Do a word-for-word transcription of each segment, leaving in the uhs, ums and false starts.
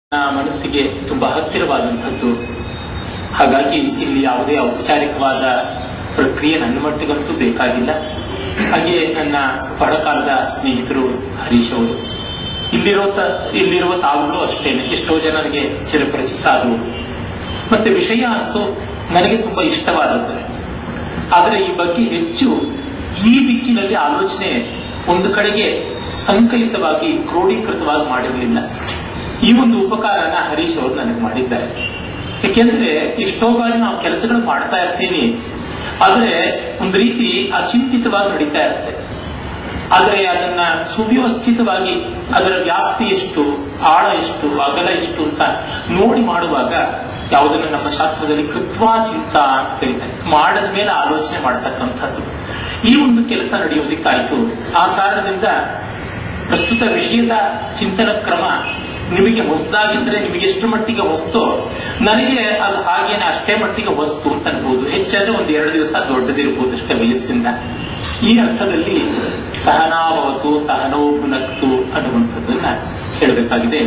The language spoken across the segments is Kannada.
ಮನಸ್ಸಿಗೆ ತುಂಬಾ ಹತ್ತಿರವಾದಂಥದ್ದು. ಹಾಗಾಗಿ ಇಲ್ಲಿ ಯಾವುದೇ ಔಪಚಾರಿಕವಾದ ಪ್ರಕ್ರಿಯೆ ನನ್ನ ಮಟ್ಟಿಗಂತೂ ಬೇಕಾಗಿಲ್ಲ. ಹಾಗೆ ನನ್ನ ಬಹಳಕಾಲದ ಸ್ನೇಹಿತರು ಹರೀಶ್ ಅವರು ಇಲ್ಲಿರೋ ಇಲ್ಲಿರುವ ತಾವುಗಳು ಅಷ್ಟೇನೆ ಎಷ್ಟೋ ಜನರಿಗೆ ಚಿರಪರಿಚಿತ ಆದವು. ಮತ್ತೆ ವಿಷಯ ಅಂತೂ ನನಗೆ ತುಂಬಾ ಇಷ್ಟವಾದದ್ದು. ಆದರೆ ಈ ಬಗ್ಗೆ ಹೆಚ್ಚು ಈ ದಿಕ್ಕಿನಲ್ಲಿ ಆಲೋಚನೆ ಒಂದು ಕಡೆಗೆ ಸಂಕಲಿತವಾಗಿ ಕ್ರೋಢೀಕೃತವಾಗಿ ಮಾಡಿರಲಿಲ್ಲ. ಈ ಒಂದು ಉಪಕಾರನ ಹರೀಶ್ ಅವರು ನನಗೆ ಮಾಡಿದ್ದಾರೆ. ಯಾಕೆಂದ್ರೆ ಎಷ್ಟೋ ಬಾರಿ ನಾವು ಕೆಲಸಗಳು ಮಾಡ್ತಾ ಇರ್ತೀವಿ, ಆದರೆ ಒಂದು ರೀತಿ ಅಚಿಂತಿತವಾಗಿ ನಡೀತಾ ಇರುತ್ತೆ. ಆದರೆ ಅದನ್ನ ಸುವ್ಯವಸ್ಥಿತವಾಗಿ ಅದರ ವ್ಯಾಪ್ತಿ ಎಷ್ಟು, ಆಳ ಎಷ್ಟು, ಅಗಲ ಎಷ್ಟು ಅಂತ ನೋಡಿ ಮಾಡುವಾಗ ಯಾವುದನ್ನ ನಮ್ಮ ಶಾಸ್ತ್ರದಲ್ಲಿ ಕೃತ್ವಾ ಚಿಂತಾ ಅಂತ ಕರೀತಾರೆ, ಮಾಡದ ಮೇಲೆ ಆಲೋಚನೆ ಮಾಡತಕ್ಕಂಥದ್ದು. ಈ ಒಂದು ಕೆಲಸ ನಡೆಯೋದಿಕ್ಕಾಯ್ತು. ಆ ಕಾರಣದಿಂದ ಪ್ರಸ್ತುತ ವಿಷಯದ ಚಿಂತನ ಕ್ರಮ ನಿಮಗೆ ಹೊಸದಾಗಿದ್ರೆ ನಿಮಗೆ ಎಷ್ಟು ಮಟ್ಟಿಗೆ ಹೊಸ್ತೋ ನನಗೆ ಅದು ಹಾಗೇನೆ ಅಷ್ಟೇ ಮಟ್ಟಿಗೆ ಹೊಸ್ತು ಅಂತ ಅನ್ಬೋದು. ಹೆಚ್ಚಾದ್ರೆ ಒಂದು ಎರಡು ದಿವಸ ದೊಡ್ಡದಿರ್ಬೋದು ಅಷ್ಟೇ ವಯಸ್ಸಿಂದ. ಈ ಅರ್ಥದಲ್ಲಿ ಸಹನಾಭವತು ಸಹನೋ ಭುನಕ್ತು ಅನ್ನುವಂಥದ್ದನ್ನ ಹೇಳಬೇಕಾಗಿದೆ.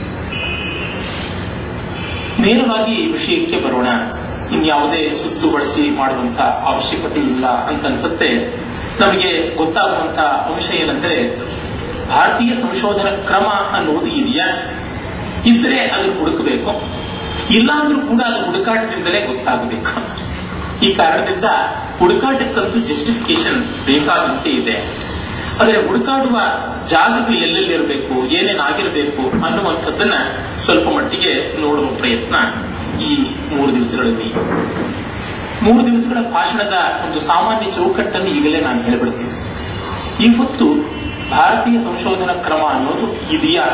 ನೇರವಾಗಿ ವಿಷಯಕ್ಕೆ ಬರೋಣ. ಇನ್ಯಾವುದೇ ಸುತ್ತು ಬಳಸಿ ಮಾಡುವಂತಹ ಅವಶ್ಯಕತೆ ಇಲ್ಲ ಅಂತ ಅನ್ಸುತ್ತೆ. ನಮಗೆ ಗೊತ್ತಾಗುವಂತಹ ಅಂಶ ಏನಂದ್ರೆ, ಭಾರತೀಯ ಸಂಶೋಧನಾ ಕ್ರಮ ಅನ್ನೋದು ಇದೆಯಾ, ಇದ್ರೆ ಅದು ಹುಡುಕಬೇಕು, ಇಲ್ಲಾಂದ್ರೂ ಕೂಡ ಅದು ಹುಡುಕಾಟದಿಂದಲೇ ಗೊತ್ತಾಗಬೇಕು. ಈ ಕಾರಣದಿಂದ ಹುಡುಕಾಟಕ್ಕಂತೂ ಜಸ್ಟಿಫಿಕೇಶನ್ ಬೇಕಾದಂತೆ ಇದೆ. ಆದರೆ ಹುಡುಕಾಡುವ ಜಾಗಗಳು ಎಲ್ಲೆಲ್ಲಿರಬೇಕು, ಏನೇನಾಗಿರಬೇಕು ಅನ್ನುವಂಥದ್ದನ್ನ ಸ್ವಲ್ಪ ಮಟ್ಟಿಗೆ ನೋಡುವ ಪ್ರಯತ್ನ ಈ ಮೂರು ದಿವಸಗಳಲ್ಲಿ. ಮೂರು ದಿವಸಗಳ ಭಾಷಣದ ಒಂದು ಸಾಮಾನ್ಯ ಚೌಕಟ್ಟನ್ನು ಈಗಲೇ ನಾನು ಹೇಳಿಬಿಡ್ತೀನಿ. ಈ ಹೊತ್ತು ಭಾರತೀಯ ಸಂಶೋಧನಾ ಕ್ರಮ ಅನ್ನೋದು ಇದೆಯಾ,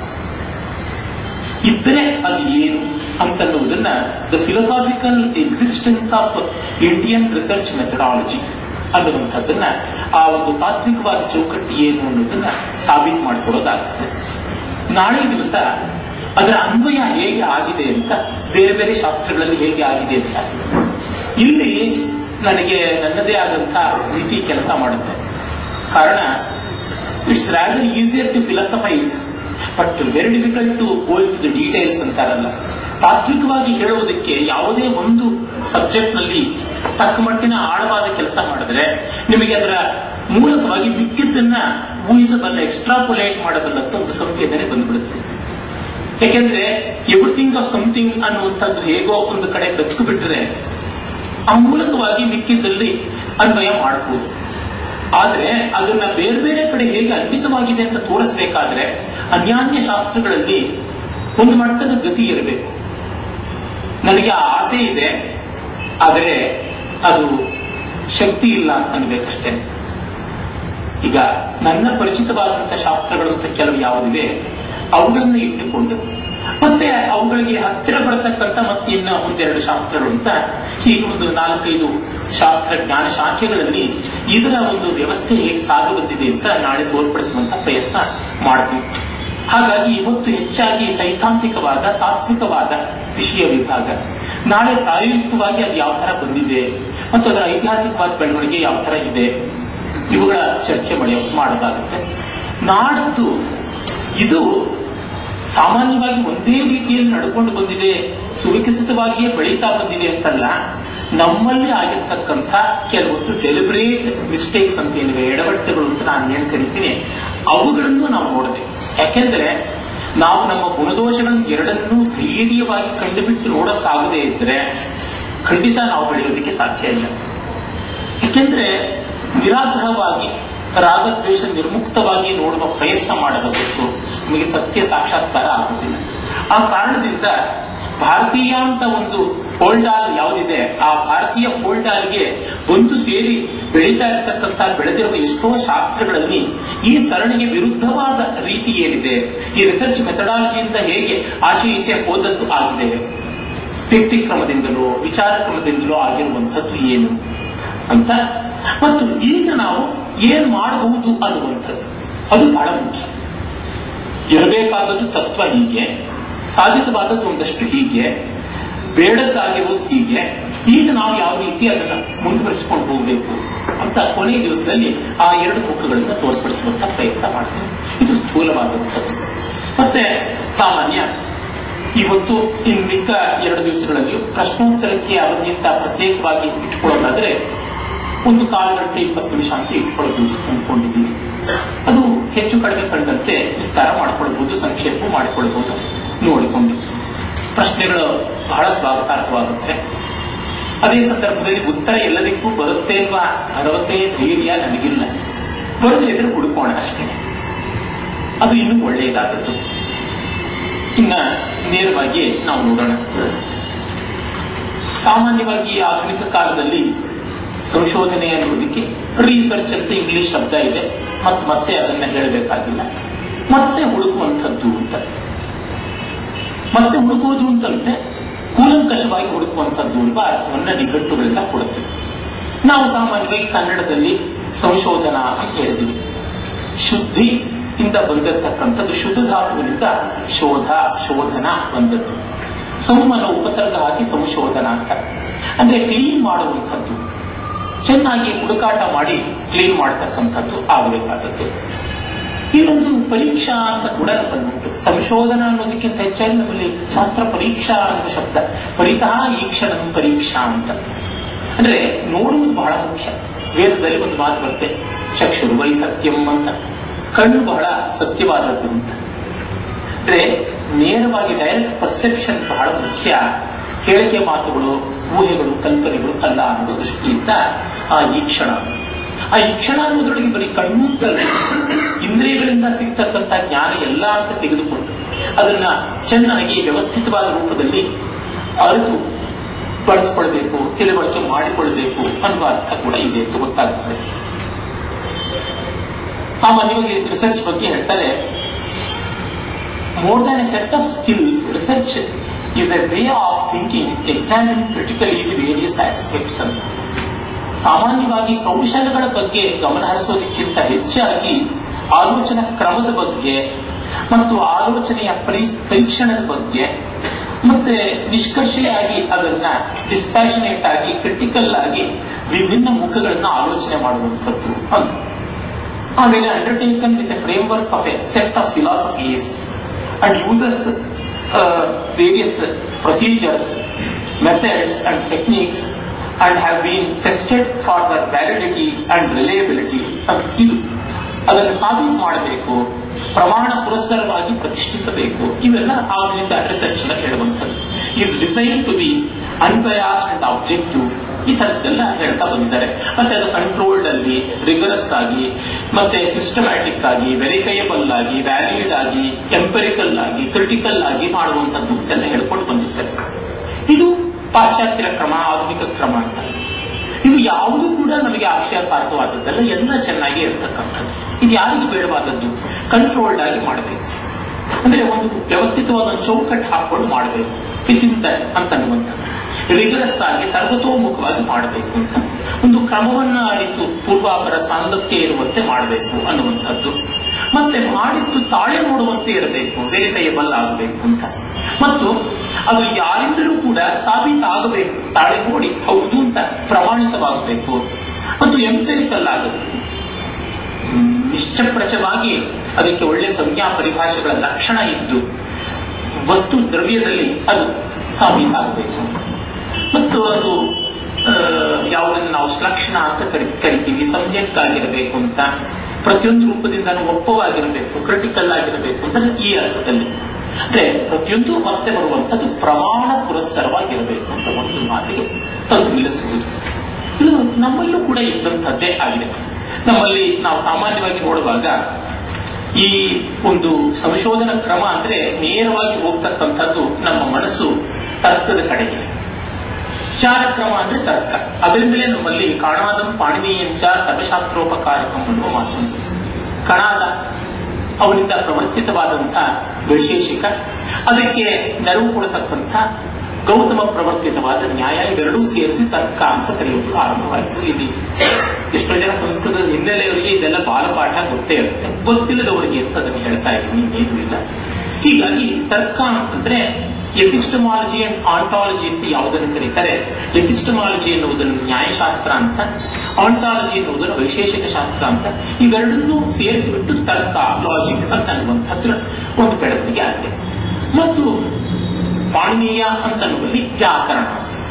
ಇದ್ರೆ ಅದು ಏನು ಅಂತನ್ನುವುದನ್ನ the philosophical existence of Indian research methodology ಅನ್ನುವಂಥದ್ದನ್ನ, ಆ ಒಂದು ತಾತ್ವಿಕವಾದ ಚೌಕಟ್ಟು ಏನು ಅನ್ನೋದನ್ನ ಸಾಬೀತು ಮಾಡಿಕೊಡೋದಾಗುತ್ತೆ. ನಾಳೆ ದಿವಸ ಅದರ ಅನ್ವಯ ಹೇಗೆ ಆಗಿದೆ ಅಂತ, ಬೇರೆ ಬೇರೆ ಶಾಸ್ತ್ರಗಳಲ್ಲಿ ಹೇಗೆ ಆಗಿದೆ ಅಂತ ಇಲ್ಲಿ ನನಗೆ ನನ್ನದೇ ಆದಂತಹ ರೀತಿ ಕೆಲಸ ಮಾಡುತ್ತೆ. ಕಾರಣ, it's rather easier to philosophise but very difficult to go into the details ಅಂತಾರಲ್ಲ. ತಾತ್ವಿಕವಾಗಿ ಹೇಳುವುದಕ್ಕೆ ಯಾವುದೇ ಒಂದು ಸಬ್ಜೆಕ್ಟ್ ನಲ್ಲಿ ತಕ್ಕ ಮಟ್ಟಿನ ಆಳವಾದ ಕೆಲಸ ಮಾಡಿದ್ರೆ ನಿಮಗೆ ಅದರ ಮೂಲಕವಾಗಿ ಮಿಕ್ಕಿದ್ದನ್ನ ಊಹಿಸಬಲ್ಲ, ಎಕ್ಸ್ಟ್ರಾಪೊಲೇಟ್ ಮಾಡಬಲ್ಲಂತ ಒಂದು ಸಂವೇದನೆ ಬಂದ್ಬಿಡುತ್ತೆ. ಯಾಕೆಂದ್ರೆ ಎವ್ರಿಥಿಂಗ್ ಆಫ್ ಸಮಥಿಂಗ್ ಅನ್ನುವಂಥದ್ದು ಹೇಗೋ ಒಂದು ಕಡೆ ಕಚ್ಕು ಬಿಟ್ಟರೆ ಆ ಮೂಲಕವಾಗಿ ಮಿಕ್ಕಿದ್ದಲ್ಲಿ ಅನ್ವಯ ಮಾಡಬಹುದು. ಆದ್ರೆ ಅದನ್ನ ಬೇರೆ ಬೇರೆ ಕಡೆ ಹೇಗೆ ಅನ್ವಿತವಾಗಿದೆ ಅಂತ ತೋರಿಸಬೇಕಾದ್ರೆ ಅನ್ಯಾನ್ಯ ಶಾಸ್ತ್ರಗಳಲ್ಲಿ ಒಂದು ಮಟ್ಟದ ಗತಿ ಇರಬೇಕು. ನನಗೆ ಆ ಆಸೆ ಇದೆ, ಆದರೆ ಅದು ಶಕ್ತಿ ಇಲ್ಲ ಅಂತ ಅನ್ಬೇಕಷ್ಟೇ. ಈಗ ನನ್ನ ಪರಿಚಿತವಾದಂತಹ ಶಾಸ್ತ್ರಗಳು ಅಂತ ಕೆಲವು ಯಾವುದಿವೆ ಅವುಗಳನ್ನ ಇಟ್ಟುಕೊಂಡು, ಮತ್ತೆ ಅವುಗಳಿಗೆ ಹತ್ತಿರ ಬರತಕ್ಕಂಥ ಮತ್ತೆ ಇನ್ನ ಒಂದೆರಡು ಶಾಸ್ತ್ರಗಳು ಅಂತ ಹೀಗೆ ಒಂದು ನಾಲ್ಕೈದು ಶಾಸ್ತ್ರ ಜ್ಞಾನ ಶಾಖೆಗಳಲ್ಲಿ ಇದರ ಒಂದು ವ್ಯವಸ್ಥೆ ಹೇಗೆ ಸಾಗು ಬಂದಿದೆ ಅಂತ ನಾಳೆ ತೋರ್ಪಡಿಸುವಂತ ಪ್ರಯತ್ನ ಮಾಡ್ತೀವಿ. ಹಾಗಾಗಿ ಇವತ್ತು ಹೆಚ್ಚಾಗಿ ಸೈದ್ಧಾಂತಿಕವಾದ ತಾತ್ವಿಕವಾದ ವಿಷಯ ವಿಭಾಗ, ನಾಳೆ ಪ್ರಾಯೋಗಿಕವಾಗಿ ಅದು ಯಾವ ತರ ಬಂದಿದೆ ಮತ್ತು ಅದರ ಐತಿಹಾಸಿಕವಾದ ಬೆಳವಣಿಗೆ ಯಾವ ತರ ಇದೆ, ಇವುಗಳ ಚರ್ಚೆ ಮಾಡೋದಾಗುತ್ತೆ. ನಾಡದ್ದು ಇದು ಸಾಮಾನ್ಯವಾಗಿ ಒಂದೇ ರೀತಿಯಲ್ಲಿ ನಡ್ಕೊಂಡು ಬಂದಿದೆ, ಸುವಿಕಸಿತವಾಗಿಯೇ ಬೆಳೀತಾ ಬಂದಿದೆ ಅಂತಲ್ಲ, ನಮ್ಮಲ್ಲಿ ಆಗಿರ್ತಕ್ಕಂಥ ಕೆಲವೊಂದು ಡೆಲಿಬ್ರೇಟ್ ಮಿಸ್ಟೇಕ್ಸ್ ಅಂತ ಏನಿವೆ, ಎಡವಟ್ಟುಗಳು ಅಂತ ನಾನು ಏನ್ ಕರಿತೀನಿ, ಅವುಗಳನ್ನು ನಾವು ನೋಡಬೇಕು. ಯಾಕೆಂದ್ರೆ ನಾವು ನಮ್ಮ ಗುಣದೋಷಗಳನ್ನು ಎರಡನ್ನೂ ಧೈರ್ಯವಾಗಿ ಕಂಡುಬಿಟ್ಟು ನೋಡಕ್ಕಾಗದೇ ಇದ್ರೆ ಖಂಡಿತ ನಾವು ಬೆಳೆಯೋದಕ್ಕೆ ಸಾಧ್ಯ ಇಲ್ಲ. ಯಾಕೆಂದ್ರೆ ನಿರಾಗ್ರಹವಾಗಿ ರಾಗದ್ವೇಷ ನಿರ್ಮುಕ್ತವಾಗಿ ನೋಡುವ ಪ್ರಯತ್ನ ಮಾಡದ ಹೊರತು ನಮಗೆ ಸತ್ಯ ಸಾಕ್ಷಾತ್ಕಾರ ಆಗುತ್ತಿಲ್ಲ. ಆ ಕಾರಣದಿಂದ ಭಾರತೀಯ ಅಂತ ಒಂದು ಫೋಲ್ಡಾಲ್ ಯಾವುದಿದೆ, ಆ ಭಾರತೀಯ ಫೋಲ್ಡಾಲ್ಗೆ ಒಂದು ಸೇರಿ ಬೆಳೀತಾ ಇರತಕ್ಕಂಥ ಬೆಳೆದಿರುವ ಎಷ್ಟೋ ಶಾಸ್ತ್ರಗಳಲ್ಲಿ ಈ ಸರಣಿಗೆ ವಿರುದ್ಧವಾದ ರೀತಿ ಏನಿದೆ, ಈ ರಿಸರ್ಚ್ ಮೆಥಡಾಲಜಿಯಿಂದ ಹೇಗೆ ಆಚೆ ಈಚೆ ಹೋದದ್ದು ಆಗಿದೆ, ವ್ಯಕ್ತಿ ಕ್ರಮದಿಂದಲೋ ವಿಚಾರ ಕ್ರಮದಿಂದಲೋ ಆಗಿರುವಂಥದ್ದು ಏನು ಅಂತ, ಮತ್ತು ಈಗ ನಾವು ಏನ್ ಮಾಡಬಹುದು ಅನ್ನುವಂಥದ್ದು ಅದು ಬಹಳ ಮುಖ್ಯ. ಇರಬೇಕಾದದ್ದು ತತ್ವ ಹೀಗೆ, ಸಾಧಿತವಾದದ್ದು ಒಂದಷ್ಟು ಹೀಗೆ, ಬೇಡದ್ದಾಗಿರೋದು ಹೀಗೆ, ಈಗ ನಾವು ಯಾವ ರೀತಿ ಅದನ್ನು ಮುಂದುವರಿಸಿಕೊಂಡು ಹೋಗಬೇಕು ಅಂತ ಕೊನೆಯ ದಿವಸದಲ್ಲಿ ಆ ಎರಡು ಮುಖಗಳನ್ನು ತೋರ್ಪಡಿಸುವಂತ ಪ್ರಯತ್ನ ಮಾಡ್ತೀವಿ. ಇದು ಸ್ಥೂಲವಾದಂಥದ್ದು. ಮತ್ತೆ ಸಾಮಾನ್ಯ ಇವತ್ತು ಇನ್ನು ಮಿಕ್ಕ ಎರಡು ದಿವಸಗಳಲ್ಲಿ ಪ್ರಶ್ನೋತ್ತರಕ್ಕೆ ಅವಧಿಯಿಂದ ಪ್ರತ್ಯೇಕವಾಗಿ ಇಟ್ಕೊಳ್ಳೋದಾದ್ರೆ ಒಂದು ಕಾಲು ಗಂಟೆ ಇಪ್ಪತ್ತು ನಿಮಿಷ ಅಂತ ಇಟ್ಕೊಳ್ಬಹುದು ಅಂದ್ಕೊಂಡಿದ್ದೀವಿ. ಅದು ಹೆಚ್ಚು ಕಡಿಮೆ ಕಂಡಂತೆ ವಿಸ್ತಾರ ಮಾಡಿಕೊಳ್ಬಹುದು, ಸಂಕ್ಷೇಪ ಮಾಡಿಕೊಳ್ಬಹುದು ನೋಡಿಕೊಂಡು. ಪ್ರಶ್ನೆಗಳು ಬಹಳ ಸ್ವಾಗತಾರ್ಹವಾಗುತ್ತೆ. ಅದೇ ಸಂದರ್ಭದಲ್ಲಿ ಉತ್ತರ ಎಲ್ಲದಕ್ಕೂ ಬರುತ್ತೆ ಎಂಬ ಭರವಸೆ ಧೈರ್ಯ ನನಗಿಲ್ಲ. ಬರದೇ ಇದ್ರೆ ಹುಡುಕೋಣ ಅಷ್ಟೇ, ಅದು ಇನ್ನೂ ಒಳ್ಳೆಯದಾದದ್ದು. ಇನ್ನ ನೇರವಾಗಿ ನಾವು ನೋಡೋಣ. ಸಾಮಾನ್ಯವಾಗಿ ಆಧುನಿಕ ಕಾಲದಲ್ಲಿ ಸಂಶೋಧನೆ ಅನ್ನೋದಕ್ಕೆ ರಿಸರ್ಚ್ ಅಂತ ಇಂಗ್ಲಿಷ್ ಶಬ್ದ ಇದೆ, ಮತ್ತೆ ಮತ್ತೆ ಅದನ್ನ ಹೇಳಬೇಕಾಗಿಲ್ಲ. ಮತ್ತೆ ಹುಡುಕುವಂಥದ್ದು ಅಂತ, ಮತ್ತೆ ಹುಡುಕುವುದು ಅಂತಂದ್ರೆ ಕೂಲಂಕಷವಾಗಿ ಹುಡುಕುವಂಥದ್ದು ಎಂಬ ಅರ್ಥವನ್ನ ನಿಘಂಟುಗಳಿಂದ ಕೊಡುತ್ತೆ. ನಾವು ಸಾಮಾನ್ಯವಾಗಿ ಕನ್ನಡದಲ್ಲಿ ಸಂಶೋಧನಾ ಅಂತ ಹೇಳಿದ್ವಿ. ಶುದ್ಧಿ ಇಂದ ಬಂದಿರತಕ್ಕಂಥದ್ದು, ಶುದ್ಧ ಧಾತುವಿನಿಂದ ಶೋಧ ಶೋಧನ ಬಂದದ್ದು. ಸಂವನ ಉಪಸರ್ಗ ಹಾಕಿ ಸಂಶೋಧನಾ ಅಂತ ಅಂದ್ರೆ ಕ್ಲೀನ್ ಮಾಡುವಂಥದ್ದು, ಚೆನ್ನಾಗಿ ಹುಡುಕಾಟ ಮಾಡಿ ಕ್ಲೀನ್ ಮಾಡತಕ್ಕಂಥದ್ದು ಆಗಬೇಕಾದದ್ದು. ಇದೊಂದು ಪರೀಕ್ಷಾ ಅಂತ ಕೂಡ ಬಂದ್ಬಿಟ್ಟು ಸಂಶೋಧನಾ ಅನ್ನೋದಕ್ಕಿಂತ ಹೆಚ್ಚಾಗಿ ನಮ್ಮಲ್ಲಿ ಮಾತ್ರ ಪರೀಕ್ಷಾ ಅನ್ನೋ ಶಬ್ದ, ಪರಿತಃ ಈ ಕ್ಷಣ ಪರೀಕ್ಷಾ ಅಂತ ಅಂದ್ರೆ ನೋಡುವುದು ಬಹಳ ಮುಖ್ಯ. ವೇದದಲ್ಲಿ ಒಂದು ಮಾತು ಬರುತ್ತೆ, ಚಕ್ಷುರ್ವೈ ಸತ್ಯಂ ಅಂತ, ಕಣ್ಣು ಬಹಳ ಸತ್ಯವಾದದ್ದು ಅಂತ. ಅಂದ್ರೆ ನೇರವಾಗಿ ಡೈರೆಕ್ಟ್ ಪರ್ಸೆಪ್ಷನ್ ಬಹಳ ಮುಖ್ಯ, ಹೇಳಿಕೆ ಮಾತುಗಳು ಊಹೆಗಳು ಕಲ್ಪನೆಗಳು ಅಲ್ಲ ಅನ್ನೋ ದೃಷ್ಟಿಯಿಂದ ಆ ಈ ಕ್ಷಣ ಆ ಈ ಕ್ಷಣ ಅನ್ನೋದ್ರೊಳಗೆ ಬರೀ ಕಣ್ಣು ಇಂದ್ರಿಯಗಳಿಂದ ಸಿಗ್ತಕ್ಕಂಥ ಜ್ಞಾನ ಎಲ್ಲ ಅಂತ ತೆಗೆದುಕೊಂಡು ಅದನ್ನ ಚೆನ್ನಾಗಿ ವ್ಯವಸ್ಥಿತವಾದ ರೂಪದಲ್ಲಿ ಅರಿತು ಬಳಸ್ಕೊಳ್ಬೇಕು, ತಿಳುವಳಿಕೆ ಮಾಡಿಕೊಳ್ಬೇಕು ಅನ್ನುವ ಅರ್ಥ ಕೂಡ ಇದೆ ಅಂತ ಗೊತ್ತಾಗುತ್ತೆ. ಸಾಮಾನ್ಯವಾಗಿ ರಿಸರ್ಚ್ ಬಗ್ಗೆ ಹೇಳ್ತಾರೆ, more than a set of skills, research is a way of thinking, examining critically the various aspects. ಸಾಮಾನ್ಯವಾಗಿ ಕೌಶಲ್ಯಗಳ ಬಗ್ಗೆ ಗಮನ ಹರಿಸೋದಕ್ಕಿಂತ ಹೆಚ್ಚಾಗಿ ಆಲೋಚನಾ ಕ್ರಮದ ಬಗ್ಗೆ ಮತ್ತು ಆಲೋಚನೆಯ ಪರೀಕ್ಷಣದ ಬಗ್ಗೆ ಮತ್ತೆ ನಿಷ್ಕರ್ಷೆಯಾಗಿ ಅದನ್ನ ಡಿಸ್ಪ್ಯಾಷನೇಟ್ ಆಗಿ ಕ್ರಿಟಿಕಲ್ ಆಗಿ ವಿಭಿನ್ನ ಮುಖಗಳನ್ನ ಆಲೋಚನೆ ಮಾಡುವಂಥದ್ದು. ಆಮೇಲೆ undertaken with a framework of a set of philosophies and uses uh, various procedures, methods and techniques and have been tested for their validity and reliability. ಇದು ಅದನ್ನು ಸಾಬೀತು ಮಾಡಬೇಕು, ಪ್ರಮಾಣ ಪುರಸ್ಸರವಾಗಿ ಪ್ರತಿಷ್ಠಿಸಬೇಕು. ಇವೆಲ್ಲ ಆಧುನಿಕ ರಿಸರ್ಚ್ ನ ಹೇಳುವಂಥದ್ದು. It's design to be unbiased and objective, ಈ ತರದ್ದೆಲ್ಲ ಹೇಳ್ತಾ ಬಂದಿದ್ದಾರೆ. ಮತ್ತೆ ಅದು ಕಂಟ್ರೋಲ್ಡ್ ಅಲ್ಲಿ, ರಿಗರಸ್ ಆಗಿ, ಮತ್ತೆ ಸಿಸ್ಟಮ್ಯಾಟಿಕ್ ಆಗಿ, ವೆರಿಫೈಯಬಲ್ ಆಗಿ, ವ್ಯಾಲಿಡ್ ಆಗಿ, ಎಂಪರಿಕಲ್ ಆಗಿ, ಕ್ರಿಟಿಕಲ್ ಆಗಿ ಮಾಡುವಂಥದ್ದು ಅಂತೆಲ್ಲ ಹೇಳ್ಕೊಂಡು ಬಂದಿದ್ದಾರೆ. ಇದು ಪಾಶ್ಚಾತ್ಯ ಕ್ರಮ, ಆಧುನಿಕ ಕ್ರಮ ಅಂತ. ಇದು ಯಾವುದು ಕೂಡ ನಮಗೆ ಆಕ್ಷೇಪಾರ್ಹವಾದದ್ದಲ್ಲ, ಎಲ್ಲ ಚೆನ್ನಾಗಿ ಇರತಕ್ಕಂಥದ್ದು. ಇದು ಯಾರಿಗೂ ಬೇಡವಾದದ್ದು, ಕಂಟ್ರೋಲ್ಡ್ ಆಗಿ ಮಾಡಬೇಕು. ಅಂದ್ರೆ ಒಂದು ವ್ಯವಸ್ಥಿತವಾದ ಚೌಕಟ್ಟು ಹಾಕೊಂಡು ಮಾಡಬೇಕು, ವಿಚಿಂತ ಅಂತ ಅನ್ನುವಂಥದ್ದು. ರಿಗರಸ್ ಆಗಿ ಸರ್ವತೋಮುಖವಾಗಿ ಮಾಡಬೇಕು ಅಂತ, ಒಂದು ಕ್ರಮವನ್ನ ಅರಿತು ಪೂರ್ವಾಪರ ಸಾಂಗತ್ಯ ಇರುವಂತೆ ಮಾಡಬೇಕು ಅನ್ನುವಂಥದ್ದು. ಮತ್ತೆ ಮಾಡಿದ್ದು ತಾಳೆ ನೋಡುವಂತೆ ಇರಬೇಕು, ವೆರಿಫೈಯಬಲ್ ಆಗಬೇಕು ಅಂತ. ಮತ್ತು ಅದು ಯಾರಿಂದಲೂ ಕೂಡ ಸಾಬೀತಾಗಬೇಕು, ತಾಳೆ ನೋಡಿ ಹೌದು ಅಂತ ಪ್ರಮಾಣಿತವಾಗಬೇಕು. ಮತ್ತು ಎಂಪೆರಿಕಲ್ ಆಗಬೇಕು, ನಿಶ್ಚಪ್ರಚವಾಗಿ ಅದಕ್ಕೆ ಒಳ್ಳೆ ಸಂಜ್ಞಾ ಪರಿಭಾಷೆಗಳ ಲಕ್ಷಣ ಇದ್ದು ವಸ್ತು ದ್ರವ್ಯದಲ್ಲಿ ಅದು ಸಾಬೀತಾಗಬೇಕು. ಮತ್ತು ಅದು ಯಾವುದನ್ನು ನಾವು ಲಕ್ಷಣ ಅಂತ ಕರಿ ಕರಿತೀವಿ ಸಂಜ್ಞಕ್ಕಾಗಿರಬೇಕು ಅಂತ, ಪ್ರತಿಯೊಂದು ರೂಪದಿಂದಾನು ಒಪ್ಪವಾಗಿರಬೇಕು, ಕ್ರಿಟಿಕಲ್ ಆಗಿರಬೇಕು ಅಂದ್ರೆ ಈ ಅರ್ಥದಲ್ಲಿ. ಅಂದ್ರೆ ಪ್ರತಿಯೊಂದು ಮತ್ತೆ ಬರುವಂತದ್ದು ಪ್ರಮಾಣ ಪುರಸ್ಸರವಾಗಿರಬೇಕು ಅಂತ ಒಂದು ಮಾತಿಗೆ ತಂದು ನಿಲ್ಲಿಸುವುದು. ಇದು ನಮ್ಮಲ್ಲೂ ಕೂಡ ಇದ್ದಂಥದ್ದೇ ಆಗಿದೆ. ನಮ್ಮಲ್ಲಿ ನಾವು ಸಾಮಾನ್ಯವಾಗಿ ನೋಡುವಾಗ ಈ ಒಂದು ಸಂಶೋಧನಾ ಕ್ರಮ ಅಂದ್ರೆ ನೇರವಾಗಿ ಹೋಗ್ತಕ್ಕಂಥದ್ದು ನಮ್ಮ ಮನಸ್ಸು ತರ್ಕದ ಕಡೆಗೆ. ವಿಚಾರ ಕ್ರಮ ಅಂದ್ರೆ ತರ್ಕ. ಅದರಿಂದಲೇ ನಮ್ಮಲ್ಲಿ ಕಾಣಾದಂ ಪಾಣಿನೀಯಂಚ ಸರ್ವಶಾಸ್ತ್ರೋಪಕಾರಕಂ ಅನ್ನುವ ಮಾತುಂಟು. ಕಣಾದ ಅವನಿಂದ ಪ್ರವರ್ತಿತವಾದಂತಹ ವೈಶೇಷಿಕ, ಅದಕ್ಕೆ ನೆರವು ಕೊಡತಕ್ಕಂಥ ಗೌತಮ ಪ್ರವರ್ತಿತವಾದ ನ್ಯಾಯ, ಇವೆರಡೂ ಸೇರಿಸಿ ತರ್ಕ ಅಂತ ಕರೆಯುವುದು ಆರಂಭವಾಯಿತು. ಇಲ್ಲಿ ಎಷ್ಟೋ ಜನ ಸಂಸ್ಕೃತದ ಹಿನ್ನೆಲೆಯವರಿಗೆ ಇದೆಲ್ಲ ಬಾಲಪಾಠ ಗೊತ್ತೇ ಇರುತ್ತೆ, ಗೊತ್ತಿಲ್ಲದವರಿಗೆ ಅಂತ ಅದನ್ನು ಹೇಳ್ತಾ ಇದ್ದೀನಿ, ಏನೂ ಇಲ್ಲ. ಹೀಗಾಗಿ ತರ್ಕ ಅಂತಂದ್ರೆ ಎಪಿಸ್ಟಮಾಲಜಿ ಅಂಡ್ ಆಂಟಾಲಜಿ ಅಂತ ಯಾವುದನ್ನು ಕರೀತಾರೆ. ಎಪಿಸ್ಟಮಾಲಜಿ ಎನ್ನುವುದನ್ನು ನ್ಯಾಯಶಾಸ್ತ್ರ ಅಂತ, ಆಂಟಾಲಜಿ ಎನ್ನುವುದನ್ನು ವೈಶೇಷಿಕ ಶಾಸ್ತ್ರ ಅಂತ, ಇವೆರಡನ್ನೂ ಸೇರಿಸಿಬಿಟ್ಟು ತರ್ಕ, ಲಾಜಿಕ್ ಅಂತ ಅನ್ನುವಂಥದ್ದು ಒಂದು ಬೆಳವಣಿಗೆ ಆಗಿದೆ. ಮತ್ತು ಪಾಣಿನೀಯ ಅಂತನ್ನುವಲ್ಲಿ ವ್ಯಾಕರಣ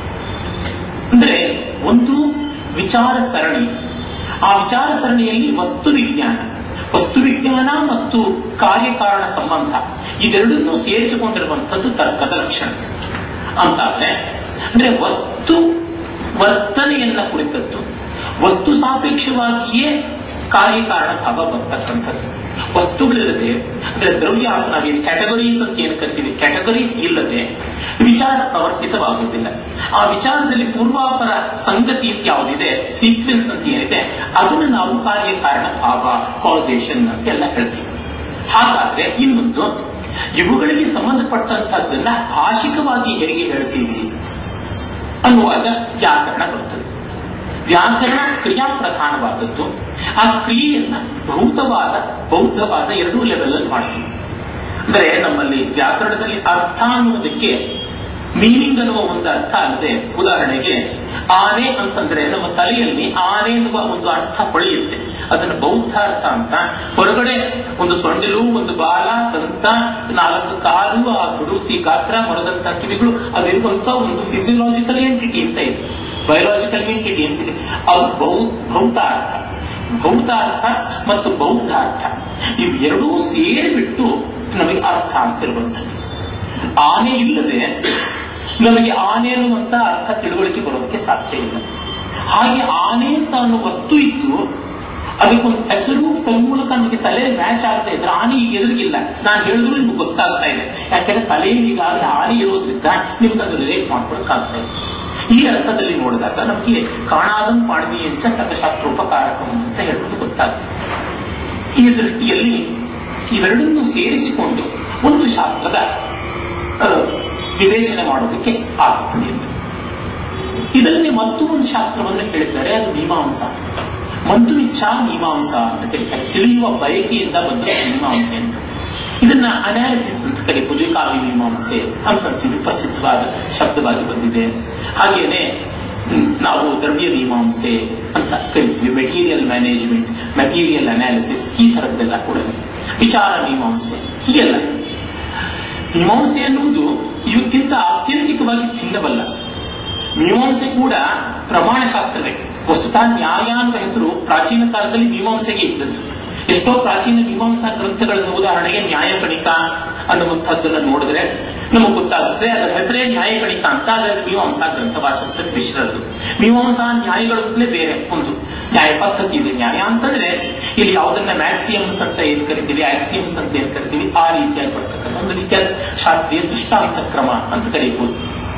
ಅಂದ್ರೆ ಒಂದು ವಿಚಾರ ಸರಣಿ. ಆ ವಿಚಾರ ಸರಣಿಯಲ್ಲಿ ವಸ್ತು ವಿಜ್ಞಾನ ವಸ್ತು ವಿಜ್ಞಾನ ಮತ್ತು ಕಾರ್ಯಕಾರಣ ಸಂಬಂಧ ಇದೆರಡನ್ನೂ ಸೇರಿಸಿಕೊಂಡಿರುವಂಥದ್ದು ತರ್ಕದ ಲಕ್ಷಣ ಅಂತಾದ್ರೆ, ಅಂದ್ರೆ ವಸ್ತು ವರ್ತನೆಯನ್ನ ಕುರಿತದ್ದು ವಸ್ತು ಸಾಪೇಕ್ಷವಾಗಿಯೇ ಕಾರ್ಯಕಾರಣ ಭಾವ ಬರ್ತಕ್ಕಂಥದ್ದು. ವಸ್ತುಗಳಿಲ್ಲದೆ ಅಂದ್ರೆ ದ್ರವ್ಯ ನಾವೇನು ಕ್ಯಾಟಗರೀಸ್ ಅಂತ ಏನು ಕರಿತೀವಿ, ಕ್ಯಾಟಗರೀಸ್ ಇಲ್ಲದೆ ವಿಚಾರ ಪ್ರವರ್ತಿತವಾಗುವುದಿಲ್ಲ. ಆ ವಿಚಾರದಲ್ಲಿ ಪೂರ್ವಾಪರ ಸಂಗತಿ ಅಂತ ಯಾವುದಿದೆ, ಸೀಕ್ವೆನ್ಸ್ ಅಂತ ಏನಿದೆ, ಅದನ್ನು ನಾವು ಕಾರ್ಯಕಾರಣ ಭಾವ ಕಾಸೇಷನ್ ಅಂತೆಲ್ಲ ಹೇಳ್ತೀವಿ. ಹಾಗಾದ್ರೆ ಇನ್ನೊಂದು ಇವುಗಳಿಗೆ ಸಂಬಂಧಪಟ್ಟಂತಹದ್ದನ್ನ ಭಾಷಿಕವಾಗಿ ಹೇಗೆ ಹೇಳ್ತೀವಿ ಅನ್ನುವಾಗ ವ್ಯಾಕರಣ ಬರ್ತದೆ. ವ್ಯಾಕರಣ ಕ್ರಿಯಾ ಪ್ರಧಾನವಾದದ್ದು. ಆ ಕ್ರಿಯೆಯನ್ನ ಭೌತವಾದ ಬೌದ್ಧವಾದ ಎರಡೂ ಲೆವೆಲ್ ಅಲ್ಲಿ ಮಾಡ್ತೀವಿ. ಅಂದ್ರೆ ನಮ್ಮಲ್ಲಿ ವ್ಯಾಕರಣದಲ್ಲಿ ಅರ್ಥ ಅನ್ನುವುದಕ್ಕೆ ಮೀನಿಂಗ್ ಅನ್ನುವ ಒಂದು ಅರ್ಥ ಅಲ್ಲದೆ, ಉದಾಹರಣೆಗೆ ಆನೆ ಅಂತಂದ್ರೆ ನಮ್ಮ ತಲೆಯಲ್ಲಿ ಆನೆ ಎನ್ನುವ ಒಂದು ಅರ್ಥ ಹೊಳೆಯುತ್ತೆ, ಅದನ್ನು ಬೌದ್ಧ ಅರ್ಥ ಅಂತ. ಹೊರಗಡೆ ಒಂದು ಸೊಂಡಿಲು, ಒಂದು ಬಾಲ, ದಂತ, ನಾಲ್ಕು ಕಾಲು, ಆ ಗುಡುತಿ ಗಾತ್ರ, ಮರದಂತ ಕಿವಿಗಳು, ಅದಿರುವಂತ ಒಂದು ಫಿಸಿಯಲಾಜಿಕಲ್ ಎಂಟಿಟಿ ಅಂತ ಇದೆ, ಬಯೋಲಾಜಿಕಲ್ ಎಂಟಿಟಿ ಅಂತಿದೆ. ಅದು ಭೌತ ಅರ್ಥ. ಭೌತ ಅರ್ಥ ಮತ್ತು ಬೌದ್ಧ ಅರ್ಥ ಇವೆರಡೂ ಸೇರಿಬಿಟ್ಟು ನಮಗೆ ಅರ್ಥ ಅಂತಿರುವಂಥದ್ದು. ಆನೆ ಇಲ್ಲದೆ ನಮಗೆ ಆನೆ ಅನ್ನುವಂತ ಅರ್ಥ ತಿಳುವಳಿಕೆ ಬರೋದಕ್ಕೆ ಸಾಧ್ಯ ಇಲ್ಲ. ಹಾಗೆ ಆನೆ ಅಂತ ಅನ್ನೋ ವಸ್ತು ಇದ್ದು ಅದಕ್ಕೊಂದು ಹೆಸರು ಮೂಲಕ ನಮಗೆ ತಲೆ ಮ್ಯಾಚ್ ಆಗ್ತಾ ಇದ್ರೆ ಆನೆ ಈಗ ಎದುರಿಗಿಲ್ಲ, ನಾನು ಹೇಳಿದ್ರು ನಿಮ್ಗೆ ಗೊತ್ತಾಗ್ತಾ ಇದೆ. ಯಾಕೆಂದ್ರೆ ತಲೆಯಲ್ಲಿ ಈಗಾಗಲೇ ಆನೆ ಇರೋದ್ರಿಂದ ನಿಮ್ಗೆ ಅದು ರಿಲೇಟ್ ಮಾಡ್ಕೊಳಕ್ಕಾಗ್ತಾ ಇದೆ. ಈ ಅರ್ಥದಲ್ಲಿ ನೋಡಿದಾಗ ನಮಗೆ ಕಾಣಾದಂ ಪಾಣಿನೀಯಂಚ ತರ್ಕಶಾಸ್ತ್ರೋಪಕಾರಕಂ ಅಂತ ಹೇಳುವುದು ಗೊತ್ತಾಗ್ತದೆ. ಈ ದೃಷ್ಟಿಯಲ್ಲಿ ಇವೆರಡನ್ನೂ ಸೇರಿಸಿಕೊಂಡು ಒಂದು ಶಾಸ್ತ್ರದ ವಿವೇಚನೆ ಮಾಡೋದಕ್ಕೆ ಆಗುತ್ತದೆ. ಇದರಲ್ಲಿ ಮತ್ತು ಒಂದು ಶಾಸ್ತ್ರವನ್ನು ಹೇಳಿದ್ದಾರೆ, ಅದು ಮೀಮಾಂಸಾ. ಮಂತುವಿಚ್ಛಾ ಮೀಮಾಂಸಾ ಅಂತ ಕರೀತಾರೆ. ತಿಳಿಯುವ ಬಯಕೆಯಿಂದ ಬಂದ ಮೀಮಾಂಸೆ ಅಂತ. ಇದನ್ನ ಅನಾಲಿಸಿಸ್ ಅಂತ ಕರೀಬಹುದು, ಕಾವ್ಯ ಮೀಮಾಂಸೆ ಅಂತೀವಿ, ಪ್ರಸಿದ್ಧವಾದ ಶಬ್ದವಾಗಿ ಬಂದಿದೆ. ಹಾಗೇನೆ ನಾವು ದ್ರವ್ಯ ಮೀಮಾಂಸೆ ಅಂತ ಕರಿತೀವಿ, ಮೆಟೀರಿಯಲ್ ಮ್ಯಾನೇಜ್ಮೆಂಟ್, ಮೆಟೀರಿಯಲ್ ಅನಾಲಿಸಿಸ್, ಈ ತರದ್ದೆಲ್ಲ ಕೂಡ ವಿಚಾರ ಮೀಮಾಂಸೆ. ಹೀಗೆಲ್ಲ ಮೀಮಾಂಸೆ ಎನ್ನುವುದು ಇವಕ್ಕಿಂತ ಆತ್ಯಂತಿಕವಾಗಿ ಭಿನ್ನವಲ್ಲ. ಮೀಮಾಂಸೆ ಕೂಡ ಪ್ರಮಾಣಶಾಸ್ತ್ರವೇ. ವಸ್ತುತಃ ನ್ಯಾಯ ಅನ್ನುವ ಹೆಸರು ಪ್ರಾಚೀನ ಕಾಲದಲ್ಲಿ ಮೀಮಾಂಸೆಗೆ ಇದ್ದದ್ದು. ಎಷ್ಟೋ ಪ್ರಾಚೀನ ಮೀಮಾಂಸಾ ಗ್ರಂಥಗಳನ್ನು, ಉದಾಹರಣೆಗೆ ನ್ಯಾಯಕಣಿಕ ಅನ್ನುವಂಥದ್ದನ್ನು ನೋಡಿದ್ರೆ ನಮಗೆ ಗೊತ್ತಾಗುತ್ತೆ, ಅದರ ಹೆಸರೇ ನ್ಯಾಯಕಣಿಕ ಅಂತ. ಅದರಲ್ಲಿ ಮೀಮಾಂಸಾ ಗ್ರಂಥ ವಾಚಿಸಿದ ಮಿಶ್ರದ್ದು. ಮೀಮಾಂಸಾ ನ್ಯಾಯಗಳಂತಲೇ ಬೇರೆ ಒಂದು ನ್ಯಾಯ ಪದ್ಧತಿ ಇದೆ. ನ್ಯಾಯ ಅಂತಂದ್ರೆ ಇಲ್ಲಿ ಯಾವುದನ್ನ ಮ್ಯಾಕ್ಸಿಯಮ್ಸ್ ಅಂತ ಏನ್ ಕರಿತೀವಿ, ಆಕ್ಸಿಯಮ್ಸ್ ಅಂತ ಏನ್ ಕರಿತೀವಿ, ಆ ರೀತಿಯಾಗಿ ಬರ್ತಕ್ಕಂಥ ಒಂದು ರೀತಿಯಾದ ಶಾಸ್ತ್ರೀಯ ದೃಷ್ಟಾಂತ ಕ್ರಮ ಅಂತ ಕರೀಬಹುದು.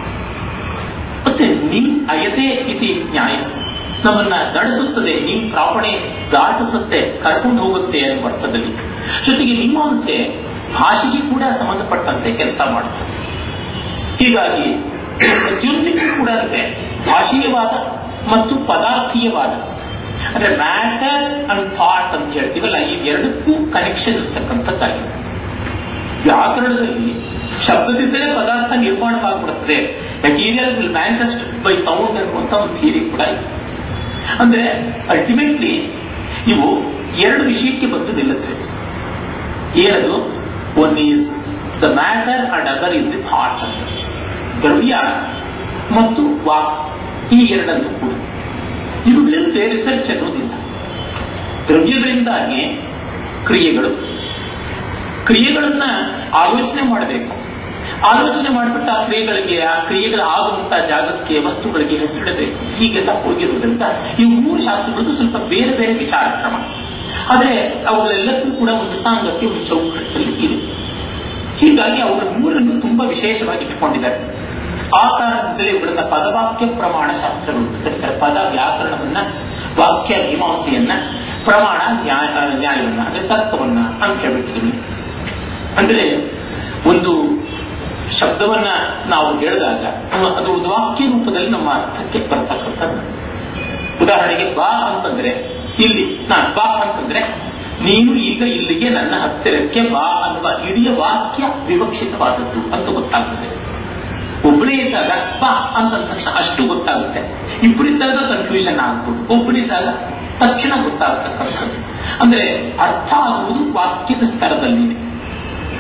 ಮತ್ತೆ ನಿಮ್ ಅಯತೆ ಇತಿ ನ್ಯಾಯ, ನಮ್ಮನ್ನ ನಡೆಸುತ್ತದೆ, ನಿಮ್ ಪ್ರಾಪಣೆ ದಾಟಿಸುತ್ತೆ, ಕರ್ಕೊಂಡು ಹೋಗುತ್ತೆ ಅನ್ನುವ ಅರ್ಥದಲ್ಲಿ. ಜೊತೆಗೆ ಮೀಮಾಂಸೆ ಭಾಷೆಗೆ ಕೂಡ ಸಂಬಂಧಪಟ್ಟಂತೆ ಕೆಲಸ ಮಾಡುತ್ತದೆ. ಹೀಗಾಗಿ ಪ್ರತಿಯೊಂದಕ್ಕೂ ಕೂಡ ಇದೆ ಭಾಷೀಯವಾದ ಮತ್ತು ಪದಾರ್ಥೀಯವಾದ, ಅಂದ್ರೆ ಮ್ಯಾಟರ್ ಅಂಡ್ ಥಾಟ್ ಅಂತ ಹೇಳ್ತೀವಲ್ಲ, ಈ ಎರಡಕ್ಕೂ ಕನೆಕ್ಷನ್ ಇರ್ತಕ್ಕಂಥದ್ದಾಗಿದೆ. ವ್ಯಾಕರಣದಲ್ಲಿ ಶಬ್ದದಿಂದಲೇ ಪದಾರ್ಥ ನಿರ್ಮಾಣವಾಗ್ಬಿಡುತ್ತದೆ. Material will manifest by sound ಅನ್ನುವಂತ ಒಂದು ಥಿಯರಿ ಕೂಡ ಇದೆ. ಅಂದ್ರೆ ಅಲ್ಟಿಮೇಟ್ಲಿ ಇವು ಎರಡು ವಿಷಯಕ್ಕೆ ಬಂದು ನಿಲ್ಲುತ್ತವೆ. ಏನದು? One is the matter and other is the thought ಅಂತ. ದ್ರವ್ಯ ಮತ್ತು ವಾಕ್, ಈ ಎರಡನ್ನು ಕೂಡ ಇವುಗಳಿಂದ ರಿಸರ್ಚ್ ಅನ್ನೋದಿಲ್ಲ. ದ್ರವ್ಯಗಳಿಂದಾಗಿ ಕ್ರಿಯೆಗಳು, ಕ್ರಿಯೆಗಳನ್ನ ಆಲೋಚನೆ ಮಾಡಬೇಕು. ಆಲೋಚನೆ ಮಾಡಿಬಿಟ್ಟು ಆ ಕ್ರಿಯೆಗಳಿಗೆ, ಆ ಕ್ರಿಯೆಗಳ ಆಗುವಂತಹ ಜಾಗಕ್ಕೆ, ವಸ್ತುಗಳಿಗೆ ಹೆಸರಿಡಬೇಕು. ಹೀಗೆಲ್ಲ ಹೋಗಿರುವುದರಿಂದ ಈ ಮೂರು ಶಾಸ್ತ್ರಗಳದ್ದು ಸ್ವಲ್ಪ ಬೇರೆ ಬೇರೆ ವಿಚಾರ ಕ್ರಮ. ಆದರೆ ಅವುಗಳೆಲ್ಲಕ್ಕೂ ಕೂಡ ಒಂದು ಸಾಂಗತ್ಯ, ಒಂದು ಚೌಕಟ್ಟಲ್ಲಿ ಇದೆ. ಹೀಗಾಗಿ ಅವರ ಮೂರನ್ನು ತುಂಬಾ ವಿಶೇಷವಾಗಿ ಇಟ್ಟುಕೊಂಡಿದ್ದಾರೆ. ಆ ಕಾರಣದಿಂದಲೇ ಇವುಗಳನ್ನ ಪದವಾಕ್ಯ ಪ್ರಮಾಣ ಶಾಸ್ತ್ರಗಳು ಕರೀತಾರೆ. ಪದ ವ್ಯಾಕರಣವನ್ನ, ವಾಕ್ಯ ಮೀಮಾಂಸೆಯನ್ನ, ಪ್ರಮಾಣ ನ್ಯಾಯ ನ್ಯಾಯವನ್ನ ಅಂದ್ರೆ ತರ್ಕವನ್ನ ಅಂತ ಹೇಳ್ಬಿಡ್ತೀವಿ. ಅಂದ್ರೆ ಒಂದು ಶಬ್ದವನ್ನ ನಾವು ಹೇಳಿದಾಗ ಅದು ಒಂದು ವಾಕ್ಯ ರೂಪದಲ್ಲಿ ನಮ್ಮ ಅರ್ಥಕ್ಕೆ ಬರ್ತಕ್ಕಂಥದ್ದು. ಉದಾಹರಣೆಗೆ ಬಾ ಅಂತಂದ್ರೆ, ಇಲ್ಲಿ ನಾನು ಬಾ ಅಂತಂದ್ರೆ ನೀನು ಈಗ ಇಲ್ಲಿಗೆ ನನ್ನ ಹತ್ತಿರಕ್ಕೆ ಬಾ ಅನ್ನುವ ಇಡೀ ವಾಕ್ಯ ವಿವಕ್ಷಿತವಾದದ್ದು ಅಂತ ಗೊತ್ತಾಗ್ತದೆ. ಒಬ್ಬನೇ ಇದ್ದಾಗ ಬಾ ಅಂತ ತಕ್ಷಣ ಅಷ್ಟು ಗೊತ್ತಾಗುತ್ತೆ. ಇಬ್ಬರಿದ್ದಾಗ ಕನ್ಫ್ಯೂಷನ್ ಆಗ್ಬೋದು, ಒಬ್ಬನಿದ್ದಾಗ ತಕ್ಷಣ ಗೊತ್ತಾಗತಕ್ಕಂಥದ್ದು. ಅಂದ್ರೆ ಅರ್ಥ ಆಗುವುದು ವಾಕ್ಯದ ಸ್ತರದಲ್ಲಿದೆ.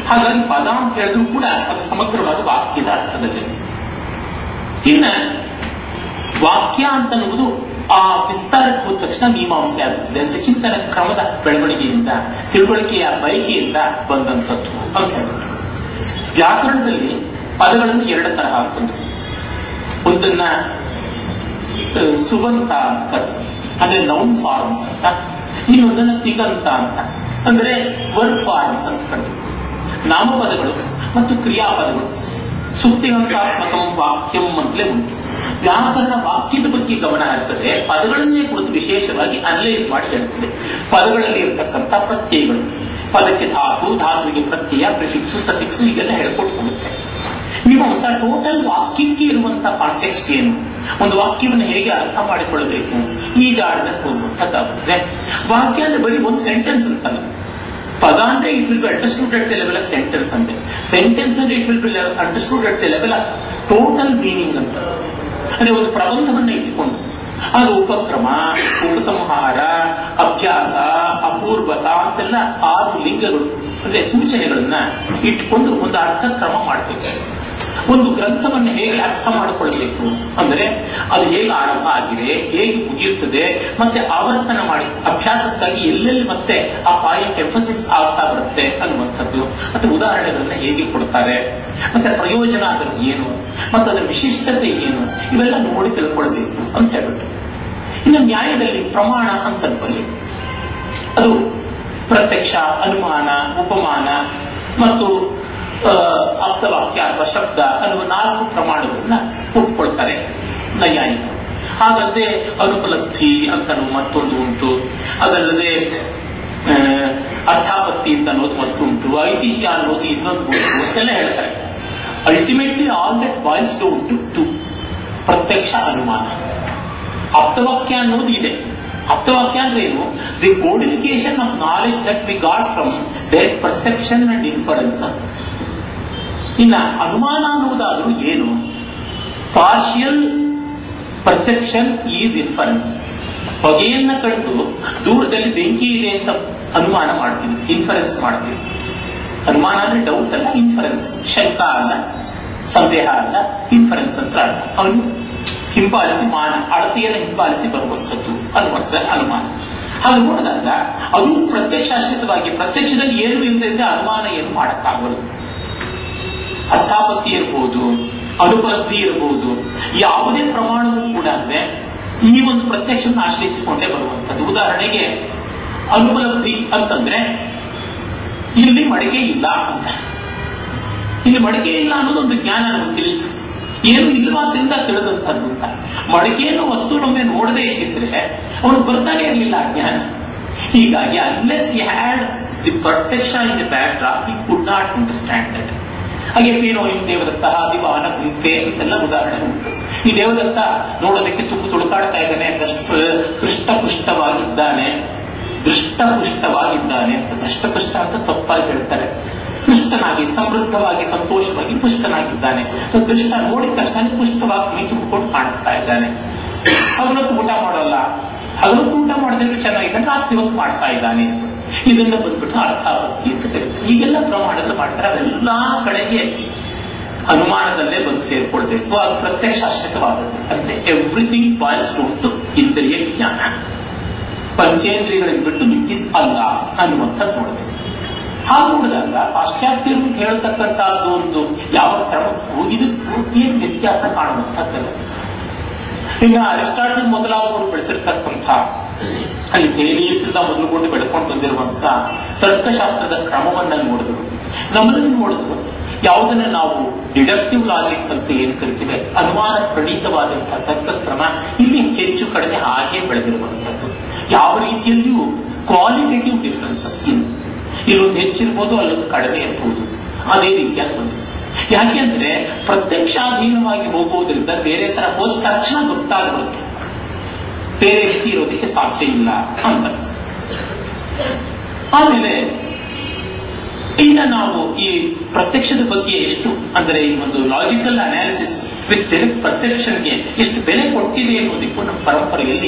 ಹಾಗಾಗಿ ಪದ ಅಂತ ಹೇಳಿದ್ರು ಕೂಡ ಅದು ಸಮಗ್ರವಾದ ವಾಕ್ಯದ ಅರ್ಥದಲ್ಲಿ. ಇನ್ನ ವಾಕ್ಯ ಅಂತನ್ನುವುದು ಆ ವಿಸ್ತಾರಕ್ಕೆ ಹೋದ ತಕ್ಷಣ ಮೀಮಾಂಸೆ ಆಗುತ್ತದೆ ಅಂತ ಚಿಂತನ ಕ್ರಮದ ಬೆಳವಣಿಗೆಯಿಂದ, ತಿಳುವಳಿಕೆಯ ಬಯಕೆಯಿಂದ ಬಂದಂಥದ್ದು ಅಂತ ಹೇಳ್ಬಿಟ್ಟು. ವ್ಯಾಕರಣದಲ್ಲಿ ಪದಗಳನ್ನು ಎರಡು ತರಹ ಅಂತಂದ್ರು. ಒಂದನ್ನ ಸುಬಂತ ಅಂತ ಅಂದ್ರೆ ನೌನ್ ಫಾರ್ಮ್ಸ್ ಅಂತ, ಇನ್ನೊಂದನ್ನ ತಿಗಂತ ಅಂತ ಅಂದ್ರೆ ವರ್ಡ್ ಫಾರ್ಮ್ಸ್ ಅಂತ ಕರೆದ್ರು. ನಾಮಪದಗಳು ಮತ್ತು ಕ್ರಿಯಾಪದಗಳು ಸುಪ್ತಿಗಂತಾತ್ಮಕಂ ವಾಕ್ಯಂ ಅಂತಲೇ ಉಂಟು. ವ್ಯಾಕರಣ ವಾಕ್ಯದ ಬಗ್ಗೆ ಗಮನ ಹರಿಸದೆ ಪದಗಳನ್ನೇ ಕುರಿತು ವಿಶೇಷವಾಗಿ ಅನಲೈಸ್ ಮಾಡಿ ಹೇಳ್ತದೆ. ಪದಗಳಲ್ಲಿ ಇರತಕ್ಕಂಥ ಪ್ರತ್ಯಯಗಳು, ಪದಕ್ಕೆ ಧಾತು, ಧಾತುವಿಗೆ ಪ್ರತ್ಯಯ, ಪ್ರಿಫಿಕ್ಸು, ಸಫಿಕ್ಸು ಹೀಗೆಲ್ಲ ಹೇಳ್ಕೊಟ್ಟು ಹೋಗುತ್ತೆ. ನೀವು ಹೊಸ ಟೋಟಲ್ ವಾಕ್ಯಕ್ಕೆ ಇರುವಂತಹ ಕಾಂಟೆಕ್ಸ್ಟ್ ಏನು, ಒಂದು ವಾಕ್ಯವನ್ನು ಹೇಗೆ ಅರ್ಥ ಮಾಡಿಕೊಳ್ಳಬೇಕು, ಈ ಜಾಡದಲ್ಲಿ ಹೋಗುವಂತದ್ದಾಗುತ್ತದೆ. ವಾಕ್ಯ ಅಂದ್ರೆ ಬರೀ ಒಂದು ಸೆಂಟೆನ್ಸ್ ಅಂತಲ್ಲ. ಪದ ಅಂದ್ರೆ it will be understood at the level of sentence ಅಂದ್ರೆ, ಸೆಂಟೆನ್ಸ್ ಅಂದ್ರೆ it will be understood at the level of total meaning ಅಂತ. ಅಂದ್ರೆ ಒಂದು ಪ್ರಬಂಧವನ್ನ ಇಟ್ಟುಕೊಂಡು ಅದು ಉಪಕ್ರಮ, ಉಪಸಂಹಾರ, ಅಭ್ಯಾಸ, ಅಪೂರ್ವತ ಅಂತೆಲ್ಲ ಆರು ಲಿಂಗಗಳು ಅಂದ್ರೆ ಸೂಚನೆಗಳನ್ನ ಇಟ್ಕೊಂಡು ಒಂದು ಅರ್ಥ ಕ್ರಮ ಮಾಡಬೇಕು. ಒಂದು ಗ್ರಂಥವನ್ನು ಹೇಗೆ ಅರ್ಥ ಮಾಡಿಕೊಳ್ಬೇಕು ಅಂದ್ರೆ ಅದು ಹೇಗೆ ಆರಂಭ ಆಗಿದೆ, ಹೇಗೆ ಮುಗಿಯುತ್ತದೆ, ಮತ್ತೆ ಆವರ್ತನ ಮಾಡಿ ಅಭ್ಯಾಸಕ್ಕಾಗಿ ಎಲ್ಲೆಲ್ಲಿ ಮತ್ತೆ ಆ ಪಾಯಿಂಟ್ ಎಂಫಸಿಸ್ ಆಗ್ತಾ ಬರುತ್ತೆ ಅನ್ನುವಂಥದ್ದು, ಮತ್ತೆ ಉದಾಹರಣೆಗಳನ್ನ ಹೇಗೆ ಕೊಡ್ತಾರೆ, ಮತ್ತೆ ಪ್ರಯೋಜನ ಅದರ ಏನು, ಮತ್ತೆ ಅದರ ವಿಶಿಷ್ಟತೆ ಏನು, ಇವೆಲ್ಲ ನೋಡಿ ತಿಳ್ಕೊಳ್ಬೇಕು ಅಂತ ಹೇಳ್ಬಿಟ್ಟು. ಇನ್ನು ನ್ಯಾಯದಲ್ಲಿ ಪ್ರಮಾಣ ಅಂತ ಬನ್ನಿ, ಅದು ಪ್ರತ್ಯಕ್ಷ, ಅನುಮಾನ, ಉಪಮಾನ ಮತ್ತು ಆಪ್ತವಾಕ್ಯ ಅಥವಾ ಶಬ್ದ ಅನ್ನುವ ನಾಲ್ಕು ಪ್ರಮಾಣಗಳನ್ನ ಒಪ್ಪಿಕೊಳ್ತಾರೆ ನೈಯಾಯಿಕರು. ಹಾಗಲ್ಲದೆ ಅನುಪಲಬ್ಧಿ ಅಂತ ಮತ್ತೊಂದು ಉಂಟು, ಅದಲ್ಲದೆ ಅರ್ಥಾಪತ್ತಿ ಅಂತ ಅನ್ನೋದು ಮತ್ತುಂಟು, ಐತಿಹ್ಯ ಅನ್ನೋದು ಇನ್ನೊಂದು ಉಂಟು ಅಂತೆಲ್ಲ ಹೇಳ್ತಾರೆ. Ultimately all that boils down to to pratyaksha, anumana. ಆಪ್ತವಾಕ್ಯ ಅನ್ನೋದು ಇದೆ. ಆಪ್ತವಾಕ್ಯ ಅಂದ್ರೆ ಏನು? The codification of knowledge that we got from direct perception and inference ಅಂತ. ಇನ್ನ ಅನುಮಾನ ಅನ್ನುವುದಾದ್ರೂ ಏನು? Partial perception is inference. ಹೊಗೆಯನ್ನ ಕಂಡು ದೂರದಲ್ಲಿ ಬೆಂಕಿ ಇದೆ ಅಂತ ಅನುಮಾನ ಮಾಡ್ತೀವಿ, ಇನ್ಫರೆನ್ಸ್ ಮಾಡ್ತೀವಿ. ಅನುಮಾನ ಅಂದ್ರೆ ಡೌಟ್ ಅಲ್ಲ, ಇನ್ಫರೆನ್ಸ್, ಶಂಕ ಅಲ್ಲ, ಸಂದೇಹ ಅಲ್ಲ, ಇನ್ಫರೆನ್ಸ್ ಅಂತ ಅರ್ಥ. ಅವನು ಹಿಂಬಾಲಿಸಿ ಮಾನ, ಅಳತೆಯನ್ನು ಹಿಂಬಾಲಿಸಿ ಬರುವಂಥದ್ದು ಅನ್ನುವಂಥ ಅನುಮಾನ. ಹಾಗೆ ನೋಡಿದಾಗ ಅದು ಪ್ರತ್ಯಕ್ಷಾಶ್ರಿತವಾಗಿ, ಪ್ರತ್ಯಕ್ಷದಲ್ಲಿ ಏನು ಇಲ್ಲದೆ ಅನುಮಾನ ಏನು ಮಾಡಕ್ಕಾಗಲ್ಲ. ಅರ್ಥಾಪತ್ತಿ ಇರಬಹುದು, ಅನುಪಲಬ್ಧಿ ಇರಬಹುದು, ಯಾವುದೇ ಪ್ರಮಾಣವೂ ಕೂಡ ಅಂದ್ರೆ ಈ ಒಂದು ಪ್ರತ್ಯಕ್ಷವನ್ನು ಆಶ್ರಯಿಸಿಕೊಂಡೇ ಬರುವಂಥದ್ದು. ಉದಾಹರಣೆಗೆ ಅನುಪಲಬ್ಧಿ ಅಂತಂದ್ರೆ ಇಲ್ಲಿ ಮಡಿಕೆ ಇಲ್ಲ ಅಂತ, ಇಲ್ಲಿ ಮಡಿಕೆ ಇಲ್ಲ ಅನ್ನೋದೊಂದು ಜ್ಞಾನ ನಮಗೆ ತಿಳಿಯಿತು, ಏನು ಇಲ್ಲವಾದ್ರಿಂದ ತಿಳಿದಂಥದ್ದು ಅಂತ. ಮಡಿಕೆಯನ್ನು ವಸ್ತು ನಮ್ಮೆ ನೋಡದೇ ಇದ್ದಿದ್ರೆ ಅವನು ಬರ್ತಾನೆ ಇರಲಿಲ್ಲ ಜ್ಞಾನ. ಹೀಗಾಗಿ unless he had the protection in the backdrop he could not understand that. ಹಾಗೆ ಪೀನೋ ಇನ್ ದೇವದತ್ತ ದಿವಾನ ಗುಂಪೆ ಅಂತೆಲ್ಲ ಉದಾಹರಣೆ ಉಂಟು. ಈ ದೇವದತ್ತ ನೋಡೋದಕ್ಕೆ ತುಕ್ಕು ತುಳುಕಾಡ್ತಾ ಇದ್ದಾನೆ, ಕೃಷ್ಟಪುಷ್ಟವಾಗಿದ್ದಾನೆ, ದೃಷ್ಟಪುಷ್ಟವಾಗಿದ್ದಾನೆ ಅಂತ. ದೃಷ್ಟಪುಷ್ಟ ಅಂತ ತಪ್ಪಾಗಿ ಹೇಳ್ತಾರೆ. ಪುಷ್ಟನಾಗಿ, ಸಮೃದ್ಧವಾಗಿ, ಸಂತೋಷವಾಗಿ ಪುಷ್ಟನಾಗಿದ್ದಾನೆ. ದೃಷ್ಟ ನೋಡಿದ ತಕ್ಷಣ ಪುಷ್ಟವಾಗಿ ಮೈ ತುಂಬಿಕೊಂಡು ಕಾಣಿಸ್ತಾ ಇದ್ದಾನೆ. ಹಗಲೊತ್ತು ಊಟ ಮಾಡೋಲ್ಲ, ಹಗಲೊತ್ತು ಊಟ ಮಾಡಿದ್ರೆ ಚೆನ್ನಾಗಿದ್ದಾನೆ, ರಾತ್ರಿ ಹೊತ್ತು ಮಾಡ್ತಾ ಇದ್ದಾನೆ. ಇದನ್ನ ಬಂದ್ಬಿಟ್ಟು ಅರ್ಥಾಪತ್ತಿ ಅಂತ ಕರೀತಾರೆ. ಈಗೆಲ್ಲ ಪ್ರಮಾಣದ ಮಾಡ್ತಾರೆ. ಅವೆಲ್ಲಾ ಕಡೆಗೆ ಅನುಮಾನದಲ್ಲೇ ಬಂದು ಸೇರ್ಕೊಳ್ಬೇಕು. ಅದು ಪ್ರತ್ಯಕ್ಷಾಶ್ರಿತವಾದದ್ದು. ಅಂದ್ರೆ ಎವ್ರಿಥಿಂಗ್ ಬಾಯ್ಸ್ ಡೌನ್ ಟು ಇಂದ್ರಿಯ ಜ್ಞಾನ. ಪಂಚೇಂದ್ರಿಯಗಳಿಂದ ಬಿಟ್ಟು ಮಿಕ್ಕಿದ್ ಅಲ್ಲ ಅನ್ನುವಂಥದ್ದು ನೋಡಬೇಕು. ಹಾಗೆ ನೋಡಿದಾಗ ಪಾಶ್ಚಾತ್ಯರು ಹೇಳ್ತಕ್ಕಂಥದ್ದು ಒಂದು ಯಾವ ಕ್ರಮಕ್ಕೂ ಇದು ಪೂರ್ತಿಯ ವ್ಯತ್ಯಾಸ ಕಾಣುವಂಥದ್ದಲ್ಲ. ಈಗ ಅರಿಸ್ಟಾಟಲ್ ಮೊದಲಾದವರು ಬೆಳೆಸಿರ್ತಕ್ಕಂಥ ಅಲ್ಲಿ ಥೇಲಿಯಸ್ನಿಂದ ಮೊದಲುಗೊಂಡು ಬೆಳ್ಕೊಂಡು ಬಂದಿರುವಂತಹ ತರ್ಕಶಾಸ್ತ್ರದ ಕ್ರಮವನ್ನ ನೋಡಿದ್ರು. ನಮ್ಮಲ್ಲಿ ನೋಡಿದ್ರು ಯಾವುದನ್ನ ನಾವು ಡಿಡಕ್ಟಿವ್ ಲಾಜಿಕ್ ಅಂತ ಏನ್ ಕರಿತೀವಿ, ಅನುಮಾನ ಪ್ರಣೀತವಾದಂತಹ ತರ್ಕಕ್ರಮ ಇಲ್ಲಿ ಹೆಚ್ಚು ಕಡಿಮೆ ಹಾಗೆ ಬೆಳೆದಿರುವಂತದ್ದು. ಯಾವ ರೀತಿಯಲ್ಲಿಯೂ ಕ್ವಾಲಿಟೇಟಿವ್ ಡಿಫರೆನ್ಸಸ್ ಇಲ್ಲ. ಇಲ್ಲೊಂದು ಹೆಚ್ಚಿರ್ಬೋದು, ಅಲ್ಲೊಂದು ಕಡಿಮೆ ಇರ್ಬೋದು. ಅದೇ ರೀತಿಯಾಗಿ ಬಂದಿದೆ. ಯಾಕೆ ಅಂದ್ರೆ ಪ್ರತ್ಯಕ್ಷಾಧೀನವಾಗಿ ಹೋಗುವುದರಿಂದ ಬೇರೆ ತರ ಹೋದ ತಕ್ಷಣ ಗೊತ್ತಾಗ್ಬಿಡುತ್ತೆ, ಬೇರೆ ರೀತಿ ಇರೋದಕ್ಕೆ ಸಾಧ್ಯ ಇಲ್ಲ ಅಂತ. ಆಮೇಲೆ ಇನ್ನ ನಾವು ಈ ಪ್ರತ್ಯಕ್ಷದ ಬಗ್ಗೆ ಎಷ್ಟು ಅಂದ್ರೆ ಈ ಒಂದು ಲಾಜಿಕಲ್ ಅನಾಲಿಸಿಸ್ ವಿತ್ ಡೈರೆಕ್ಟ್ ಪರ್ಸೆಪ್ಷನ್ಗೆ ಎಷ್ಟು ಬೆಲೆ ಕೊಟ್ಟಿದೆ ಎನ್ನುವುದಕ್ಕೂ ನಮ್ಮ ಪರಂಪರೆಯಲ್ಲಿ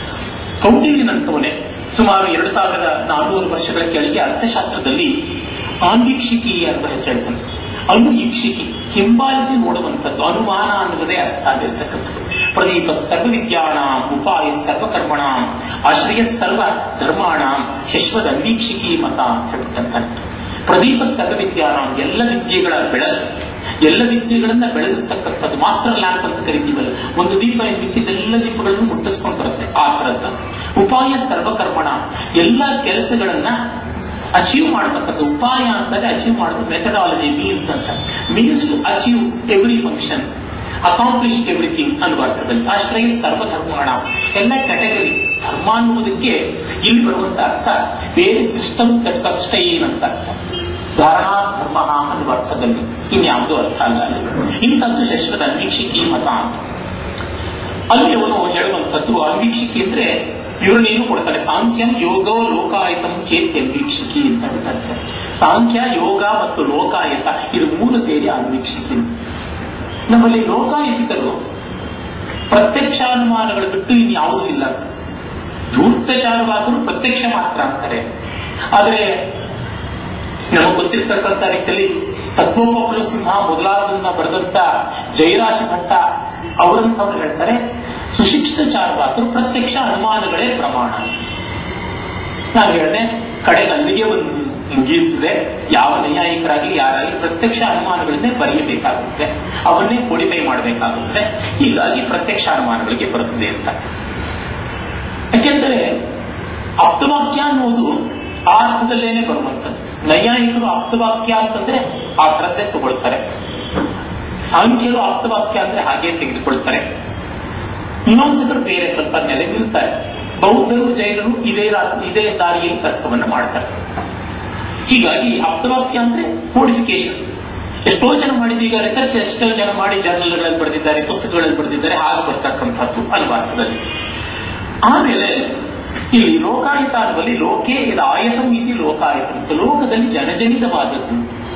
ಕೌಟಿಲ್ಯನಂತವನೇ ಸುಮಾರು ಎರಡು ಸಾವಿರದ ನಾನ್ನೂರು ವರ್ಷಗಳ ಕೆಳಗೆ ಅರ್ಥಶಾಸ್ತ್ರದಲ್ಲಿ ಆನ್ವೀಕ್ಷಿಕಿ ಅಂತ ಹೆಸರು ಹೇಳ್ತಾನೆ. ಅನುವೀಕ್ಷಿಕಿ ಹಿಂಬಾಲಿಸಿ ನೋಡುವಂಥದ್ದು, ಅನುಮಾನ ಅನ್ನೋದೇ ಅರ್ಥ ಆಗಿರ್ತಕ್ಕಂಥದ್ದು. ಪ್ರದೀಪ ಸರ್ವವಿದ್ಯಾಣ ಉಪಾಯ ಸರ್ವಕರ್ಮಣ ಆಶ್ರಯ ಸರ್ವ ಧರ್ಮಾಣ ಶಶ್ವತ ಅನ್ವೀಕ್ಷಿಕಿ ಮತ ಅಂತ ಹೇಳ್ತಕ್ಕಂಥ. ಪ್ರದೀಪ ಸರ್ವವಿದ್ಯಾಣ ಎಲ್ಲ ವಿದ್ಯೆಗಳ ಬೆಳಕು, ಎಲ್ಲ ವಿದ್ಯೆಗಳನ್ನ ಬೆಳಗಿಸ್ತಕ್ಕಂಥದ್ದು. ಮಾಸ್ಟರ್ ಲ್ಯಾಂಪ್ ಅಂತ ಕರಿತೀವಲ್ಲ, ಒಂದು ದೀಪ ಮಿಕ್ಕಿದೆಲ್ಲ ದೀಪಗಳನ್ನು ಮುಟ್ಟಿಸ್ಕೊಂಡು ಬರುತ್ತೆ, ಆ ತರದ್ದು. ಉಪಾಯ ಸರ್ವಕರ್ಮಣ ಎಲ್ಲ ಕೆಲಸಗಳನ್ನ ಅಚೀವ್ ಮಾಡತಕ್ಕಂಥ. ಉಪಾಯ ಅಂತಂದ್ರೆ ಅಚೀವ್ ಮಾಡೋದು, ಮೆಥಡಾಲಜಿ ಮೀನ್ಸ್ ಅಂತ. Means to achieve every function, accomplish everything ಅನ್ನುವ ಅರ್ಥದಲ್ಲಿ. ಆಶ್ರಯ ಸರ್ವಧರ್ಮಣ ಎಲ್ಲ ಕ್ಯಾಟಗರಿ. ಧರ್ಮ ಅನ್ನುವುದಕ್ಕೆ ಇಲ್ಲಿ ಬರುವಂತ ಅರ್ಥ ಬೇರೆ ಸಿಸ್ಟಮ್ಸ್ ದಟ್ ಸಸ್ಟೈನ್ ಅಂತ ಅರ್ಥ. ಧಾರಣಾ ಧರ್ಮ ಅನ್ನುವ ಅರ್ಥದಲ್ಲಿ ಇನ್ಯಾವುದೋ ಅರ್ಥ ಅಲ್ಲ. ಇಂಥದ್ದು ಶಶ್ವತ ಅನ್ವೀಕ್ಷಿಕಿ ಮತ ಅಂತ. ಅಲ್ಲಿ ಅವನು ಹೇಳುವಂಥದ್ದು ಅನ್ವೀಕ್ಷಿಕೆ ಅಂದ್ರೆ ವಿವರಣೆಯನ್ನು ಕೊಡ್ತಾರೆ. ಸಾಂಖ್ಯಂ ಯೋಗೋ ಲೋಕಾಯತಂ ಚೇತ್ ಅನ್ವೀಕ್ಷಿಕಿ ಅಂತ ಹೇಳ್ತಾರೆ. ಸಾಂಖ್ಯ, ಯೋಗ ಮತ್ತು ಲೋಕಾಯತ ಇದು ಮೂರು ಸೇರಿ ಅನ್ವೀಕ್ಷಿಕೆ. ನಮ್ಮಲ್ಲಿ ಲೋಕಾಯತಿಕರು ಪ್ರತ್ಯಕ್ಷಾನುಮಾನಗಳು ಬಿಟ್ಟು ಇನ್ಯಾವುದೂ ಇಲ್ಲ. ಧೂರ್ತಚಾರವಾದರೂ ಪ್ರತ್ಯಕ್ಷ ಮಾತ್ರ ಅಂತಾರೆ. ಆದರೆ ನಮಗೆ ಗೊತ್ತಿರ್ತಕ್ಕಂಥ ರೀತಿಯಲ್ಲಿ ತತ್ವೋಪಲ ಸಿಂಹ ಮೊದಲಾದನ್ನ ಬರೆದಂತ ಜಯರಾಶಿ ಭಟ್ಟ ಅವರಂತವ್ರು ಹೇಳ್ತಾರೆ, ಸುಶಿಕ್ಷಿತಚಾರವಾದರೂ ಪ್ರತ್ಯಕ್ಷ ಅನುಮಾನಗಳೇ ಪ್ರಮಾಣ. ನಾನು ಹೇಳಿದೆ, ಕಡೆಗೆ ಅಲ್ಲಿಗೆ ಒಂದು ಮುಗಿಯುತ್ತದೆ. ಯಾವ ನ್ಯಾಯಿಕರಾಗಿ ಯಾರಾಗಿ ಪ್ರತ್ಯಕ್ಷ ಅನುಮಾನಗಳನ್ನೇ ಬರೆಯಬೇಕಾಗುತ್ತೆ, ಅವನ್ನೇ ಕೋಡಿಫೈ ಮಾಡಬೇಕಾಗುತ್ತೆ. ಹೀಗಾಗಿ ಪ್ರತ್ಯಕ್ಷ ಅನುಮಾನಗಳಿಗೆ ಬರುತ್ತದೆ ಅಂತ. ಯಾಕೆಂದರೆ ಆಪ್ತವಾಕ್ಯ ಅನ್ನೋದು ಆ ಅರ್ಥದಲ್ಲೇನೆ ಬರುವಂಥದ್ದು. ನೈಯಾಯಿಕರು ಆಪ್ತವಾಕ್ಯ ಅಂತಂದ್ರೆ ಆ ಥರದ್ದೇ ತಗೊಳ್ತಾರೆ. ಸಾಂಖ್ಯರು ಆಪ್ತವಾಕ್ಯ ಅಂದ್ರೆ ಹಾಗೆ ತೆಗೆದುಕೊಳ್ತಾರೆ. ಮೀಮಾಂಸಕರು ಬೇರೆ ಸ್ವಲ್ಪ ನೆಲೆ ನಿಲ್ತಾರೆ. ಬೌದ್ಧರು, ಜೈನರು ಇದೇ ಇದೇ ದಾರಿಯಲ್ಲಿ ತರ್ಕವನ್ನು ಮಾಡ್ತಾರೆ. ಹೀಗಾಗಿ ಆಪ್ತವಾಕ್ಯ ಅಂದ್ರೆ ಕೋಡಿಫಿಕೇಶನ್. ಎಷ್ಟೋ ಜನ ಮಾಡಿದ, ಈಗ ರಿಸರ್ಚ್ ಎಷ್ಟೋ ಜನ ಮಾಡಿ ಜರ್ನಲ್ಗಳಲ್ಲಿ ಬರೆದಿದ್ದಾರೆ, ಪುಸ್ತಕಗಳಲ್ಲಿ ಬರೆದಿದ್ದಾರೆ, ಹಾಗೆ ಬರ್ತಕ್ಕಂಥದ್ದು ಅನುವಾದದಲ್ಲಿ. ಆಮೇಲೆ ಇಲ್ಲಿ ಲೋಕಾಯತ ಅನ್ನುವಲ್ಲಿ ಲೋಕೆ ಇದು ಆಯತಂ ಇದು ಲೋಕಾಯತ, ಲೋಕದಲ್ಲಿ ಜನಜನಿತವಾದದ್ದು.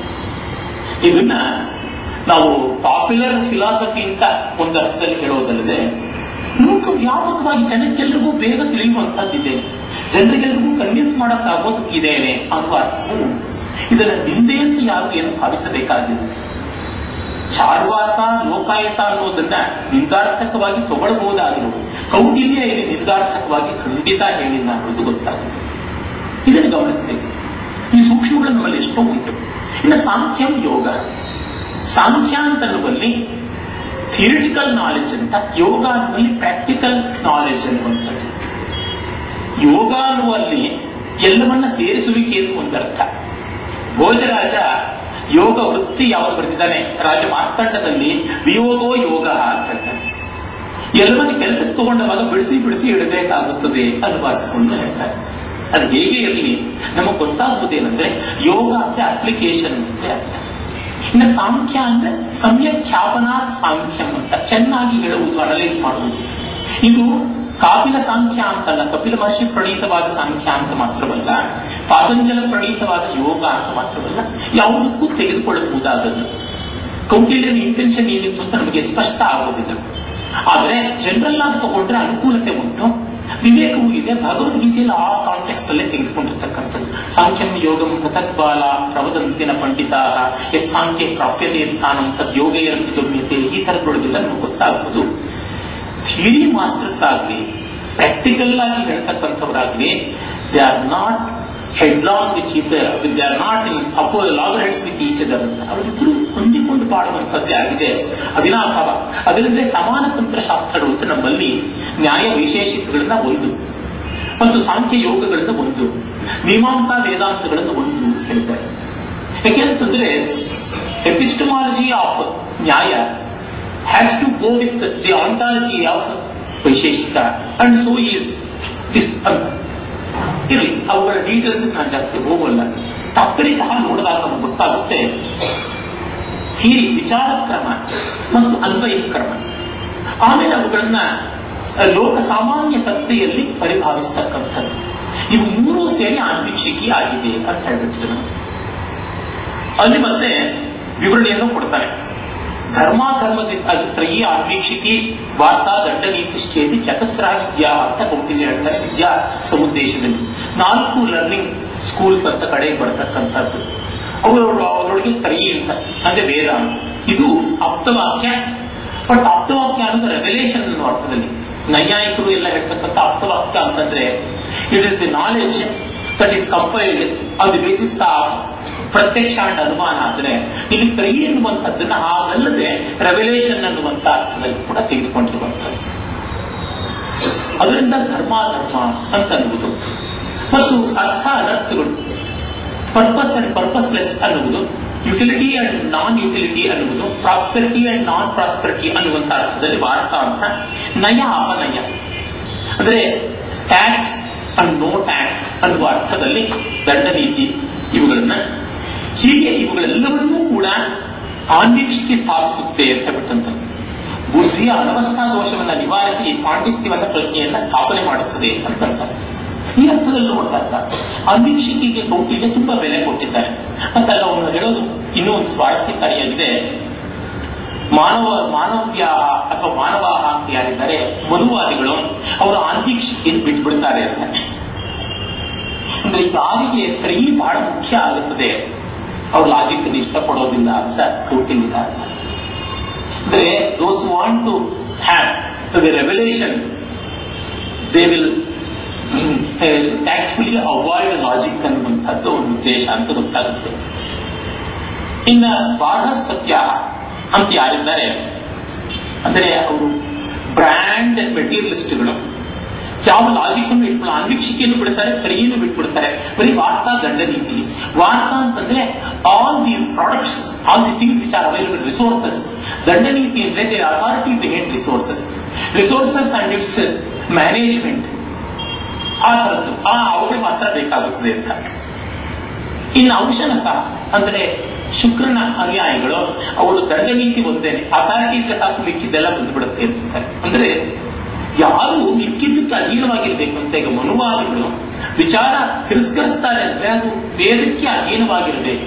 ಇದನ್ನ ನಾವು ಪಾಪ್ಯುಲರ್ ಫಿಲಾಸಫಿ ಅಂತ ಒಂದು ಅರ್ಥದಲ್ಲಿ ಹೇಳೋದಲ್ಲದೆ ಲೋಕ ವ್ಯಾಪಕವಾಗಿ ಜನಕ್ಕೆಲ್ಲರಿಗೂ ಬೇಗ ತಿಳಿಯುವಂತಹದ್ದಿದೆ, ಜನರಿಗೆಲ್ಲರಿಗೂ ಕನ್ವಿನ್ಸ್ ಮಾಡಕ್ಕಾಗೋದು ಇದೇನೆ ಅನ್ನುವ ಅರ್ಥವು. ಇದನ್ನ ನಿಂದೆ ಅಂತ ಯಾರು ಏನು ಭಾವಿಸಬೇಕಾಗಿದೆ. ಚಾರ್ವಾಕ ಲೋಕಾಯತ ಅನ್ನೋದನ್ನ ನಿರ್ಧಾರ್ಥಕವಾಗಿ ತಗೊಳ್ಬಹುದಾದರೂ ಕೌಟಿಲ್ಯ ಇಲ್ಲಿ ನಿರ್ಧಾರ್ಥಕವಾಗಿ ಖಂಡಿತ ಹೇಳಿಲ್ಲ ಅನ್ನೋದು ಗೊತ್ತಾಗುತ್ತೆ. ಇದನ್ನು ಗಮನಿಸಬೇಕು. ಈ ಸೂಕ್ಷ್ಮಗಳು ನಮ್ಮಲ್ಲಿ ಎಷ್ಟೋ ಉಂಟು. ಇನ್ನು ಸಾಂಖ್ಯಂ ಯೋಗ. ಸಾಂಖ್ಯ ಅಂತನ್ನುವಲ್ಲಿ ಥಿಯರಿಟಿಕಲ್ ನಾಲೆಜ್ ಅಂತ, ಯೋಗ ಅನ್ನುವಲ್ಲಿ ಪ್ರಾಕ್ಟಿಕಲ್ ನಾಲೆಜ್ ಅನ್ನುವಂಥದ್ದು. ಯೋಗ ಅನ್ನುವಲ್ಲಿ ಎಲ್ಲವನ್ನ ಸೇರಿಸುವಿಕೆ ಅಂತ ಒಂದರ್ಥ. ಭೋಜರಾಜ ಯೋಗ ವೃತ್ತಿ ಯಾವುದು ಬರೆದಿದ್ದಾನೆ, ರಾಜ ಮಾರ್ತಾಂಡದಲ್ಲಿ ವಿಯೋಗೋ ಯೋಗ ಅಂತ ಹೇಳ್ತಾನೆ. ಎಲ್ಲವನ್ನ ಕೆಲಸಕ್ಕೆ ತಗೊಂಡವಾಗ ಬಿಡಿಸಿ ಬಿಡಿಸಿ ಇಡಬೇಕಾಗುತ್ತದೆ ಅನ್ನುವ ಅರ್ಥವನ್ನು ಹೇಳ್ತಾರೆ. ಅದು ಹೇಗೆ ಇರಲಿ ನಮಗೆ ಗೊತ್ತಾಗುವುದೇನೆಂದ್ರೆ ಯೋಗ ಅಂದ್ರೆ ಅಪ್ಲಿಕೇಶನ್ ಅಂತ ಅರ್ಥ. ಇನ್ನು ಸಾಂಖ್ಯ ಅಂದ್ರೆ ಸಂಖ್ಯಾಪನಾ ಸಾಂಖ್ಯಂ ಅಂತ, ಚೆನ್ನಾಗಿ ಹೇಳುವುದು, ಅನಲೈಸ್ ಮಾಡುವುದು. ಇದು ಕಾಪಿಲ ಸಾಂಖ್ಯ ಅಂತಲ್ಲ, ಕಪಿಲ ಮಹರ್ಷಿ ಪ್ರಣೀತವಾದ ಸಾಂಖ್ಯ ಅಂತ ಮಾತ್ರವಲ್ಲ, ಪಾತಂಜಲ ಪ್ರಣೀತವಾದ ಯೋಗ ಅಂತ ಮಾತ್ರವಲ್ಲ, ಯಾವುದಕ್ಕೂ ತೆಗೆದುಕೊಳ್ಳಬಹುದಾದದ್ದು. ಕೌಟಿಲ್ಯನ ಇಂಟೆನ್ಷನ್ ಏನಿತ್ತು ಅಂತ ನಮಗೆ ಸ್ಪಷ್ಟ ಆಗೋದಿಲ್ಲ. ಆದರೆ ಜನರಲ್ ಆಗಿ ತಗೊಂಡ್ರೆ ಅನುಕೂಲತೆ ಉಂಟು, ವಿವೇಕವೂ ಇದೆ. ಭಗವದ್ಗೀತೆಯಲ್ಲಿ ಆ ಕಾಂಟೆಕ್ಸ್ಟ್ ಅಲ್ಲೇ ತೆಗೆದುಕೊಂಡಿರ್ತಕ್ಕಂಥದ್ದು. ಸಾಂಖ್ಯಂ ಯೋಗಂ ತತ್ಬಾಲ ಪ್ರವದಂತಿನ ಪಂಡಿತಾ ಯತ್ ಸಾಂಖ್ಯ ಪ್ರಾಪ್ಯತೆ ಸ್ಥಾನಂ ತದ್ ಯೋಗೈರಪಿ ಗಮ್ಯತೆ, ಈ ತರದೊಳಗೆಲ್ಲ ನಮ್ಗೆ ಗೊತ್ತಾಗುವುದು. ಥಿಯರಿ ಮಾಸ್ಟರ್ಸ್ ಆಗಲಿ, ಪ್ರಾಕ್ಟಿಕಲ್ ಆಗಿ ಹೇಳ್ತಕ್ಕಂಥವರಾಗಲಿ, they are not headlong which either, they are not in ಅಪೋ loggerheads with each other ಅಂತ ಅವರಿಬ್ಬರು ಹೊಂದಿಕೊಂಡು ಬಾಳುವಂಥದ್ದೇ ಆಗಿದೆ ಅವಿನಾಭಾವ. ಅದರಿಂದ ಸಮಾನ ತಂತ್ರಶಾಸ್ತ್ರಗಳು ಅಂತ ನಮ್ಮಲ್ಲಿ ನ್ಯಾಯ ವೈಶೇಷಿಕಗಳನ್ನ ಒಂದು ಮತ್ತು ಸಾಂಖ್ಯ ಯೋಗಗಳನ್ನ ಒಂದು, ಮೀಮಾಂಸಾ ವೇದಾಂತಗಳನ್ನ ಒಂದು ಹೇಳ್ತಾರೆ. ಯಾಕೆಂತಂದ್ರೆ epistemology of Nyaya has to go with the ontology of Vaisheshika, and so is this. ಇರಲಿ, ಅವುಗಳ ಡೀಟೇಲ್ಸ್ ನಾನು ಜಾಸ್ತಿ ಹೋಗಲ್ಲ. ತಪ್ಪರಿ ಸಹ ನೋಡಿದಾಗ ನಮಗೆ ಗೊತ್ತಾಗುತ್ತೆ ಥಿಯರಿ, ವಿಚಾರ ಕ್ರಮ ಮತ್ತು ಅನ್ವಯ ಕ್ರಮ. ಆಮೇಲೆ ಅವುಗಳನ್ನ ಲೋಕ ಸಾಮಾನ್ಯ ಸತ್ತೆಯಲ್ಲಿ ಪರಿಭಾವಿಸ್ತಕ್ಕಂಥದ್ದು. ಇವು ಮೂರೂ ಸೇರಿ ಅನ್ವೀಕ್ಷಿಕೆ ಆಗಿದೆ ಅಂತ ಹೇಳ್ಬಿಡ್ತಾರೆ. ಅಲ್ಲಿ ಮತ್ತೆ ವಿವರಣೆಯನ್ನು ಕೊಡ್ತಾರೆ. ಧರ್ಮಾಧರ್ಮದಿಂದ ತ್ರಯಿ ಅನ್ವೀಕ್ಷಿಕೆ ವಾರ್ತಾ ದಂಡ ನೀತಿಶ್ಚೇತಿ ಚತಸ್ರ ವಿದ್ಯಾ ಅಂತ ಕೌಟಿಲ್ಯ ಹೇಳ್ತಾರೆ ವಿದ್ಯಾ ಸಮುದ್ದೇಶದಲ್ಲಿ. ನಾಲ್ಕು ಲರ್ನಿಂಗ್ ಸ್ಕೂಲ್ಸ್ ಅಂತ ಕಡೆ ಬರತಕ್ಕಂಥದ್ದು. ಅವರು ಅವರೊಳಗೆ ತ್ರಯಿ ಅಂತ ಅಂದ್ರೆ ವೇದ. ಇದು ಆಪ್ತವಾಕ್ಯ. ಬಟ್ ಆಪ್ತವಾಕ್ಯ ಅನ್ನೋದು ರೆವಲ್ಯೂಷನ್ ಅನ್ನೋ ಅರ್ಥದಲ್ಲಿ. ನೈಯಾಯಿಕರು ಎಲ್ಲ ಹೇಳ್ತಕ್ಕಂಥ ಆಪ್ತವಾಕ್ಯ ಅಂತಂದ್ರೆ it is the knowledge that is compiled on the basis of pratyaksha and anumana. ಅಂದ್ರೆ ಇಲ್ಲಿ ತ್ರಯಿ ಎನ್ನುವಂಥದ್ದನ್ನ ಹಾಗಲ್ಲದೆ ರೆವಲ್ಯೂಷನ್ ಅನ್ನುವಂಥ ಅರ್ಥದಲ್ಲಿ ಕೂಡ ತೆಗೆದುಕೊಂಡಿರುವಂಥದ್ದು. ಅದರಿಂದ ಧರ್ಮ ಧರ್ಮ ಅಂತ ಅನ್ನುವುದು ಮತ್ತು ಅರ್ಥ ಅನರ್ಥಗಳು, ಪರ್ಪಸ್ ಅಂಡ್ ಪರ್ಪಸ್ಲೆಸ್ ಅನ್ನುವುದು, ಯುಟಿಲಿಟಿ ಅಂಡ್ ನಾನ್ ಯುಟಿಲಿಟಿ ಅನ್ನುವುದು, ಪ್ರಾಸ್ಪೆರಿಟಿ ಅಂಡ್ ನಾನ್ ಪ್ರಾಸ್ಪೆರಿಟಿ ಅನ್ನುವಂಥ ಅರ್ಥದಲ್ಲಿ ವಾರ್ತಾ ಅಂತ. ನಯ ಅಪನಯ ಅಂದ್ರೆ ಟ್ಯಾಕ್ಟ್ ಅಂಡ್ ನೋ ಟ್ಯಾಕ್ಟ್ ಅನ್ನುವ ಅರ್ಥದಲ್ಲಿ ದಂಡ ನೀತಿ ಇವುಗಳನ್ನ. ಹೀಗೆ ಇವುಗಳೆಲ್ಲವನ್ನೂ ಕೂಡ ಆನ್ವೀಕ್ಷಿಕೆ ಸ್ಥಾಪಿಸುತ್ತೆ ಅಂತ ಹೇಳ್ಬಿಟ್ಟಂತ. ಬುದ್ಧಿಯ ಅನವಸ್ಥಾ ದೋಷವನ್ನ ನಿವಾರಿಸಿ ಪಾಂಡಿತ್ಯವನ್ನ ಪ್ರಜ್ಞೆಯನ್ನ ಸ್ಥಾಪನೆ ಮಾಡುತ್ತದೆ ಅಂತ. ಈ ಅರ್ಥದಲ್ಲಿ ನೋಡಿದಾಗ ಅನ್ವೀಕ್ಷಿಕೆಗೆ ಕೌಟಿಲ್ಯ ತುಂಬಾ ಬೆಲೆ ಕೊಟ್ಟಿದ್ದಾರೆ ಅಂತ ಅವನು ಹೇಳೋದು ಇನ್ನೂ ಒಂದು ಸ್ವಾರಸ್ಯಕಾರಿಯಾಗಿದೆ. ಮಾನವ ಮಾನವ್ಯ ಅಥವಾ ಮಾನವಾಹ ಅಂತ ಯಾರಿದ್ದಾರೆ ಮನುವಾದಿಗಳು ಅವರು ಅನ್ವೀಕ್ಷಿಕೆಯನ್ನು ಬಿಟ್ಬಿಡ್ತಾರೆ ಅಂತಾನೆ. ಅಂದ್ರೆ ಯಾರಿಗೆ ತ್ರಯಿ ಬಹಳ ಮುಖ್ಯ ಆಗುತ್ತದೆ ಅವ್ರು ಲಾಜಿಕ್ ಇಷ್ಟಪಡೋದಿಲ್ಲ ಅಂತ ಕೌಟಿಲ್ಯ. ಅಂದ್ರೆ those want to have the revolution they will actually avoid logic ಅನ್ನುವಂಥದ್ದು ಒಂದು ಉದ್ದೇಶ ಅಂತ ಗೊತ್ತಾಗುತ್ತೆ. ಇನ್ನ ಬಾಢಸ್ಪತ್ಯ ಅಂತ ಯಾರಿದ್ದಾರೆ ಅಂದ್ರೆ ಅವರು ಬ್ರ್ಯಾಂಡ್ ಮೆಟೀರಿಯಲಿಸ್ಟ್ಗಳು. ಯಾವ ಲಾಜಿಕ್ ಅನ್ನು ಇಟ್ಕೊಳ್ಳೋ ಅನ್ವೀಕ್ಷಿಕೆಯನ್ನು ಬಿಡ್ತಾರೆ, ತ್ರಯಿಯನ್ನು ಬಿಟ್ಬಿಡ್ತಾರೆ. ಬರೀ ವಾರ್ತಾ ದಂಡ ನೀತಿ. ವಾರ್ತಾ ಅಂತಂದ್ರೆ all the products, all the things which are available, resources. ದಂಡ ನೀತಿ ಅಂದ್ರೆ they authority behind resources, resources and its management. ಆ ತರದ್ದು ಆ ಅವುಗಳು ಮಾತ್ರ ಬೇಕಾಗುತ್ತದೆ ಅಂತ. ಇನ್ನು ಔಷಧಸ ಅಂದ್ರೆ ಶುಕ್ರನ ಅನುಯಾಯಿಗಳು ಅವರು ದಂಡ ನೀತಿ ಒಂದೇನೆ, ಅಥಾರಿಟಿ ಇದ್ದ ಸಾಕು ಮಿಕ್ಕಿದ್ದೆಲ್ಲ ಬಂದ್ಬಿಡುತ್ತೆ ಅಂತಾರೆ. ಅಂದ್ರೆ ಯಾರು ಮಿಕ್ಕಿದ್ದಕ್ಕೆ ಅಧೀನವಾಗಿರ್ಬೇಕು ಅಂತ. ಈಗ ಮನುವಾದಿಗಳು ವಿಚಾರ ತಿರಸ್ಕರಿಸ್ತಾರೆ ಅಂದ್ರೆ ಅದು ವೇದಕ್ಕೆ ಅಧೀನವಾಗಿರಬೇಕು.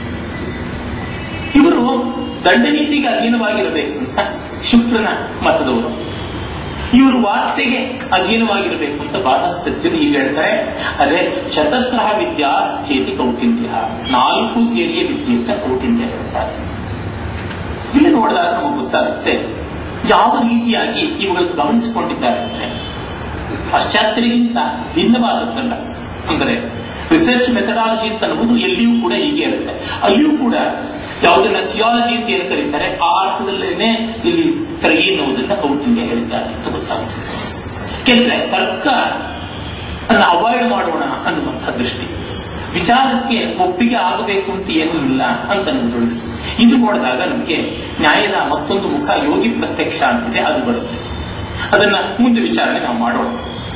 ಇವರು ದಂಡ ನೀತಿಗೆ ಅಧೀನವಾಗಿರಬೇಕು ಅಂತ ಶುಕ್ರನ ಮತದವರು. ಇವರು ವಾರ್ತೆಗೆ ಅಧೀನವಾಗಿರಬೇಕು ಅಂತ ಬಾಢಸ್ಪತ್ಯರು ಈಗ ಹೇಳ್ತಾರೆ. ಅದೇ ಚತಸ್ರ ವಿದ್ಯಾ ಚೇತಿ ಕೌಟಿಲ್ಯ, ನಾಲ್ಕು ಸೇರಿಯ ವಿದ್ಯೆ ಅಂತ ಕೌಟಿಲ್ಯ ಹೇಳ್ತಾರೆ. ಇಲ್ಲಿ ನೋಡಿದಾಗ ನಮಗೆ ಗೊತ್ತಾಗುತ್ತೆ ಯಾವ ರೀತಿಯಾಗಿ ಇವುಗಳು ಗಮನಿಸಿಕೊಂಡಿದ್ದಾರೆ ಅಂದ್ರೆ ಪಾಶ್ಚಾತ್ಯರಿಗಿಂತ ಭಿನ್ನವಾದದ್ದಲ್ಲ. ಅಂದರೆ ರಿಸರ್ಚ್ ಮೆಥಡಾಲಜಿ ಅಂತ ಅನ್ನುವುದು ಎಲ್ಲಿಯೂ ಕೂಡ ಹೀಗೆ ಇರುತ್ತೆ. ಅಲ್ಲಿಯೂ ಕೂಡ ಯಾವುದನ್ನ ಥಿಯಾಲಜಿ ಅಂತ ಏನು ಕರೀತಾರೆ ಆ ಅರ್ಥದಲ್ಲೇನೆ ಇಲ್ಲಿ ತ್ರಯಿ ಎನ್ನುವುದನ್ನ ಕೌಟಿಲ್ಯ ಹೇಳಿದ್ದಾರೆ ಅಂತ ಗೊತ್ತಾಗುತ್ತೆ. ಯಾಕೆಂದ್ರೆ ತರ್ಕ ಅನ್ನ ಅವಾಯ್ಡ್ ಮಾಡೋಣ ಅನ್ನುವಂಥ ದೃಷ್ಟಿ, ವಿಚಾರಕ್ಕೆ ಒಪ್ಪಿಗೆ ಆಗಬೇಕು ಅಂತ ಏನೂ ಇಲ್ಲ ಅಂತ ಅನ್ನೋದು. ಇದು ನೋಡಿದಾಗ ನಮಗೆ ನ್ಯಾಯದ ಮತ್ತೊಂದು ಮುಖ ಯೋಗಿ ಪ್ರತ್ಯಕ್ಷ ಅಂತಿದೆ, ಅದು ಬರುತ್ತೆ. ಅದನ್ನ ಮುಂದೆ ವಿಚಾರಣೆ ನಾವು ಮಾಡೋಣ.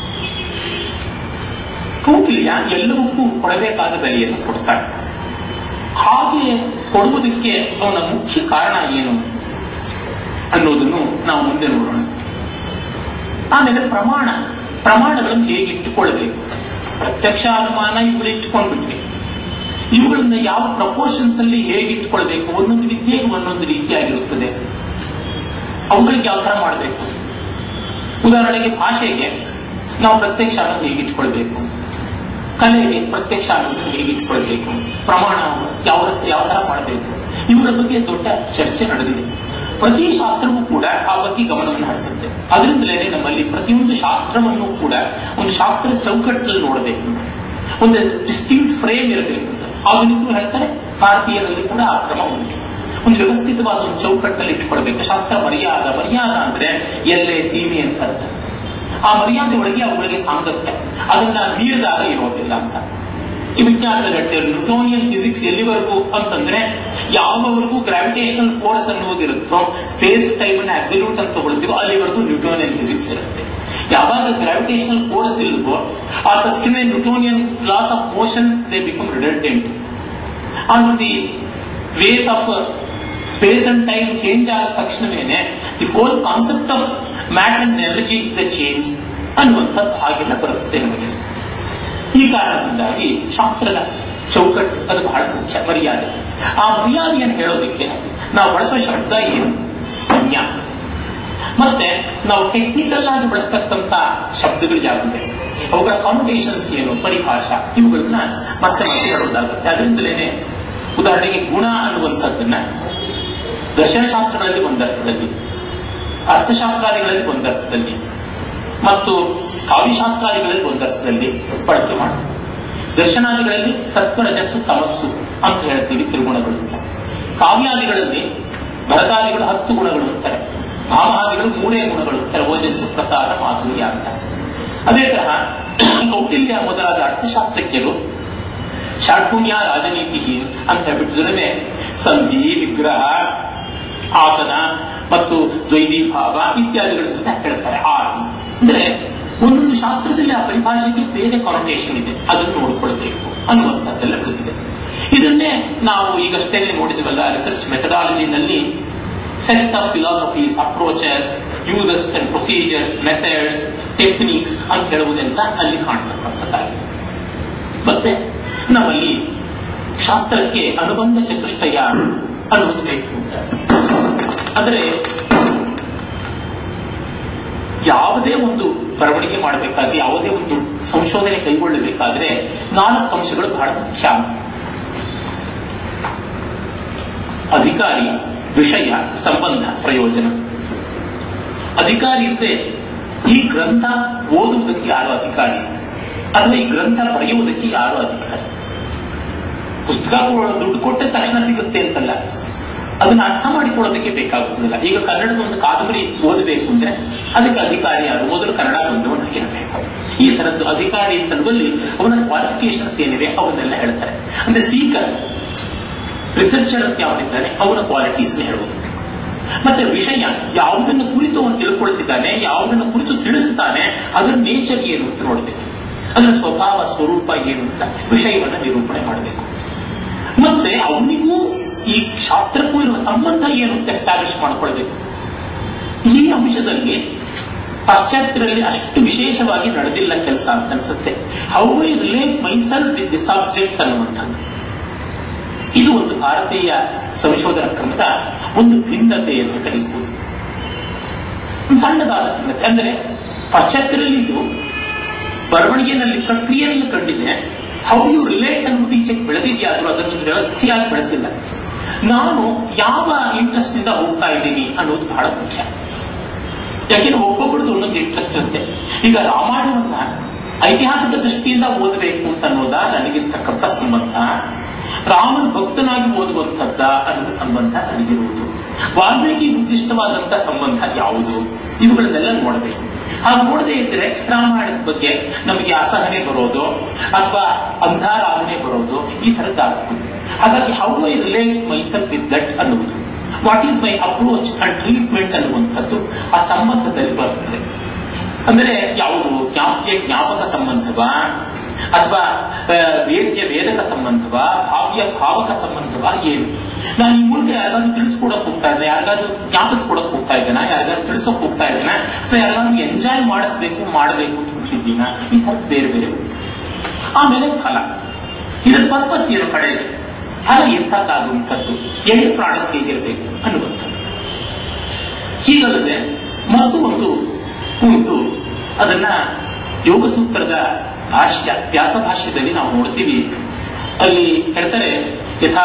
ಕೌಟಿಲ್ಯ ಎಲ್ಲವಕ್ಕೂ ಕೊಡಬೇಕಾದ ಬೆಲೆಯನ್ನು ಕೊಡ್ತಾನೆ. ಹಾಗೆ ಕೊಡುವುದಕ್ಕೆ ಅವನ ಮುಖ್ಯ ಕಾರಣ ಏನು ಅನ್ನೋದನ್ನು ನಾವು ಮುಂದೆ ನೋಡೋಣ. ಆಮೇಲೆ ಪ್ರಮಾಣ ಪ್ರಮಾಣಗಳನ್ನು ಹೇಗೆ ಇಟ್ಟುಕೊಳ್ಬೇಕು, ಪ್ರತ್ಯಕ್ಷ ಅನುಮಾನ ಇವುಗಳು ಇಟ್ಟುಕೊಂಡ್ಬಿಟ್ವಿ. ಇವುಗಳನ್ನ ಯಾವ ಪ್ರಪೋರ್ಷನ್ಸ್ ಅಲ್ಲಿ ಹೇಗೆ ಇಟ್ಕೊಳ್ಬೇಕು, ಒಂದೊಂದು ವಿದ್ಯೆಗೆ ಒಂದೊಂದು ರೀತಿಯಾಗಿರುತ್ತದೆ. ಅವುಗಳಿಗೆ ಯಾವ ತರ ಮಾಡಬೇಕು. ಉದಾಹರಣೆಗೆ ಭಾಷೆಗೆ ನಾವು ಪ್ರತ್ಯಕ್ಷ ಅನ್ನೋದು ಹೇಗೆ ಇಟ್ಕೊಳ್ಬೇಕು, ಕಲೆಗೆ ಪ್ರತ್ಯಕ್ಷ ಅನ್ನೋದನ್ನು ಹೇಗೆ ಇಟ್ಕೊಳ್ಬೇಕು, ಪ್ರಮಾಣ ಯಾವ ಯಾವ ತರ ಮಾಡಬೇಕು, ಇವುಗಳ ಬಗ್ಗೆ ದೊಡ್ಡ ಚರ್ಚೆ ನಡೆದಿದೆ. ಪ್ರತಿ ಶಾಸ್ತ್ರವೂ ಕೂಡ ಆ ಬಗ್ಗೆ ಗಮನವನ್ನು ಹರಿಸುತ್ತೆ. ಅದರಿಂದಲೇ ನಮ್ಮಲ್ಲಿ ಪ್ರತಿಯೊಂದು ಶಾಸ್ತ್ರವನ್ನು ಕೂಡ ಒಂದು ಶಾಸ್ತ್ರದ ಚೌಕಟ್ಟಲ್ಲಿ ನೋಡಬೇಕು, ಒಂದು ಡಿಸ್ಟಿಂಕ್ಟ್ ಫ್ರೇಮ್ ಇರಬೇಕು ಅಂತ. ಆಧುನಿಕರು ಹೇಳ್ತಾರೆ ಭಾರತೀಯರಲ್ಲಿ ಕೂಡ ಆ ಕ್ರಮ ಉಂಟು. ಒಂದು ವ್ಯವಸ್ಥಿತವಾದ ಒಂದು ಚೌಕಟ್ಟಲ್ಲಿ ಇಟ್ಕೊಳ್ಬೇಕು. ಶಾಸ್ತ್ರ ಮರ್ಯಾದ ಮರ್ಯಾದ ಅಂದ್ರೆ ಎಲ್ಲೇ ಸೀಮೆ ಅಂತ ಅರ್ಥ. ಆ ಮರ್ಯಾದೆ ಒಳಗೆ ಅವುಗಳಿಗೆ ಸಾಂಗತ್ಯ, ಅದನ್ನ ಮೀರಿದಾಗ ಇರೋದಿಲ್ಲ ಅಂತ. ಈ ವಿಜ್ಞಾನದ ಗಟ್ಟಿಯಲ್ಲಿ ನ್ಯೂಟೋನಿಯನ್ ಫಿಸಿಕ್ಸ್ ಎಲ್ಲಿವರೆಗೂ ಅಂತಂದ್ರೆ ಯಾವವರೆಗೂ ಗ್ರಾವಿಟೇಷನಲ್ ಫೋರ್ಸ್ ಅನ್ನುವುದಿರುತ್ತೋ, ಸ್ಪೇಸ್ ಟೈಮ್ ಅನ್ನ ಅಬ್ಸಲ್ಯೂಟ್ ಅಂತ ತಗೊಳ್ತೀವೋ ಅಲ್ಲಿವರೆಗೂ ನ್ಯೂಟೋನಿಯನ್ ಫಿಸಿಕ್ಸ್ ಇರುತ್ತೆ. ಯಾವಾಗ ಗ್ರಾವಿಟೇಷನಲ್ ಫೋರ್ಸ್ ಇಲ್ವೋ ಆ ತಕ್ಷಣ Newtonian laws of motion they become redundant. On the weight of space and time change ಆದ ತಕ್ಷಣವೇನೆ the whole concept of matter and energy the change ಅನ್ನುವಂಥದ್ದು ಹಾಗೆಲ್ಲ ಬರುತ್ತೆ ನಮಗೆ. ಈ ಕಾರಣದಿಂದಾಗಿ ಶಾಸ್ತ್ರದ ಚೌಕಟ್ಟು ಅದು ಬಹಳ ಮುಖ್ಯ, ಮರ್ಯಾದೆ. ಆ ಮರ್ಯಾದೆಯನ್ನು ಹೇಳೋದಕ್ಕೆ ನಾವು ಬಳಸುವ ಶಬ್ದ ಏನು, ಸಂಜ್ಞಾ. ಮತ್ತೆ ನಾವು ಟೆಕ್ನಿಕಲ್ ಆಗಿ ಬಳಸ್ತಕ್ಕಂಥ ಶಬ್ದಗಳು ಯಾವುದಿದೆ, ಅವುಗಳ ಕಾಂಬಿನೇಷನ್ಸ್ ಏನು, ಪರಿಭಾಷಾ, ಇವುಗಳನ್ನ ಮತ್ತೆ ಮತ್ತೆ ಹೇಳೋದಾಗುತ್ತೆ. ಅದರಿಂದಲೇ ಉದಾಹರಣೆಗೆ ಗುಣ ಅನ್ನುವಂಥದ್ದನ್ನ ದರ್ಶನಶಾಸ್ತ್ರಗಳಲ್ಲಿ ಒಂದರ್ಥದಲ್ಲಿ, ಅರ್ಥಶಾಸ್ತ್ರಾದಿಗಳಲ್ಲಿ ಒಂದರ್ಥದಲ್ಲಿ ಮತ್ತು ಕಾವ್ಯಶಾಸ್ತ್ರಾದಿಗಳಲ್ಲಿ ಒಂದರ್ಥದಲ್ಲಿ ಬಳಕೆ ಮಾಡಿ. ದರ್ಶನಾದಿಗಳಲ್ಲಿ ಸತ್ವ ರಜಸ್ಸು ತಮಸ್ಸು ಅಂತ ಹೇಳ್ತೀವಿ ತ್ರಿಗುಣಗಳು ಅಂತ. ಕಾವ್ಯಾದಿಗಳಲ್ಲಿ ಭರತಾದಿಗಳು ಹತ್ತು ಗುಣಗಳು ಅಂತಾರೆ, ಭಾವಾದಿಗಳು ಮೂರೇ ಗುಣಗಳು ಅಂತಾರೆ, ಓಜಸ್ಸು ಪ್ರಸಾದ ಮಾಧುರ್ಯ ಅಂತ. ಅದೇ ತರಹ ಕೌಟಿಲ್ಯ ಮೊದಲಾದ ಅರ್ಥಶಾಸ್ತ್ರಜ್ಞರು ಷಾಡ್ಗುಣ್ಯ ರಾಜನೀತಿ ಅಂತ ಹೇಳ್ಬಿಟ್ಟಿದ್ರೆ ಸಂಧಿ, ವಿಗ್ರಹ, ಆಸನ ಮತ್ತು ದ್ವೈತೀಭಾವ ಇತ್ಯಾದಿಗಳಿಂದ ಹೇಳ್ತಾರೆ. ಆರು ಅಂದ್ರೆ ಒಂದೊಂದು ಶಾಸ್ತ್ರದಲ್ಲಿ ಆ ಪರಿಭಾಷೆಗೆ ಬೇರೆ ಕಾನೋಟೇಷನ್ ಇದೆ, ಅದನ್ನು ನೋಡಿಕೊಳ್ಬೇಕು ಅನ್ನುವಂಥದ್ದೆಲ್ಲ ಗೊತ್ತಿದೆ. ಇದನ್ನೇ ನಾವು ಈಗಷ್ಟೇ ನೋಡಿದವಲ್ಲ ರಿಸರ್ಚ್ ಮೆಥಡಾಲಜಿನಲ್ಲಿ set of philosophies, approaches, uses and procedures, methods, techniques ಅಂತ ಹೇಳುವುದೆಲ್ಲ ಅಲ್ಲಿ ಕಾಣತಕ್ಕಂಥದ್ದಾಗಿದೆ. ಮತ್ತೆ ನಮ್ಮಲ್ಲಿ ಶಾಸ್ತ್ರಕ್ಕೆ ಅನುಬಂಧ ಚತುಷ್ಟಯ ಅನ್ನುವುದು ಬೇಕು. ಆದರೆ ಯಾವುದೇ ಒಂದು ಬರವಣಿಗೆ ಮಾಡಬೇಕಾದ್ರೆ, ಯಾವುದೇ ಒಂದು ಸಂಶೋಧನೆ ಕೈಗೊಳ್ಳಬೇಕಾದ್ರೆ ನಾಲ್ಕು ಅಂಶಗಳು ಬಹಳ ಮುಖ್ಯ. ಅಧಿಕಾರಿ, ವಿಷಯ, ಸಂಬಂಧ, ಪ್ರಯೋಜನ. ಅಧಿಕಾರಿ ಅಂದ್ರೆ ಈ ಗ್ರಂಥ ಓದುವುದಕ್ಕೆ ಯಾರು ಅಧಿಕಾರಿ, ಅಥವಾ ಈ ಗ್ರಂಥ ಬರೆಯುವುದಕ್ಕೆ ಯಾರು ಅಧಿಕಾರಿ. ಪುಸ್ತಕ ದುಡ್ಡು ಕೊಟ್ಟ ತಕ್ಷಣ ಸಿಗುತ್ತೆ ಅಂತಲ್ಲ, ಅದನ್ನ ಅರ್ಥ ಮಾಡಿಕೊಳ್ಳೋದಕ್ಕೆ ಬೇಕಾಗುವುದಿಲ್ಲ. ಈಗ ಕನ್ನಡದ ಒಂದು ಕಾದಂಬರಿ ಓದಬೇಕು ಅಂದ್ರೆ ಅದಕ್ಕೆ ಅಧಿಕಾರಿ ಯಾರು, ಮೊದಲು ಕನ್ನಡ ಬಂದವನಾಗಿರಬೇಕು. ಈ ತರದ್ದು ಅಧಿಕಾರಿ ಅಂತಲ್ಲಿ ಅವನ ಕ್ವಾಲಿಫಿಕೇಶನ್ಸ್ ಏನಿವೆ ಅವನ್ನೆಲ್ಲ ಹೇಳ್ತಾರೆ. ಅಂದ್ರೆ ಸೀಕರ್, ರಿಸರ್ಚರ್ ಅಂತ ಯಾವನಿದ್ದಾನೆ ಅವನ ಕ್ವಾಲಿಟೀಸ್ ಹೇಳುವುದು. ಮತ್ತೆ ವಿಷಯ, ಯಾವುದನ್ನು ಕುರಿತು ಅವನು ತಿಳ್ಕೊಳ್ತಿದ್ದಾನೆ, ಯಾವುದನ್ನು ಕುರಿತು ತಿಳಿಸ್ತಾನೆ, ಅದರ ನೇಚರ್ ಏನು ಅಂತ ನೋಡಬೇಕು, ಅದರ ಸ್ವಭಾವ ಸ್ವರೂಪ ಏನು ಅಂತ ವಿಷಯವನ್ನು ನಿರೂಪಣೆ ಮಾಡಬೇಕು. ಮತ್ತೆ ಅವನಿಗೂ ಈ ಶಾಸ್ತ್ರಕ್ಕೂ ಇರುವ ಸಂಬಂಧ ಏನು ಅಂತ ಎಸ್ಟಾಬ್ಲಿಷ್ ಮಾಡಿಕೊಳ್ಬೇಕು. ಈ ಅಂಶದಲ್ಲಿ ಪಾಶ್ಚಾತ್ಯರಲ್ಲಿ ಅಷ್ಟು ವಿಶೇಷವಾಗಿ ನಡೆದಿಲ್ಲ ಕೆಲಸ ಅಂತ ಅನ್ಸುತ್ತೆ. How I relate myself with the subject ಅನ್ನುವಂಥದ್ದು ಇದು ಒಂದು ಭಾರತೀಯ ಸಂಶೋಧನಾ ಕ್ರಮದ ಒಂದು ಭಿನ್ನತೆ ಎಂದು ಕರೀಬಹುದು. ಸಣ್ಣದಾದ ಭಿನ್ನತೆ ಅಂದರೆ ಪಾಶ್ಚಾತ್ಯರಲ್ಲಿ ಇದು ಬರವಣಿಗೆಯಲ್ಲಿ ಪ್ರಕ್ರಿಯೆಯನ್ನು ಕಂಡಿದೆ. ಹೌ ಯು ರಿಲೇಟ್ ಅನ್ನುವುದು ಈಚೆಗೆ ಬೆಳೆದಿದೆಯಾದರೂ ಅದನ್ನು ವ್ಯವಸ್ಥೆಯಾಗಿ ಬೆಳೆಸಿಲ್ಲ. ನಾನು ಯಾವ ಇಂಟ್ರೆಸ್ಟ್ ಇಂದ ಹೋಗ್ತಾ ಇದ್ದೀನಿ ಅನ್ನೋದು ಬಹಳ ಮುಖ್ಯ. ಯಾಕೆಂದ್ರೆ ಒಬ್ಬೊಬ್ಬರದ್ದು ಒಂದೊಂದು ಇಂಟ್ರೆಸ್ಟ್ ಇರುತ್ತೆ. ಈಗ ರಾಮಾಯಣವನ್ನ ಐತಿಹಾಸಿಕ ದೃಷ್ಟಿಯಿಂದ ಓದಬೇಕು ಅಂತ ಅನ್ನೋದ ನನಗಿರ್ತಕ್ಕಂಥ ಸಂಬಂಧ, ರಾಮನ ಭಕ್ತನಾಗಿ ಓದುವಂಥದ್ದ ಅನ್ನೋದು ಸಂಬಂಧ ನನಗಿರುವುದು, ವಾಲ್ಮೀಕಿ ಉದ್ದಿಷ್ಟವಾದಂತಹ ಸಂಬಂಧ ಯಾವುದು, ಇವುಗಳನ್ನೆಲ್ಲ ನೋಡಬೇಕು. ಹಾಗೆ ನೋಡದೇ ಇದ್ರೆ ರಾಮಾಯಣದ ಬಗ್ಗೆ ನಮಗೆ ಅಸಹನೆ ಬರೋದು ಅಥವಾ ಅಂಧಾರಾಧನೆ ಬರೋದು ಈ ತರದ್ದಾಗುವುದು. ಹಾಗಾಗಿ how I relate myself with that ಅನ್ನುವುದು, what is my approach and treatment ಅನ್ನುವಂಥದ್ದು ಆ ಸಂಬಂಧದಲ್ಲಿ ಬರ್ತದೆ. ಅಂದರೆ ಯಾವುದು ಜ್ಞಾಪ್ಯ ಜ್ಞಾಪಕ ಸಂಬಂಧವಾ ಅಥವಾ ವೇದ್ಯ ವೇದಕ ಸಂಬಂಧವಾ, ಭಾವ್ಯ ಭಾವಕ ಸಂಬಂಧವಾ ಏನು? ನಾನು ಈ ಮೂಲಕ ಯಾರಿಗಾದ್ರೂ ತಿಳಿಸ್ಕೊಡಕ್ ಹೋಗ್ತಾ ಇದ್ದೇನೆ, ಯಾರಿಗಾದ್ರೂ ಜ್ಞಾಪಿಸ್ಕೊಡಕ್ ಹೋಗ್ತಾ ಇದ್ದೇನಾ, ಯಾರಿಗಾದ್ರೂ ತಿಳಿಸೋಕ್ ಹೋಗ್ತಾ ಇದ್ದೇನಾ, ಅಥವಾ ಯಾರಿಗಾದ್ರೂ ಎಂಜಾಯ್ ಮಾಡಿಸ್ಬೇಕು ಮಾಡಬೇಕು ಅಂತ ಹುಟ್ಟಿದ್ದೀನ, ಈ ತರ ಬೇರೆ ಬೇರೆ. ಆಮೇಲೆ ಫಲ, ಇದರ ಪರ್ಪಸ್ ಏನು ಕಡೆಗೆ, ಫಲ ಎಂಥದ್ದಾಗುವಂಥದ್ದು, ಎಂಡ್ ಪ್ರಾಡಕ್ಟ್ ಹೇಗಿರಬೇಕು ಅನ್ನುವಂಥದ್ದು. ಹೀಗಲ್ಲದೆ ಮತ್ತು ಒಂದು ಉಂಟು, ಅದನ್ನ ಯೋಗಸೂತ್ರದ ಭಾಷ್ಯ ವ್ಯಾಸ ಭಾಷ್ಯದಲ್ಲಿ ನಾವು ನೋಡ್ತೀವಿ. ಅಲ್ಲಿ ಹೇಳ್ತಾರೆ, ಯಥಾ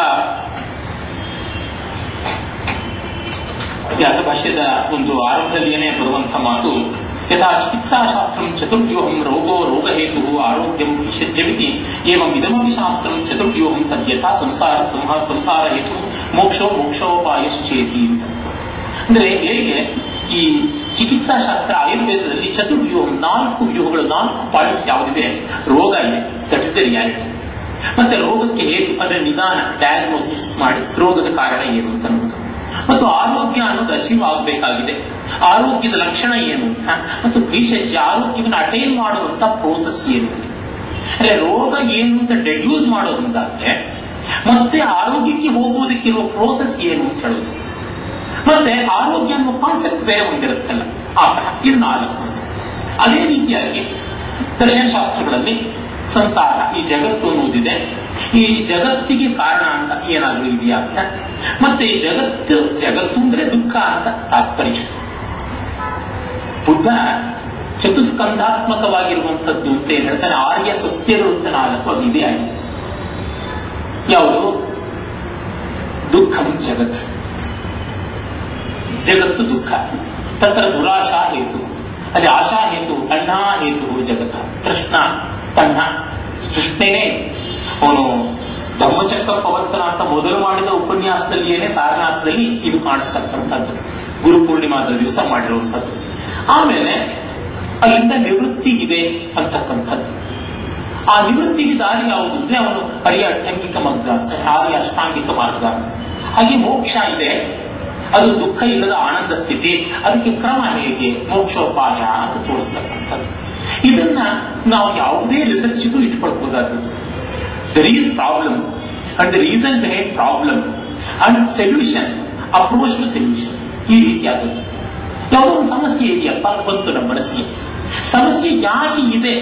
ವ್ಯಾಸ ಭಾಷ್ಯದ ಒಂದು ಆರಂಭದಲ್ಲಿಯೇ ಬರುವಂತಹ ಮಾತು, ಯಥಾ ಚಿಕಿತ್ಸಾಶಾಸ್ತ್ರಂ ಚತುರ್ವ್ಯೂಹಂ ರೋಗೋ ರೋಗಹೇತು ಆರೋಗ್ಯಂ ವಿಷಜ್ಯಮಿತಿ ಏವಂ ಇದಮಪಿ ಶಾಸ್ತ್ರಂ ಚತುರ್ವ್ಯೂಹಂ ತದ್ಯಥಾ ಸಂಸಾರ ಸಂಸಾರ ಹೇತು ಮೋಕ್ಷೋ ಮೋಕ್ಷೋಪಾಯಶ್ಚೇತಿ. ಅಂದ್ರೆ ಹೇಗೆ ಈ ಚಿಕಿತ್ಸಾಶಾಸ್ತ್ರ ಆಯುರ್ವೇದದಲ್ಲಿ ಚತುರ್ವ್ಯೂಹ, ನಾಲ್ಕು ವ್ಯೂಹಗಳು, ನಾಲ್ಕು ಪಾಯಿಂಟ್ಸ್ ಯಾವುದಿದೆ, ರೋಗ ಇದೆ, ದಟ್ ಇಸ್ ದ ರಿಯಾಲಿಟಿ. ಮತ್ತೆ ರೋಗಕ್ಕೆ ಹೇತು ಅದರ ನಿದಾನ, ಡಯಾಗ್ನೋಸಿಸ್ ಮಾಡಿ ರೋಗದ ಕಾರಣ ಏನು ಅಂತ ಅನ್ನೋದು, ಮತ್ತು ಆರೋಗ್ಯ ಅನ್ನೋದು ಅಚೀವ್ ಆಗಬೇಕಾಗಿದೆ, ಆರೋಗ್ಯದ ಲಕ್ಷಣ ಏನು ಅಂತ, ಮತ್ತು ಭೇಷಜ್ಯ ಆರೋಗ್ಯವನ್ನು ಅಟೈನ್ ಮಾಡುವಂತ ಪ್ರೋಸೆಸ್ ಏನು. ಅಂದ್ರೆ ರೋಗ ಏನು ಅಂತ ಡೆಡ್ಯೂಸ್ ಮಾಡೋದಂತಾದ್ರೆ ಮತ್ತೆ ಆರೋಗ್ಯಕ್ಕೆ ಹೋಗುವುದಕ್ಕಿರುವ ಪ್ರೋಸೆಸ್ ಏನು ಅಂತ ಹೇಳೋದು, ಮತ್ತೆ ಆರೋಗ್ಯ ಅನ್ನೋ ಕಾನ್ಸೆಪ್ಟ್ ಬೇರೆ ಹೊಂದಿರುತ್ತಲ್ಲ ಆ ತರ. ಇದು ನಾಲ್ಕು. ಅದೇ ರೀತಿಯಾಗಿ ದರ್ಶನಶಾಸ್ತ್ರಗಳಲ್ಲಿ ಸಂಸಾರ, ಈ ಜಗತ್ತು ಅನ್ನುವುದಿದೆ, ಈ ಜಗತ್ತಿಗೆ ಕಾರಣ ಅಂತ ಏನಾದ್ರೂ ಇದೆಯಾ ಅಂತ, ಮತ್ತೆ ಈ ಜಗತ್ತು ಜಗತ್ತು ಅಂದ್ರೆ ದುಃಖ ಅಂತ ತಾತ್ಪರ್ಯ. ಬುದ್ಧ ಚತುಸ್ಕಂಧಾತ್ಮಕವಾಗಿರುವಂಥದ್ದು ಅಂತ ಏನ್ ಹೇಳ್ತಾನೆ, ಆರ್ಯ ಸತ್ಯಗಳು ಅಂತ ನಾಲ್ಕು ಅದು ಇದೇ ಆಗಿದೆ. ಯಾವುದು ದುಃಖಂ ಜಗತ್, ಜಗತ್ತು ದುಃಖ. ತತ್ರ ದುರಾಶಾ ಹೇತು, ಅಲ್ಲಿ ಆಶಾ ಹೇತು ತಣ್ಣ ಹೇತು ಜಗತ್ತ. ತೃಷ್ಣ ತಣ್ಣ, ತೃಷ್ಣೆನೇ. ಅವನು ಧರ್ಮಚಕ್ರ ಪ್ರವರ್ತನ ಅಂತ ಮೊದಲು ಮಾಡಿದ ಉಪನ್ಯಾಸದಲ್ಲಿಯೇನೆ ಸಾರನಾಥದಲ್ಲಿ ಇದು ಕಾಣಿಸ್ತಕ್ಕಂಥದ್ದು, ಗುರು ಪೂರ್ಣಿಮಾದ ದಿವಸ ಮಾಡಿರುವಂಥದ್ದು. ಆಮೇಲೆ ಅಲ್ಲಿಂದ ನಿವೃತ್ತಿ ಇದೆ ಅಂತಕ್ಕಂಥದ್ದು. ಆ ನಿವೃತ್ತಿಗೆ ದಾರಿ ಯಾವುದು ಅಂದ್ರೆ ಅವನು ಹರಿಯ ಅಷ್ಟಾಂಗಿಕ ಮಾರ್ಗ, ಹರಿಯ ಅಷ್ಟಾಂಗಿಕ ಮಾರ್ಗ. ಹಾಗೆ ಮೋಕ್ಷ ಇದೆ, ಅದು ದುಃಖ ಇಲ್ಲದ ಆನಂದ ಸ್ಥಿತಿ. ಅದಕ್ಕೆ ಕ್ರಮ ಹೇಗೆ, ಮೋಕ್ಷೋಪಾಯ ಅಂತ ತೋರಿಸ್ತಕ್ಕಂಥದ್ದು. ಇದನ್ನ ನಾವು ಯಾವುದೇ ರಿಸರ್ಚ್ಗೂ ಇಟ್ಕೊಳ್ಬಹುದಾದದ್ದು. There is problem and the reason behind problem and solution, approach to solution, ಈ ರೀತಿಯಾದದ್ದು. ಯಾವುದೋ ಒಂದು ಸಮಸ್ಯೆ ಇದೆಯಪ್ಪ ಬಂತು ನಮ್ಮ ಮನಸ್ಸಿಗೆ. ಸಮಸ್ಯೆ ಯಾಕೆ ಇದೆ?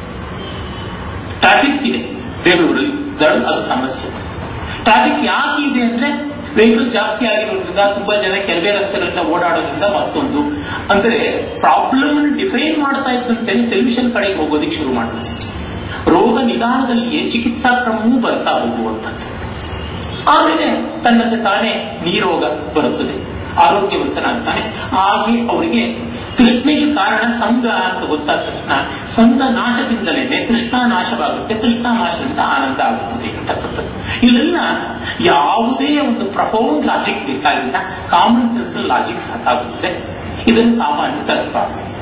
ಟ್ರಾಫಿಕ್ ಇದೆ ಬೆಂಗಳೂರಲ್ಲಿ, ಅದು ಸಮಸ್ಯೆ. ಟ್ರಾಫಿಕ್ ಯಾಕೆ ಇದೆ ಅಂದ್ರೆ ವೆಹಿಕಲ್ ಜಾಸ್ತಿ ಆಗಿರೋದ್ರಿಂದ, ತುಂಬಾ ಜನ ಕೆಲವೇ ರಸ್ತೆಗಳಿಂದ ಓಡಾಡೋದ್ರಿಂದ, ಮತ್ತೊಂದು ಅಂದ್ರೆ ಪ್ರಾಬ್ಲಮ್ ಡಿಫೈನ್ ಮಾಡ್ತಾ ಇದ್ದಂತೆ ಸೊಲ್ಯೂಷನ್ ಕಡೆಗೆ ಹೋಗೋದಕ್ಕೆ ಶುರು ಮಾಡ್ತಾರೆ. ರೋಗ ನಿದಾನದಲ್ಲಿಯೇ ಚಿಕಿತ್ಸಾ ಕ್ರಮವೂ ಬರ್ತಾ ಹೋಗುವಂಥದ್ದು. ಆಮೇಲೆ ತನ್ನಂತೆ ತಾನೇ ನೀರೋಗ ಬರುತ್ತದೆ, ಆರೋಗ್ಯವಂತನಾಗ್ತಾನೆ. ಹಾಗೆ ಅವರಿಗೆ ತೃಷ್ಣೆಗೆ ಕಾರಣ ಸಂಘ ಅಂತ ಗೊತ್ತಾದ ತಕ್ಷಣ ಸಂಘ ನಾಶದಿಂದಲೇ ತೃಷ್ಣಾ ನಾಶವಾಗುತ್ತೆ, ತೃಷ್ಣಾ ನಾಶದಿಂದ ಆನಂದ ಆಗುತ್ತದೆ ಅಂತಕ್ಕಂಥದ್ದು. ಇಲ್ಲೆಲ್ಲ ಯಾವುದೇ ಒಂದು ಪ್ರಫೌಂಡ್ ಲಾಜಿಕ್ ಬೇಕಾಗಿಲ್ಲ, ಕಾಮನ್ ಸೆನ್ಸ್ ಲಾಜಿಕ್ ಸಾಕಾಗುತ್ತದೆ. ಇದನ್ನು ಸಾಮಾನ್ಯ ತತ್ವ.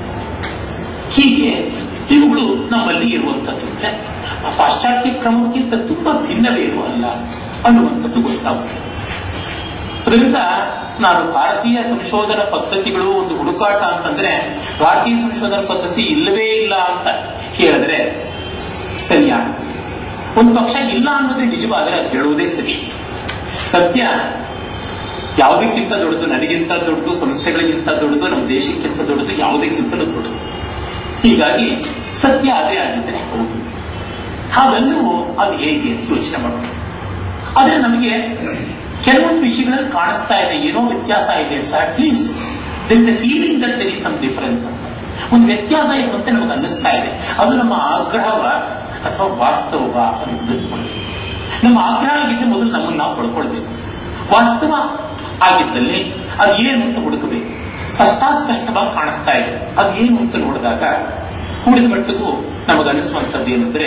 ಹೀಗೆ ಇವುಗಳು ನಮ್ಮಲ್ಲಿ ಇರುವಂಥದ್ದು. ಪಾಶ್ಚಾತ್ಯ ಕ್ರಮಕ್ಕಿಂತ ತುಂಬಾ ಭಿನ್ನವೇನು ಅಲ್ಲ ಅನ್ನುವಂಥದ್ದು ಗೊತ್ತಾಗುತ್ತೆ. ಅದರಿಂದ ನಾನು ಭಾರತೀಯ ಸಂಶೋಧನಾ ಪದ್ಧತಿಗಳು ಒಂದು ಹುಡುಕಾಟ ಅಂತಂದ್ರೆ ಭಾರತೀಯ ಸಂಶೋಧನಾ ಪದ್ಧತಿ ಇಲ್ಲವೇ ಇಲ್ಲ ಅಂತ ಹೇಳಿದ್ರೆ ಸರಿಯಾಗಿ, ಒಂದು ಪಕ್ಷ ಇಲ್ಲ ಅನ್ನೋದೇ ನಿಜವಾದರೆ ಅದು ಹೇಳುವುದೇ ಸರಿ. ಸತ್ಯ ಯಾವುದಕ್ಕಿಂತ ದೊಡ್ಡದು, ನನಗಿಂತ ದೊಡ್ಡದು, ಸಂಸ್ಥೆಗಳಿಗಿಂತ ದೊಡ್ಡದು, ನಮ್ಮ ದೇಶಕ್ಕಿಂತ ದೊಡ್ಡದು, ಯಾವುದಕ್ಕಿಂತಲೂ ದೊಡ್ಡದು. ಹೀಗಾಗಿ ಸತ್ಯ ಅದೇ ಆಗಿದ್ದರೆ ಹೌದು. ಹಾಗಲ್ಲೂ ಅದು ಹೇಗೆ ಅಂತ ಯೋಚನೆ ಮಾಡೋಣ. ಆದ್ರೆ ನಮಗೆ ಕೆಲವೊಂದು ವಿಷಯಗಳಲ್ಲಿ ಕಾಣಿಸ್ತಾ ಇದೆ, ಏನೋ ವ್ಯತ್ಯಾಸ ಇದೆ ಅಂತ. At least there is a feeling that there is some difference ಅಂತ, ಒಂದು ವ್ಯತ್ಯಾಸ ಇರುವಂತೆ ನಮಗೆ ಅನ್ನಿಸ್ತಾ ಇದೆ. ಅದು ನಮ್ಮ ಆಗ್ರಹವ ಅಥವಾ ವಾಸ್ತವ ಅನ್ನೋದನ್ನು. ನಮ್ಮ ಆಗ್ರಹ ಆಗಿದ್ದರೆ ಮೊದಲು ನಮ್ಮನ್ನು ನಾವು ಪಡ್ಕೊಳ್ಬೇಕು. ವಾಸ್ತವ ಆಗಿದ್ದಲ್ಲಿ ಅದು ಏನು ಅಂತ ಹುಡುಕಬೇಕು. ಸ್ಪಷ್ಟಾಸ್ಪಷ್ಟವಾಗಿ ಕಾಣಿಸ್ತಾ ಇದೆ, ಅದು ಏನು ಅಂತ ನೋಡಿದಾಗ ಕೂಡಿದ ಮಟ್ಟಿಗೂ ನಮಗನ್ನಿಸುವಂಥದ್ದು ಏನಂದ್ರೆ,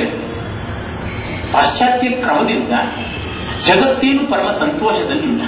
ಪಾಶ್ಚಾತ್ಯ ಕ್ರಮದಿಂದ ಜಗತ್ತೇನು ಪರಮ ಸಂತೋಷದಲ್ಲಿಲ್ಲ.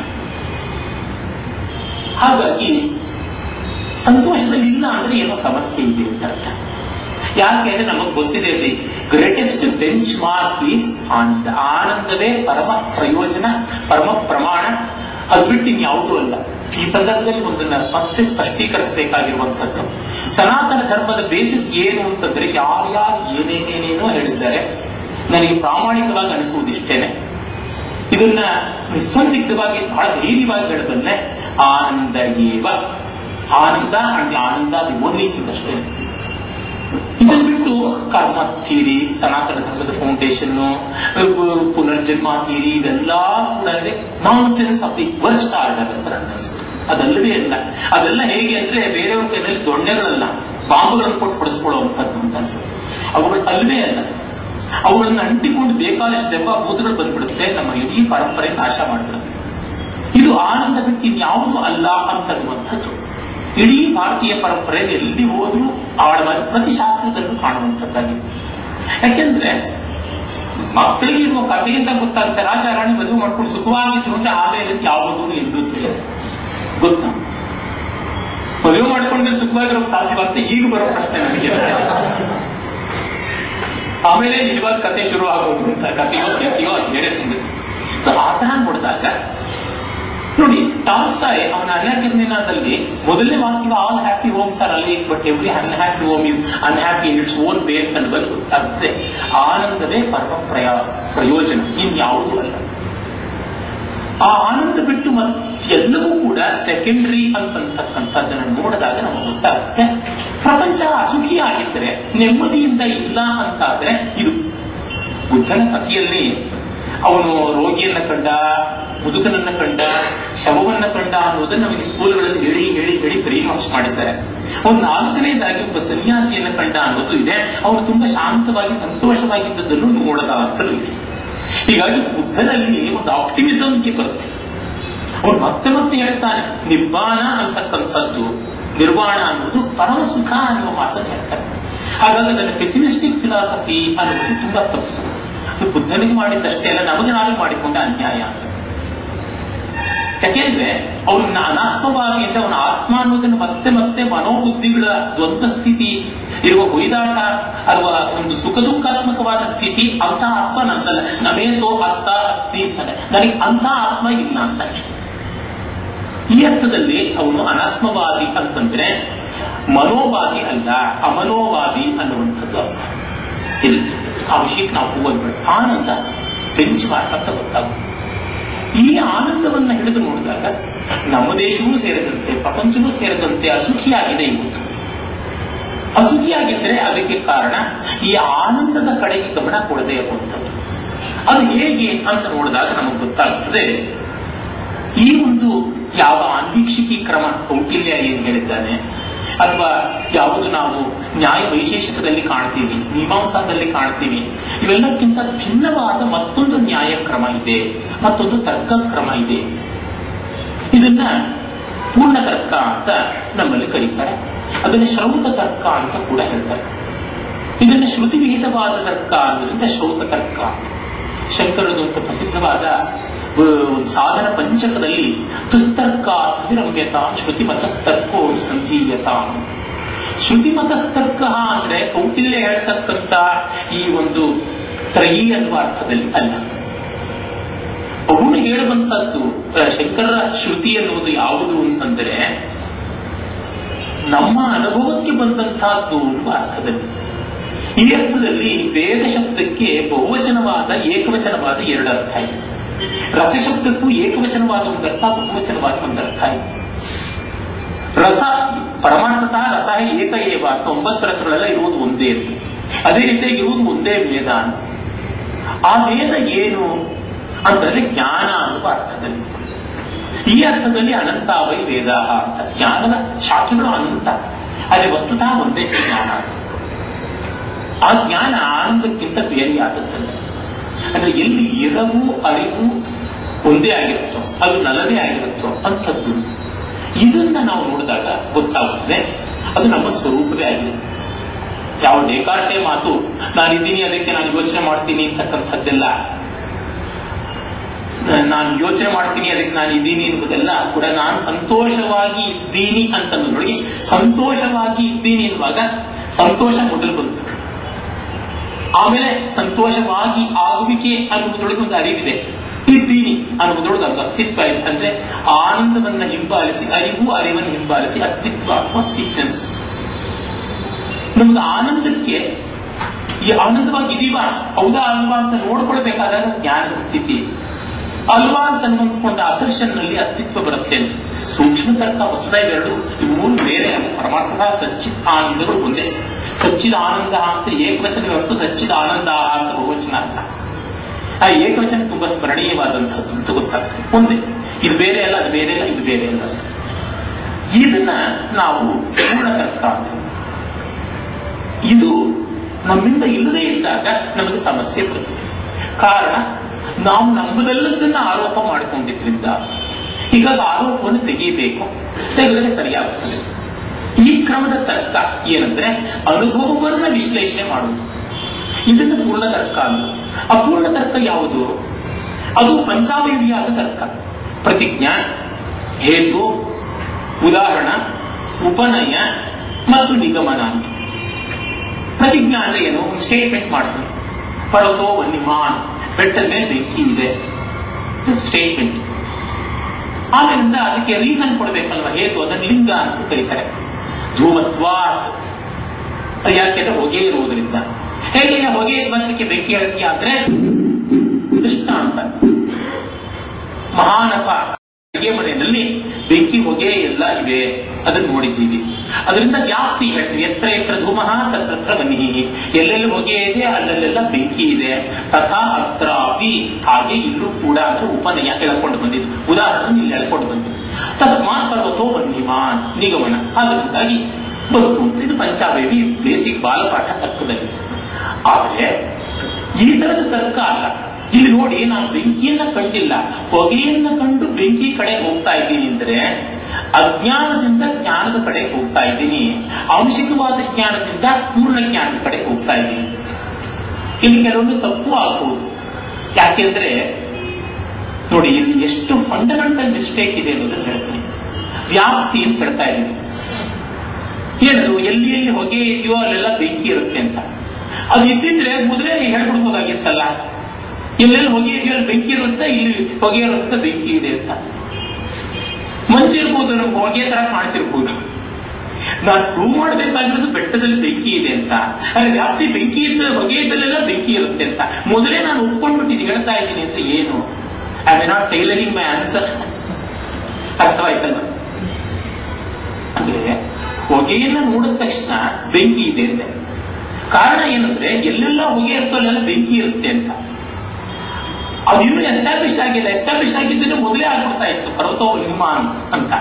ಹಾಗಾಗಿ ಸಂತೋಷದಲ್ಲಿಲ್ಲ ಅಂದ್ರೆ ಏನೋ ಸಮಸ್ಯೆ ಇದೆ ಅಂತ ಅರ್ಥ. ಯಾಕೆ ಅಂದ್ರೆ ನಮಗೆ ಗೊತ್ತಿದೆ, greatest benchmark is ananda. ಆನಂದವೇ ಪರಮ ಪ್ರಯೋಜನ, ಪರಮ ಪ್ರಮಾಣ. ಅದು ಬಿಟ್ಟು ಇನ್ಯಾವುದೂ ಅಲ್ಲ. ಈ ಸಂದರ್ಭದಲ್ಲಿ ಒಂದನ್ನ ಮತ್ತೆ ಸ್ಪಷ್ಟೀಕರಿಸಬೇಕಾಗಿರುವಂಥದ್ದು, ಸನಾತನ ಧರ್ಮದ ಬೇಸಿಸ್ ಏನು ಅಂತಂದ್ರೆ ಯಾರ್ಯಾರು ಏನೇನೇನೇನೋ ಹೇಳಿದ್ದಾರೆ. ನನಗೆ ಪ್ರಾಮಾಣಿಕವಾಗಿ ಅನಿಸುವುದಿಷ್ಟೇನೆ, ಇದನ್ನ ನಿಸ್ಸಂದಿಗ್ಧವಾಗಿ ಬಹಳ ಧೈರ್ಯವಾಗಿ ಹೇಳಬಲ್ಲೆ. ಆನಂದ ಏವ, ananda and ananda the only thing ಅಷ್ಟೇ. ಇದನ್ನು ಬಿಟ್ಟು ಕರ್ಮ ಥಿಯರಿ, ಸನಾತನ ಧರ್ಮದ ಫೌಂಡೇಶನ್, ಪುನರ್ಜನ್ಮ ಥಿಯರಿ, ಇವೆಲ್ಲ ಕೂಡ nonsense of the worst order ಅಂತ ನನ್ನ ಅನಿಸುತ್ತೆ. ಅದಲ್ಲವೇ ಅಲ್ಲ. ಅದೆಲ್ಲ ಹೇಗೆ ಅಂದ್ರೆ ಬೇರೆಯವ್ರ ಕೈಯಲ್ಲಿ ದೊಣ್ಣೆಗಳಲ್ಲ, ಬಾಂಬುಗಳನ್ನು ಕೊಟ್ಟು ಹೊಡೆಸ್ಕೊಳ್ಳುವಂಥದ್ದು ಅಂತ ಅನ್ಸುತ್ತೆ. ಅವುಗಳು ಅಲ್ಲವೇ ಅಲ್ಲ. ಅವುಗಳನ್ನು ಅಂಟಿಕೊಂಡು ಬೇಕಾದಷ್ಟು ದೆವ್ವ ಭೂತಗಳು ಬಂದ್ಬಿಡುತ್ತೆ, ನಮ್ಮ ಇಡೀ ಪರಂಪರೆ ನಾಶ ಮಾಡಿಬಿಡುತ್ತೆ. ಇದು ಆನಂದ ಬಿಟ್ಟು ಇನ್ಯಾವುದೂ ಅಲ್ಲ ಅಂತನ್ನುವಂಥದ್ದು ಇಡೀ ಭಾರತೀಯ ಪರಂಪರೆಯಲ್ಲಿ ಎಲ್ಲಿ ಹೋದ್ರೂ ಆಳವಾಗಿ ಪ್ರತಿ ಶಾಸ್ತ್ರದಲ್ಲೂ ಕಾಣುವಂಥದ್ದಾಗಿದೆ. ಯಾಕೆಂದ್ರೆ ಮಕ್ಕಳಿಗೆ ಇರುವ ಕಥೆಯಿಂದ ಗೊತ್ತಾಗುತ್ತೆ, ರಾಜ ರಾಣಿ ಮದುವೆ ಮಾಡ್ಕೊಂಡು ಸುಖವಾಗಿದ್ರು ಅಂದ್ರೆ ಆಮೇಲೆ ಯಾವುದೂ ಎಂದು ಗೊತ್ತಾ. ಮದುವೆ ಮಾಡ್ಕೊಂಡ್ರೆ ಸುಖವಾಗಿರೋಕೆ ಸಾಧ್ಯವಾಗ್ತ ಈಗ ಬರೋ ಪ್ರಶ್ನೆ ನನಗೆ. ಆಮೇಲೆ ನಿಜವಾದ ಕತೆ ಶುರು ಆಗೋದು ಅಂತ ಕಥೆಯೋ ಕೆತ್ತಿಯೋ ಅದು ಬೇರೆ ಸಂಗತಿ. ಸೊ ಆ ತರ ನೋಡಿದಾಗ ನೋಡಿ, ಟಾಲ್ಸ್ಟಾಯ್ ಅವನ ಅನ್ಯಾಕಿರ್ನಿನಾದಲ್ಲಿ ಮೊದಲನೇ ವಾಕ್ಯ all happy homes are alike but every unhappy home is unhappy in its own way ಅಂತ ಗೊತ್ತಾಗುತ್ತೆ. ಆನಂದವೇ ಪರಮ ಪ್ರಯ ಪ್ರಯೋಜನ, ಇನ್ಯಾವುದೂ ಅಲ್ಲ. ಆ ಆನಂದ ಬಿಟ್ಟು ಎಲ್ಲವೂ ಕೂಡ ಸೆಕೆಂಡರಿ ಅಂತಕ್ಕಂಥದ್ದನ್ನು ನೋಡಿದಾಗ ನಮಗೆ ಗೊತ್ತಾಗುತ್ತೆ. ಪ್ರಪಂಚ ಅಸುಖಿ ಆಗಿದ್ದರೆ, ನೆಮ್ಮದಿಯಿಂದ ಇಲ್ಲ ಅಂತಾದ್ರೆ, ಇದು ಬುದ್ಧನ ಕಥೆಯಲ್ಲಿ ಅವನು ರೋಗಿಯನ್ನ ಕಂಡ, ಮುದುಕನನ್ನ ಕಂಡ, ಶವವನ್ನ ಕಂಡ ಅನ್ನೋದನ್ನ ನಮಗೆ ಸ್ಕೂಲ್ಗಳಲ್ಲಿ ಹೇಳಿ ಹೇಳಿ ಹೇಳಿ ಬ್ರೈನ್ ವಾಶ್ ಮಾಡಿದ್ದಾರೆ. ಒಂದು ನಾಲ್ಕನೇದಾಗಿ ಒಬ್ಬ ಸನ್ಯಾಸಿಯನ್ನ ಕಂಡ ಅನ್ನೋದು ಇದೆ. ಅವನು ತುಂಬಾ ಶಾಂತವಾಗಿ ಸಂತೋಷವಾಗಿದ್ದದನ್ನು ನೋಡದ ಅಂತಲೂ ಇದೆ. ಹೀಗಾಗಿ ಬುದ್ಧನಲ್ಲಿ ಒಂದು ಆಪ್ಟಿಮಿಸಮ್ಗೆ ಬರುತ್ತೆ. ಅವನು ಮತ್ತೆ ಮತ್ತೆ ಹೇಳ್ತಾನೆ ನಿಬ್ಬಾನ ಅಂತಕ್ಕಂಥದ್ದು, ನಿರ್ವಾಣ ಅನ್ನೋದು ಪರಮ ಸುಖ ಅನ್ನುವ ಮಾತನ್ನು ಹೇಳ್ತಾರೆ. ಹಾಗಾಗಿ ಅದನ್ನು ಪೆಸಿಮಿಸ್ಟಿಕ್ ಫಿಲಾಸಫಿ ಅನ್ನೋದು ತುಂಬಾ ತಪ್ಪು. ಬುದ್ಧನಿಗೆ ಮಾಡಿದ್ದಷ್ಟೇ ಅಲ್ಲ, ನಮಗೆ ನಾವೇ ಮಾಡಿಕೊಂಡ ಅನ್ಯಾಯ. ಯಾಕೆಂದ್ರೆ ಅವನ ಅನಾತ್ಮವಾಗಿ ಅಂತ ಅವನ ಆತ್ಮ ಅನ್ನೋದನ್ನು ಮತ್ತೆ ಮತ್ತೆ ಮನೋಬುದ್ಧಿಗಳ ದ್ವಂದ್ವ ಸ್ಥಿತಿ ಇರುವ ಹೊಯ್ದಾಟ ಅಥವಾ ಒಂದು ಸುಖ ದುಃಖಾತ್ಮಕವಾದ ಸ್ಥಿತಿ ಅಂತ ಆತ್ಮ ನಂತಲ್ಲ. ನಮೇಸೋ ಅರ್ಥ ಅಸ್ತಿ ಅಂತಾನೆ, ನನಗೆ ಅಂತ ಆತ್ಮ ಇಲ್ಲ ಅಂತಾನೆ. ಈ ಅರ್ಥದಲ್ಲಿ ಅವನು ಅನಾತ್ಮವಾದಿ ಅಂತಂದ್ರೆ ಮನೋವಾದಿ ಅಲ್ಲ, ಅಮನೋವಾದಿ ಅನ್ನುವಂಥದ್ದು ಅರ್ಥ. ಇಲ್ಲಿ ಆ ವಿಷಯಕ್ಕೆ ನಾವು ಹೋಗ್ಬೇಡ. ಆನಂದ ಬೆಂಚ್ ಮಾರ್ಕ್ ಅಂತ ಗೊತ್ತಾಗುತ್ತೆ. ಈ ಆನಂದವನ್ನು ಹಿಡಿದು ನೋಡಿದಾಗ ನಮ್ಮ ದೇಶವೂ ಸೇರಿದಂತೆ ಪ್ರಪಂಚವೂ ಸೇರಿದಂತೆ ಅಸುಖಿಯಾಗಿದೆ ಇವತ್ತು. ಅಸುಖಿಯಾಗಿದ್ರೆ ಅದಕ್ಕೆ ಕಾರಣ ಈ ಆನಂದದ ಕಡೆಗೆ ಗಮನ ಕೊಡದೇ ಇರುವಂಥದ್ದು. ಅದು ಹೇಗೆ ಅಂತ ನೋಡಿದಾಗ ನಮಗೆ ಗೊತ್ತಾಗ್ತದೆ. ಈ ಒಂದು ಯಾವ ಅನ್ವೀಕ್ಷಿಕಿ ಕ್ರಮ ಕೌಟಿಲ್ಯ ಏನು ಹೇಳಿದ್ದಾನೆ, ಅಥವಾ ಯಾವುದು ನಾವು ನ್ಯಾಯ ವೈಶೇಷಿಕದಲ್ಲಿ ಕಾಣ್ತೀವಿ, ಮೀಮಾಂಸಾದಲ್ಲಿ ಕಾಣ್ತೀವಿ, ಇವೆಲ್ಲಕ್ಕಿಂತ ಭಿನ್ನವಾದ ಮತ್ತೊಂದು ನ್ಯಾಯ ಕ್ರಮ ಇದೆ, ಮತ್ತೊಂದು ತರ್ಕ ಕ್ರಮ ಇದೆ. ಇದನ್ನ ಪೂರ್ಣ ತರ್ಕ ಅಂತ ನಮ್ಮಲ್ಲಿ ಕರೀತಾರೆ. ಅದನ್ನು ಶ್ರೌತ ತರ್ಕ ಅಂತ ಕೂಡ ಹೇಳ್ತಾರೆ. ಇದನ್ನು ಶ್ರುತಿ ವಿಹಿತವಾದ ತರ್ಕ ಅನ್ನೋದ್ರಿಂದ ಶ್ರೌತ ತರ್ಕ. ಶಂಕರದಂತ ಪ್ರಸಿದ್ಧವಾದ ಸಾಧನ ಪಂಚಕದಲ್ಲಿ ತುಸ್ತರ್ಕ ಸುವಿರಮ್ಯತ ಶ್ರುತಿಮತಸ್ತರ್ಕೋ ಸಂಧೀಯತ. ಶ್ರುತಿಮತಸ್ತರ್ಕ ಅಂದ್ರೆ ಕೌಟಿಲ್ಯ ಹೇಳ್ತಕ್ಕಂಥ ಈ ಒಂದು ತ್ರಯಿ ಅನ್ನುವ ಅರ್ಥದಲ್ಲಿ ಅಲ್ಲ. ಅವನು ಹೇಳುವಂತದ್ದು ಶಂಕರರ ಶ್ರುತಿ ಎನ್ನುವುದು ಯಾವುದು ಅಂತಂದ್ರೆ ನಮ್ಮ ಅನುಭವಕ್ಕೆ ಬಂದಂತಹದ್ದು ಅನ್ನುವ ಅರ್ಥದಲ್ಲಿ. ಈ ಅರ್ಥದಲ್ಲಿ ವೇದ ಶಬ್ದಕ್ಕೆ ಬಹುವಚನವಾದ ಏಕವಚನವಾದ ಎರಡು ಅರ್ಥ ಇದೆ. ರಸಶಬ್ದಕ್ಕೂ ಏಕವಚನವಾದ ಒಂದು ಅರ್ಥ, ಬಹುವಚನವಾದ ಒಂದು ಅರ್ಥ ಇದೆ. ರಸ ಪರಮಾರ್ಥತಃ ರಸ ಏಕ ಏವ ಅಂತ ಒಂಬತ್ತು ರಸಗಳೆಲ್ಲ ಇರುವುದು ಒಂದೇ ಇರುತ್ತೆ. ಅದೇ ರೀತಿಯಾಗಿ ಇರುವುದು ಒಂದೇ ವೇದ. ಆ ವೇದ ಏನು ಅಂತಂದ್ರೆ ಜ್ಞಾನ ಅನ್ನುವ ಅರ್ಥದಲ್ಲಿ. ಈ ಅರ್ಥದಲ್ಲಿ ಅನಂತಾವೈ ವೇದ ಅಂತ ಜ್ಞಾನದ ಶಾಖೆಗಳು ಅನಂತ, ಅದೇ ವಸ್ತುತಃ ಒಂದೇ ಜ್ಞಾನ. ಆ ಜ್ಞಾನ ಆನಂದಕ್ಕಿಂತ ಬೇರೆಯಾಗುತ್ತದೆ. ಅಂದ್ರೆ ಎಲ್ಲಿ ಇರವು ಅರಿವು ಒಂದೇ ಆಗಿರುತ್ತೋ, ಅದು ನಲ್ಲದೇ ಆಗಿರುತ್ತೋ ಅಂಥದ್ದು. ಇದನ್ನ ನಾವು ನೋಡಿದಾಗ ಗೊತ್ತಾಗುತ್ತದೆ ಅದು ನಮ್ಮ ಸ್ವರೂಪವೇ ಆಗಿದೆ. ಯಾವ ಡೆಕಾರ್ಟೆ ಮಾತು ನಾನಿದ್ದೀನಿ ಅದಕ್ಕೆ ನಾನು ಯೋಚನೆ ಮಾಡ್ತೀನಿ ಅಂತಕ್ಕಂಥದ್ದೆಲ್ಲ, ನಾನು ಯೋಚನೆ ಮಾಡ್ತೀನಿ ಅದಕ್ಕೆ ನಾನು ಇದ್ದೀನಿ ಎನ್ನುವುದೆಲ್ಲ ಕೂಡ ನಾನು ಸಂತೋಷವಾಗಿ ಇದ್ದೀನಿ ಅಂತ ನೋಡಿ, ಸಂತೋಷವಾಗಿ ಇದ್ದೀನಿ ಎನ್ನುವಾಗ ಸಂತೋಷ ಮೊದಲು ಬಂತು. ಆಮೇಲೆ ಸಂತೋಷವಾಗಿ ಆಗುವಿಕೆ ಅನ್ನುವುದರೊಳಗೆ ಒಂದು ಅರಿವಿದೆ, ಇದ್ದೀನಿ ಅನ್ನುವುದರೊಳಗೆ ಒಂದು ಅಸ್ತಿತ್ವ ಇದೆ. ಅಂದ್ರೆ ಆನಂದವನ್ನು ಹಿಂಬಾಲಿಸಿ ಅರಿವು, ಅರಿವನ್ನು ಹಿಂಬಾಲಿಸಿ ಅಸ್ತಿತ್ವ ಅಥವಾ ಸೀಕ್ವೆನ್ಸ್. ನಮ್ಗೆ ಆನಂದಕ್ಕೆ ಈ ಆನಂದವಾಗಿದೀವಾ ಹೌದಾ ಅಲ್ವಾ ಅಂತ ನೋಡ್ಕೊಳ್ಬೇಕಾದಾಗ ಜ್ಞಾನದ ಸ್ಥಿತಿ, ಅಲ್ವಾ ಅಂತ ಅನ್ಕೊಂಡ ಅಸರ್ಷನ್ ನಲ್ಲಿ ಅಸ್ತಿತ್ವ ಬರುತ್ತೆ. ಸೂಕ್ಷ್ಮ ತರ್ಕ ಹೊಸದ ಇವೆರಡು, ಇವು ಮೂರು ಬೇರೆ. ಪರಮಾರ್ಥ ಸಚ್ಚಿತ್ ಆನಂದಗಳು ಒಂದೇ. ಸಚ್ಚಿದ ಆನಂದ ಅಂತ ಏಕವಚನ ಹೊರತು ಸಚ್ಚಿದ ಆನಂದ ಅಂತ ಬಹುವಚನ ಅಂತ. ಆ ಏಕವಚನ ತುಂಬಾ ಸ್ಮರಣೀಯವಾದಂಥದ್ದು ಅಂತ ಗೊತ್ತಾಗ್ತದೆ. ಒಂದೇ, ಇದು ಬೇರೆ ಅಲ್ಲ, ಅದು ಬೇರೆ ಅಲ್ಲ, ಇದು ಬೇರೆ ಅಲ್ಲ. ಇದನ್ನ ನಾವು ಪೂರ್ಣ ತರ್ಕ ಅಂತ. ಇದು ನಮ್ಮಿಂದ ಇಲ್ಲದೇ ಇದ್ದಾಗ ನಮಗೆ ಸಮಸ್ಯೆ ಬರುತ್ತದೆ. ಕಾರಣ ನಾವು ನಮ್ಮದೆಲ್ಲದನ್ನ ಆರೋಪ ಮಾಡಿಕೊಂಡಿದ್ರಿಂದ. ಹೀಗಾಗಿ ಆರೋಪವನ್ನು ತೆಗೆಯಬೇಕು, ತೆಗೆದರೆ ಸರಿಯಾಗುತ್ತದೆ. ಈ ಕ್ರಮದ ತರ್ಕ ಏನಂದ್ರೆ ಅನುಭವವನ್ನ ವಿಶ್ಲೇಷಣೆ ಮಾಡುವುದು. ಇದನ್ನು ಪೂರ್ಣ ತರ್ಕ ಅಂತ. ಅಪೂರ್ಣ ತರ್ಕ ಯಾವುದು? ಅದು ಪಂಚಾವಯವಿಯಾದ ತರ್ಕ. ಪ್ರತಿಜ್ಞಾ, ಹೇತು, ಉದಾಹರಣ, ಉಪನಯ ಮತ್ತು ನಿಗಮನ ಅಂತ. ಪ್ರತಿಜ್ಞಾ ಅಂದ್ರೆ ಏನು? ಸ್ಟೇಟ್ಮೆಂಟ್ ಮಾಡ್ತಾನೆ. ಪರ್ವತೋ ವನ್ಯಮಾನ್, ಬೆಟ್ಟದ ಮೇಲೆ ಬೆಂಕಿ ಇದೆ, ಸ್ಟೇಟ್ಮೆಂಟ್. ಆಮೇಲಿಂದ ಅದಕ್ಕೆ ರೀಸನ್ ಕೊಡಬೇಕಲ್ವ, ಹೇತು, ಅದನ್ನು ಲಿಂಗ ಅಂತ ಕರೀತಾರೆ. ಧೂಮತ್ವಾತ್, ಯಾಕೆಂದ್ರೆ ಹೊಗೆ ಇರುವುದರಿಂದ. ಹೇಗೆ ಹೊಗೆ ಬಂದಕ್ಕೆ ಬೆಂಕಿ ಹೇಳ್ತೀಯ ಅಂದ್ರೆ ದೃಷ್ಟಾಂತ. ಮಹಾನಸ ಅಡಿಗೆ ಮನೆಯಲ್ಲಿ ಬೆಂಕಿ ಹೊಗೆ ಎಲ್ಲ ಇವೆ, ಅದನ್ನು ನೋಡಿದ್ದೀವಿ. ಅದರಿಂದ ವ್ಯಾಪ್ತಿ ಹೇಳ್ತೀವಿ. ಎತ್ತರ ಎತ್ತರ ಧೂಮಃ ತತ್ರ ಬನ್ನಿ, ಎಲ್ಲೆಲ್ಲಿ ಹೊಗೆ ಇದೆ ಅಲ್ಲೆಲ್ಲ ಬೆಂಕಿ ಇದೆ. ತಥಾ ಅತ್ರಾಪಿ, ಹಾಗೆ ಇಲ್ಲೂ ಕೂಡ ಅಂದ್ರೆ ಉಪನಯ ಹೇಳ್ಕೊಂಡು ಬಂದಿದ್ದು, ಉದಾಹರಣೆ ಇಲ್ಲಿ ಹೇಳ್ಕೊಂಡು ಬಂದಿದ್ದು. ತಸ್ಮಾತ್ ಪರ್ವತೋ ವನ್ಯಮಾನ್, ನಿಗಮನ. ಅದರಿಂದಾಗಿ ಬಂತು. ಇದು ಪಂಚಾವಯವಿ ಬೇಸಿಕ್ ಬಾಲಪಾಠ ತರ್ಕದಲ್ಲಿ. ಆದರೆ ಈ ತರದ ತರ್ಕ ಅಲ್ಲ. ಇಲ್ಲಿ ನೋಡಿ, ನಾನು ಬೆಂಕಿಯನ್ನ ಕಂಡಿಲ್ಲ, ಹೊಗೆಯನ್ನ ಕಂಡು ಬೆಂಕಿ ಕಡೆ ಹೋಗ್ತಾ ಇದ್ದೀನಿ ಅಂದ್ರೆ ಅಜ್ಞಾನದಿಂದ ಜ್ಞಾನದ ಕಡೆ ಹೋಗ್ತಾ ಇದ್ದೀನಿ, ಆಂಶಿಕವಾದ ಜ್ಞಾನದಿಂದ ಪೂರ್ಣ ಜ್ಞಾನದ ಕಡೆ ಹೋಗ್ತಾ ಇದ್ದೀನಿ. ಇಲ್ಲಿ ಕೆಲವೊಂದು ತಪ್ಪು ಆಗ್ಬಹುದು. ಯಾಕೆಂದ್ರೆ ನೋಡಿ, ಇಲ್ಲಿ ಎಷ್ಟು ಫಂಡಮೆಂಟಲ್ ಮಿಸ್ಟೇಕ್ ಇದೆ ಅನ್ನೋದನ್ನ ಹೇಳ್ತೀನಿ. ವ್ಯಾಪ್ತಿ ಅಂತ ಹೇಳ್ತಾ ಇದ್ದೀನಿ. ಏನದು, ಎಲ್ಲಿ ಎಲ್ಲಿ ಹೊಗೆ ಇದೆಯೋ ಅಲ್ಲೆಲ್ಲ ಬೆಂಕಿ ಇರುತ್ತೆ ಅಂತ. ಅದು ಇದ್ದಿದ್ರೆ ಮೊದಲೇ ಹೇಳ್ಬಿಡ್ಬೋದಾಗಿತ್ತಲ್ಲ, ಎಲ್ಲೆಲ್ಲಿ ಹೊಗೆ ಇದೆಯೋ ಅಲ್ಲಿ ಬೆಂಕಿ ಇರುತ್ತೆ, ಇಲ್ಲಿ ಹೊಗೆ ಇರುತ್ತೆ, ಬೆಂಕಿ ಇದೆ ಅಂತ. ಮಂಚಿರ್ಬೋದು, ನಮ್ಗೆ ಹೊಗೆ ತರ ಕಾಣಿಸಿರ್ಬೋದು. ನಾನು ಪ್ರೂವ್ ಮಾಡಬೇಕಾಗಿರೋದು ಬೆಟ್ಟದಲ್ಲಿ ಬೆಂಕಿ ಇದೆ ಅಂತ. ಅರೆ ವ್ಯಾಪ್ತಿ ಬೆಂಕಿ ಇದ್ದರೆ ಹೊಗೆ ಇದ್ದಲ್ಲೆಲ್ಲ ಬೆಂಕಿ ಇರುತ್ತೆ ಅಂತ ಮೊದಲೇ ನಾನು ಒಪ್ಕೊಂಡ್ಬಿಟ್ಟಿದ್ದು ಹೇಳ್ತಾ ಇದ್ದೀನಿ ಅಂತ. ಏನು I may not tailoring my answer. ಅರ್ಥವಾಯ್ತಲ್ಲ? ಅಂದ್ರೆ ಹೊಗೆಯನ್ನ ನೋಡಿದ ತಕ್ಷಣ ಬೆಂಕಿ ಇದೆ ಅಂತೆ. ಕಾರಣ ಏನಂದ್ರೆ ಎಲ್ಲೆಲ್ಲ ಹೊಗೆ ಇರುತ್ತೋ ಅಲ್ಲೆಲ್ಲ ಬೆಂಕಿ ಇರುತ್ತೆ ಅಂತ. ಅದು ಇನ್ನೂ ಎಸ್ಟಾಬ್ಲಿಷ್ ಆಗಿಲ್ಲ. ಎಸ್ಟಾಬ್ಲಿಷ್ ಆಗಿದ್ದರೆ ಮೊದಲೇ ಆಗ್ಬಿಡ್ತಾ ಇತ್ತು ಪರ್ವತೋ ನಿರ್ಮಾಣ ಅಂತ.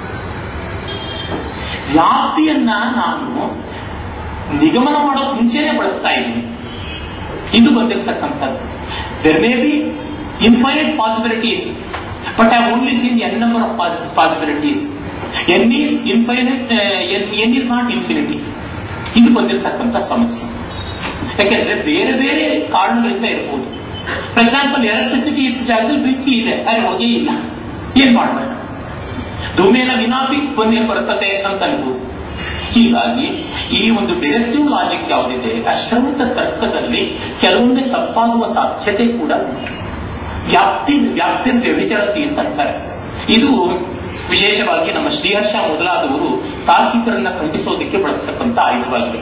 ವ್ಯಾಪ್ತಿಯನ್ನ ನಾನು ನಿಗಮನ ಮಾಡೋಕ್ ಮುಂಚೆನೆ ಬಳಸ್ತಾ ಇದ್ದೀನಿ. ಇದು ಬಂದಿರತಕ್ಕಂಥದ್ದು. There may be infinite possibilities, but I only seen N number of possibilities. N is infinite, N is not infinity. ಇದು ಬಂದಿರತಕ್ಕಂಥ ಸಮಸ್ಯೆ. ಯಾಕೆಂದ್ರೆ ಬೇರೆ ಬೇರೆ ಕಾರಣಗಳಿಂದ ಇರಬಹುದು. ಫಾರ್ ಎಕ್ಸಾಂಪಲ್, ಎಲೆಕ್ಟ್ರಿಸಿಟಿ ಇದ್ದ ಜಾಗದಲ್ಲಿ ಬೆಂಕಿ ಇದೆ, ಆದರೆ ಹೊಗೆ ಇಲ್ಲ. ಏನ್ ಮಾಡಬೇಕು? ಧೂಮೇನ ವಿನಾಪಿ ಬಂದೇ ಬರ್ತದೆ ಅಂತ ಅನ್ಬೋದು. ಹೀಗಾಗಿ ಈ ಒಂದು ಡಿಡಕ್ಟಿವ್ ಲಾಜಿಕ್ ಯಾವುದಿದೆ, ಅಶ್ರೌತ ತರ್ಕದಲ್ಲಿ ಕೆಲವೊಂದೇ ತಪ್ಪಾಗುವ ಸಾಧ್ಯತೆ ಕೂಡ ಉಂಟು. ವ್ಯಾಪ್ತಿ ವ್ಯಾಪ್ತಿ ಅಂತ ವ್ಯಭಿಚಾರತಿ ಅಂತ ಅಂತಾರೆ. ಇದು ವಿಶೇಷವಾಗಿ ನಮ್ಮ ಶ್ರೀಹರ್ಷ ಮೊದಲಾದವರು ತಾರ್ಕಿಕರನ್ನ ಖಂಡಿಸೋದಕ್ಕೆ ಬಳಸತಕ್ಕಂಥ ಆಯುಧವಾಗಿದೆ.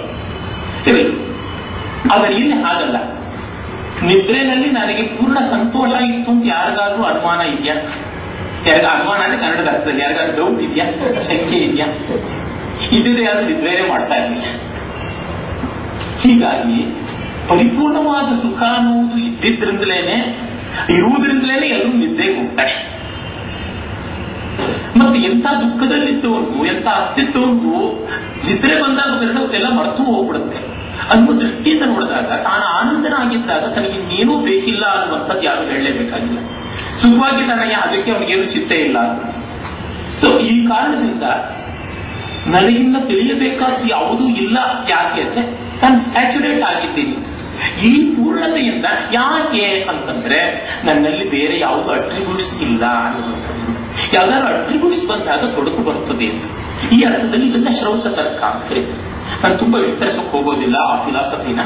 ಆದರೆ ಇಲ್ಲಿ ಹಾಗಲ್ಲ. ನಿದ್ರೆನಲ್ಲಿ ನನಗೆ ಪೂರ್ಣ ಸಂತೋಷ ಇತ್ತು ಅಂತ ಯಾರಿಗಾದ್ರೂ ಅನುಮಾನ ಇದೆಯಾ? ಯಾರಿಗ ಅನುಮಾನ ಅಂದ್ರೆ ಕನ್ನಡದ ಅರ್ಥದಲ್ಲಿ ಯಾರಿಗಾದ್ರೂ ಡೌಟ್ ಇದೆಯಾ, ಶಂಕೆ ಇದೆಯಾ? ಇದ್ದರೆ ಯಾರು ನಿದ್ರೆನೇ ಮಾಡ್ತಾ ಇರಲಿಲ್ಲ. ಹೀಗಾಗಿ ಪರಿಪೂರ್ಣವಾದ ಸುಖ ಅನ್ನುವುದು ಇದ್ದಿದ್ರಿಂದಲೇನೆ, ಇರುವುದರಿಂದಲೇ ಎಲ್ಲರೂ ನಿದ್ರೆಗೆ ಹೋಗ್ತಾರೆ. ಮತ್ತೆ ಎಂಥ ದುಃಖದಲ್ಲಿದ್ದವನು, ಎಂಥ ಅಸ್ತಿತ್ವವು ನಿದ್ರೆ ಬಂದಾಗ ಎಲ್ಲ ಮರೆತು ಹೋಗ್ಬಿಡುತ್ತೆ ಅನ್ನುವ ದೃಷ್ಟಿಯಿಂದ ನೋಡಿದಾಗ, ತಾನು ಆನಂದನಾಗಿದ್ದಾಗ ತನಗೆ ಇನ್ನೇನೂ ಬೇಕಿಲ್ಲ ಅನ್ನುವಂಥದ್ದು ಯಾರು ಹೇಳಲೇಬೇಕಾಗಿಲ್ಲ. ಸುಖವಾಗಿದ್ದಾನಯ್ಯ, ಅದಕ್ಕೆ ಅವನಿಗೇನು ಚಿಂತೆ ಇಲ್ಲ. ಸೊ ಈ ಕಾರಣದಿಂದ ನನಗಿನ್ನ ತಿಳಿಯಬೇಕಾದ ಯಾವುದೂ ಇಲ್ಲ. ಯಾಕೆ ಅಂದ್ರೆ ನಾನು ಸ್ಯಾಚುರೇಟ್ ಆಗಿದ್ದೀನಿ. ಈ ಪೂರ್ಣತೆಯಿಂದ ಯಾಕೆ ಅಂತಂದ್ರೆ ನನ್ನಲ್ಲಿ ಬೇರೆ ಯಾವುದು ಅಟ್ರಿಬ್ಯೂಟ್ಸ್ ಇಲ್ಲ ಅನ್ನುವಂಥದ್ದು. ಯಾವ್ದಾದ್ರು ಅಟ್ರಿಬ್ಯೂಟ್ಸ್ ಬಂದಾಗ ತೊಡಕು ಬರುತ್ತದೆ ಅಂತ. ಈ ಅರ್ಥದಲ್ಲಿ ಇದನ್ನ ಶ್ರೌತ ತರ್ಕ ಅಂತ ಕರೀತಾರೆ. ನಾನು ತುಂಬಾ ವಿಸ್ತರಿಸಕ್ಕೆ ಹೋಗೋದಿಲ್ಲ ಆ ಫಿಲಾಸಫಿನ,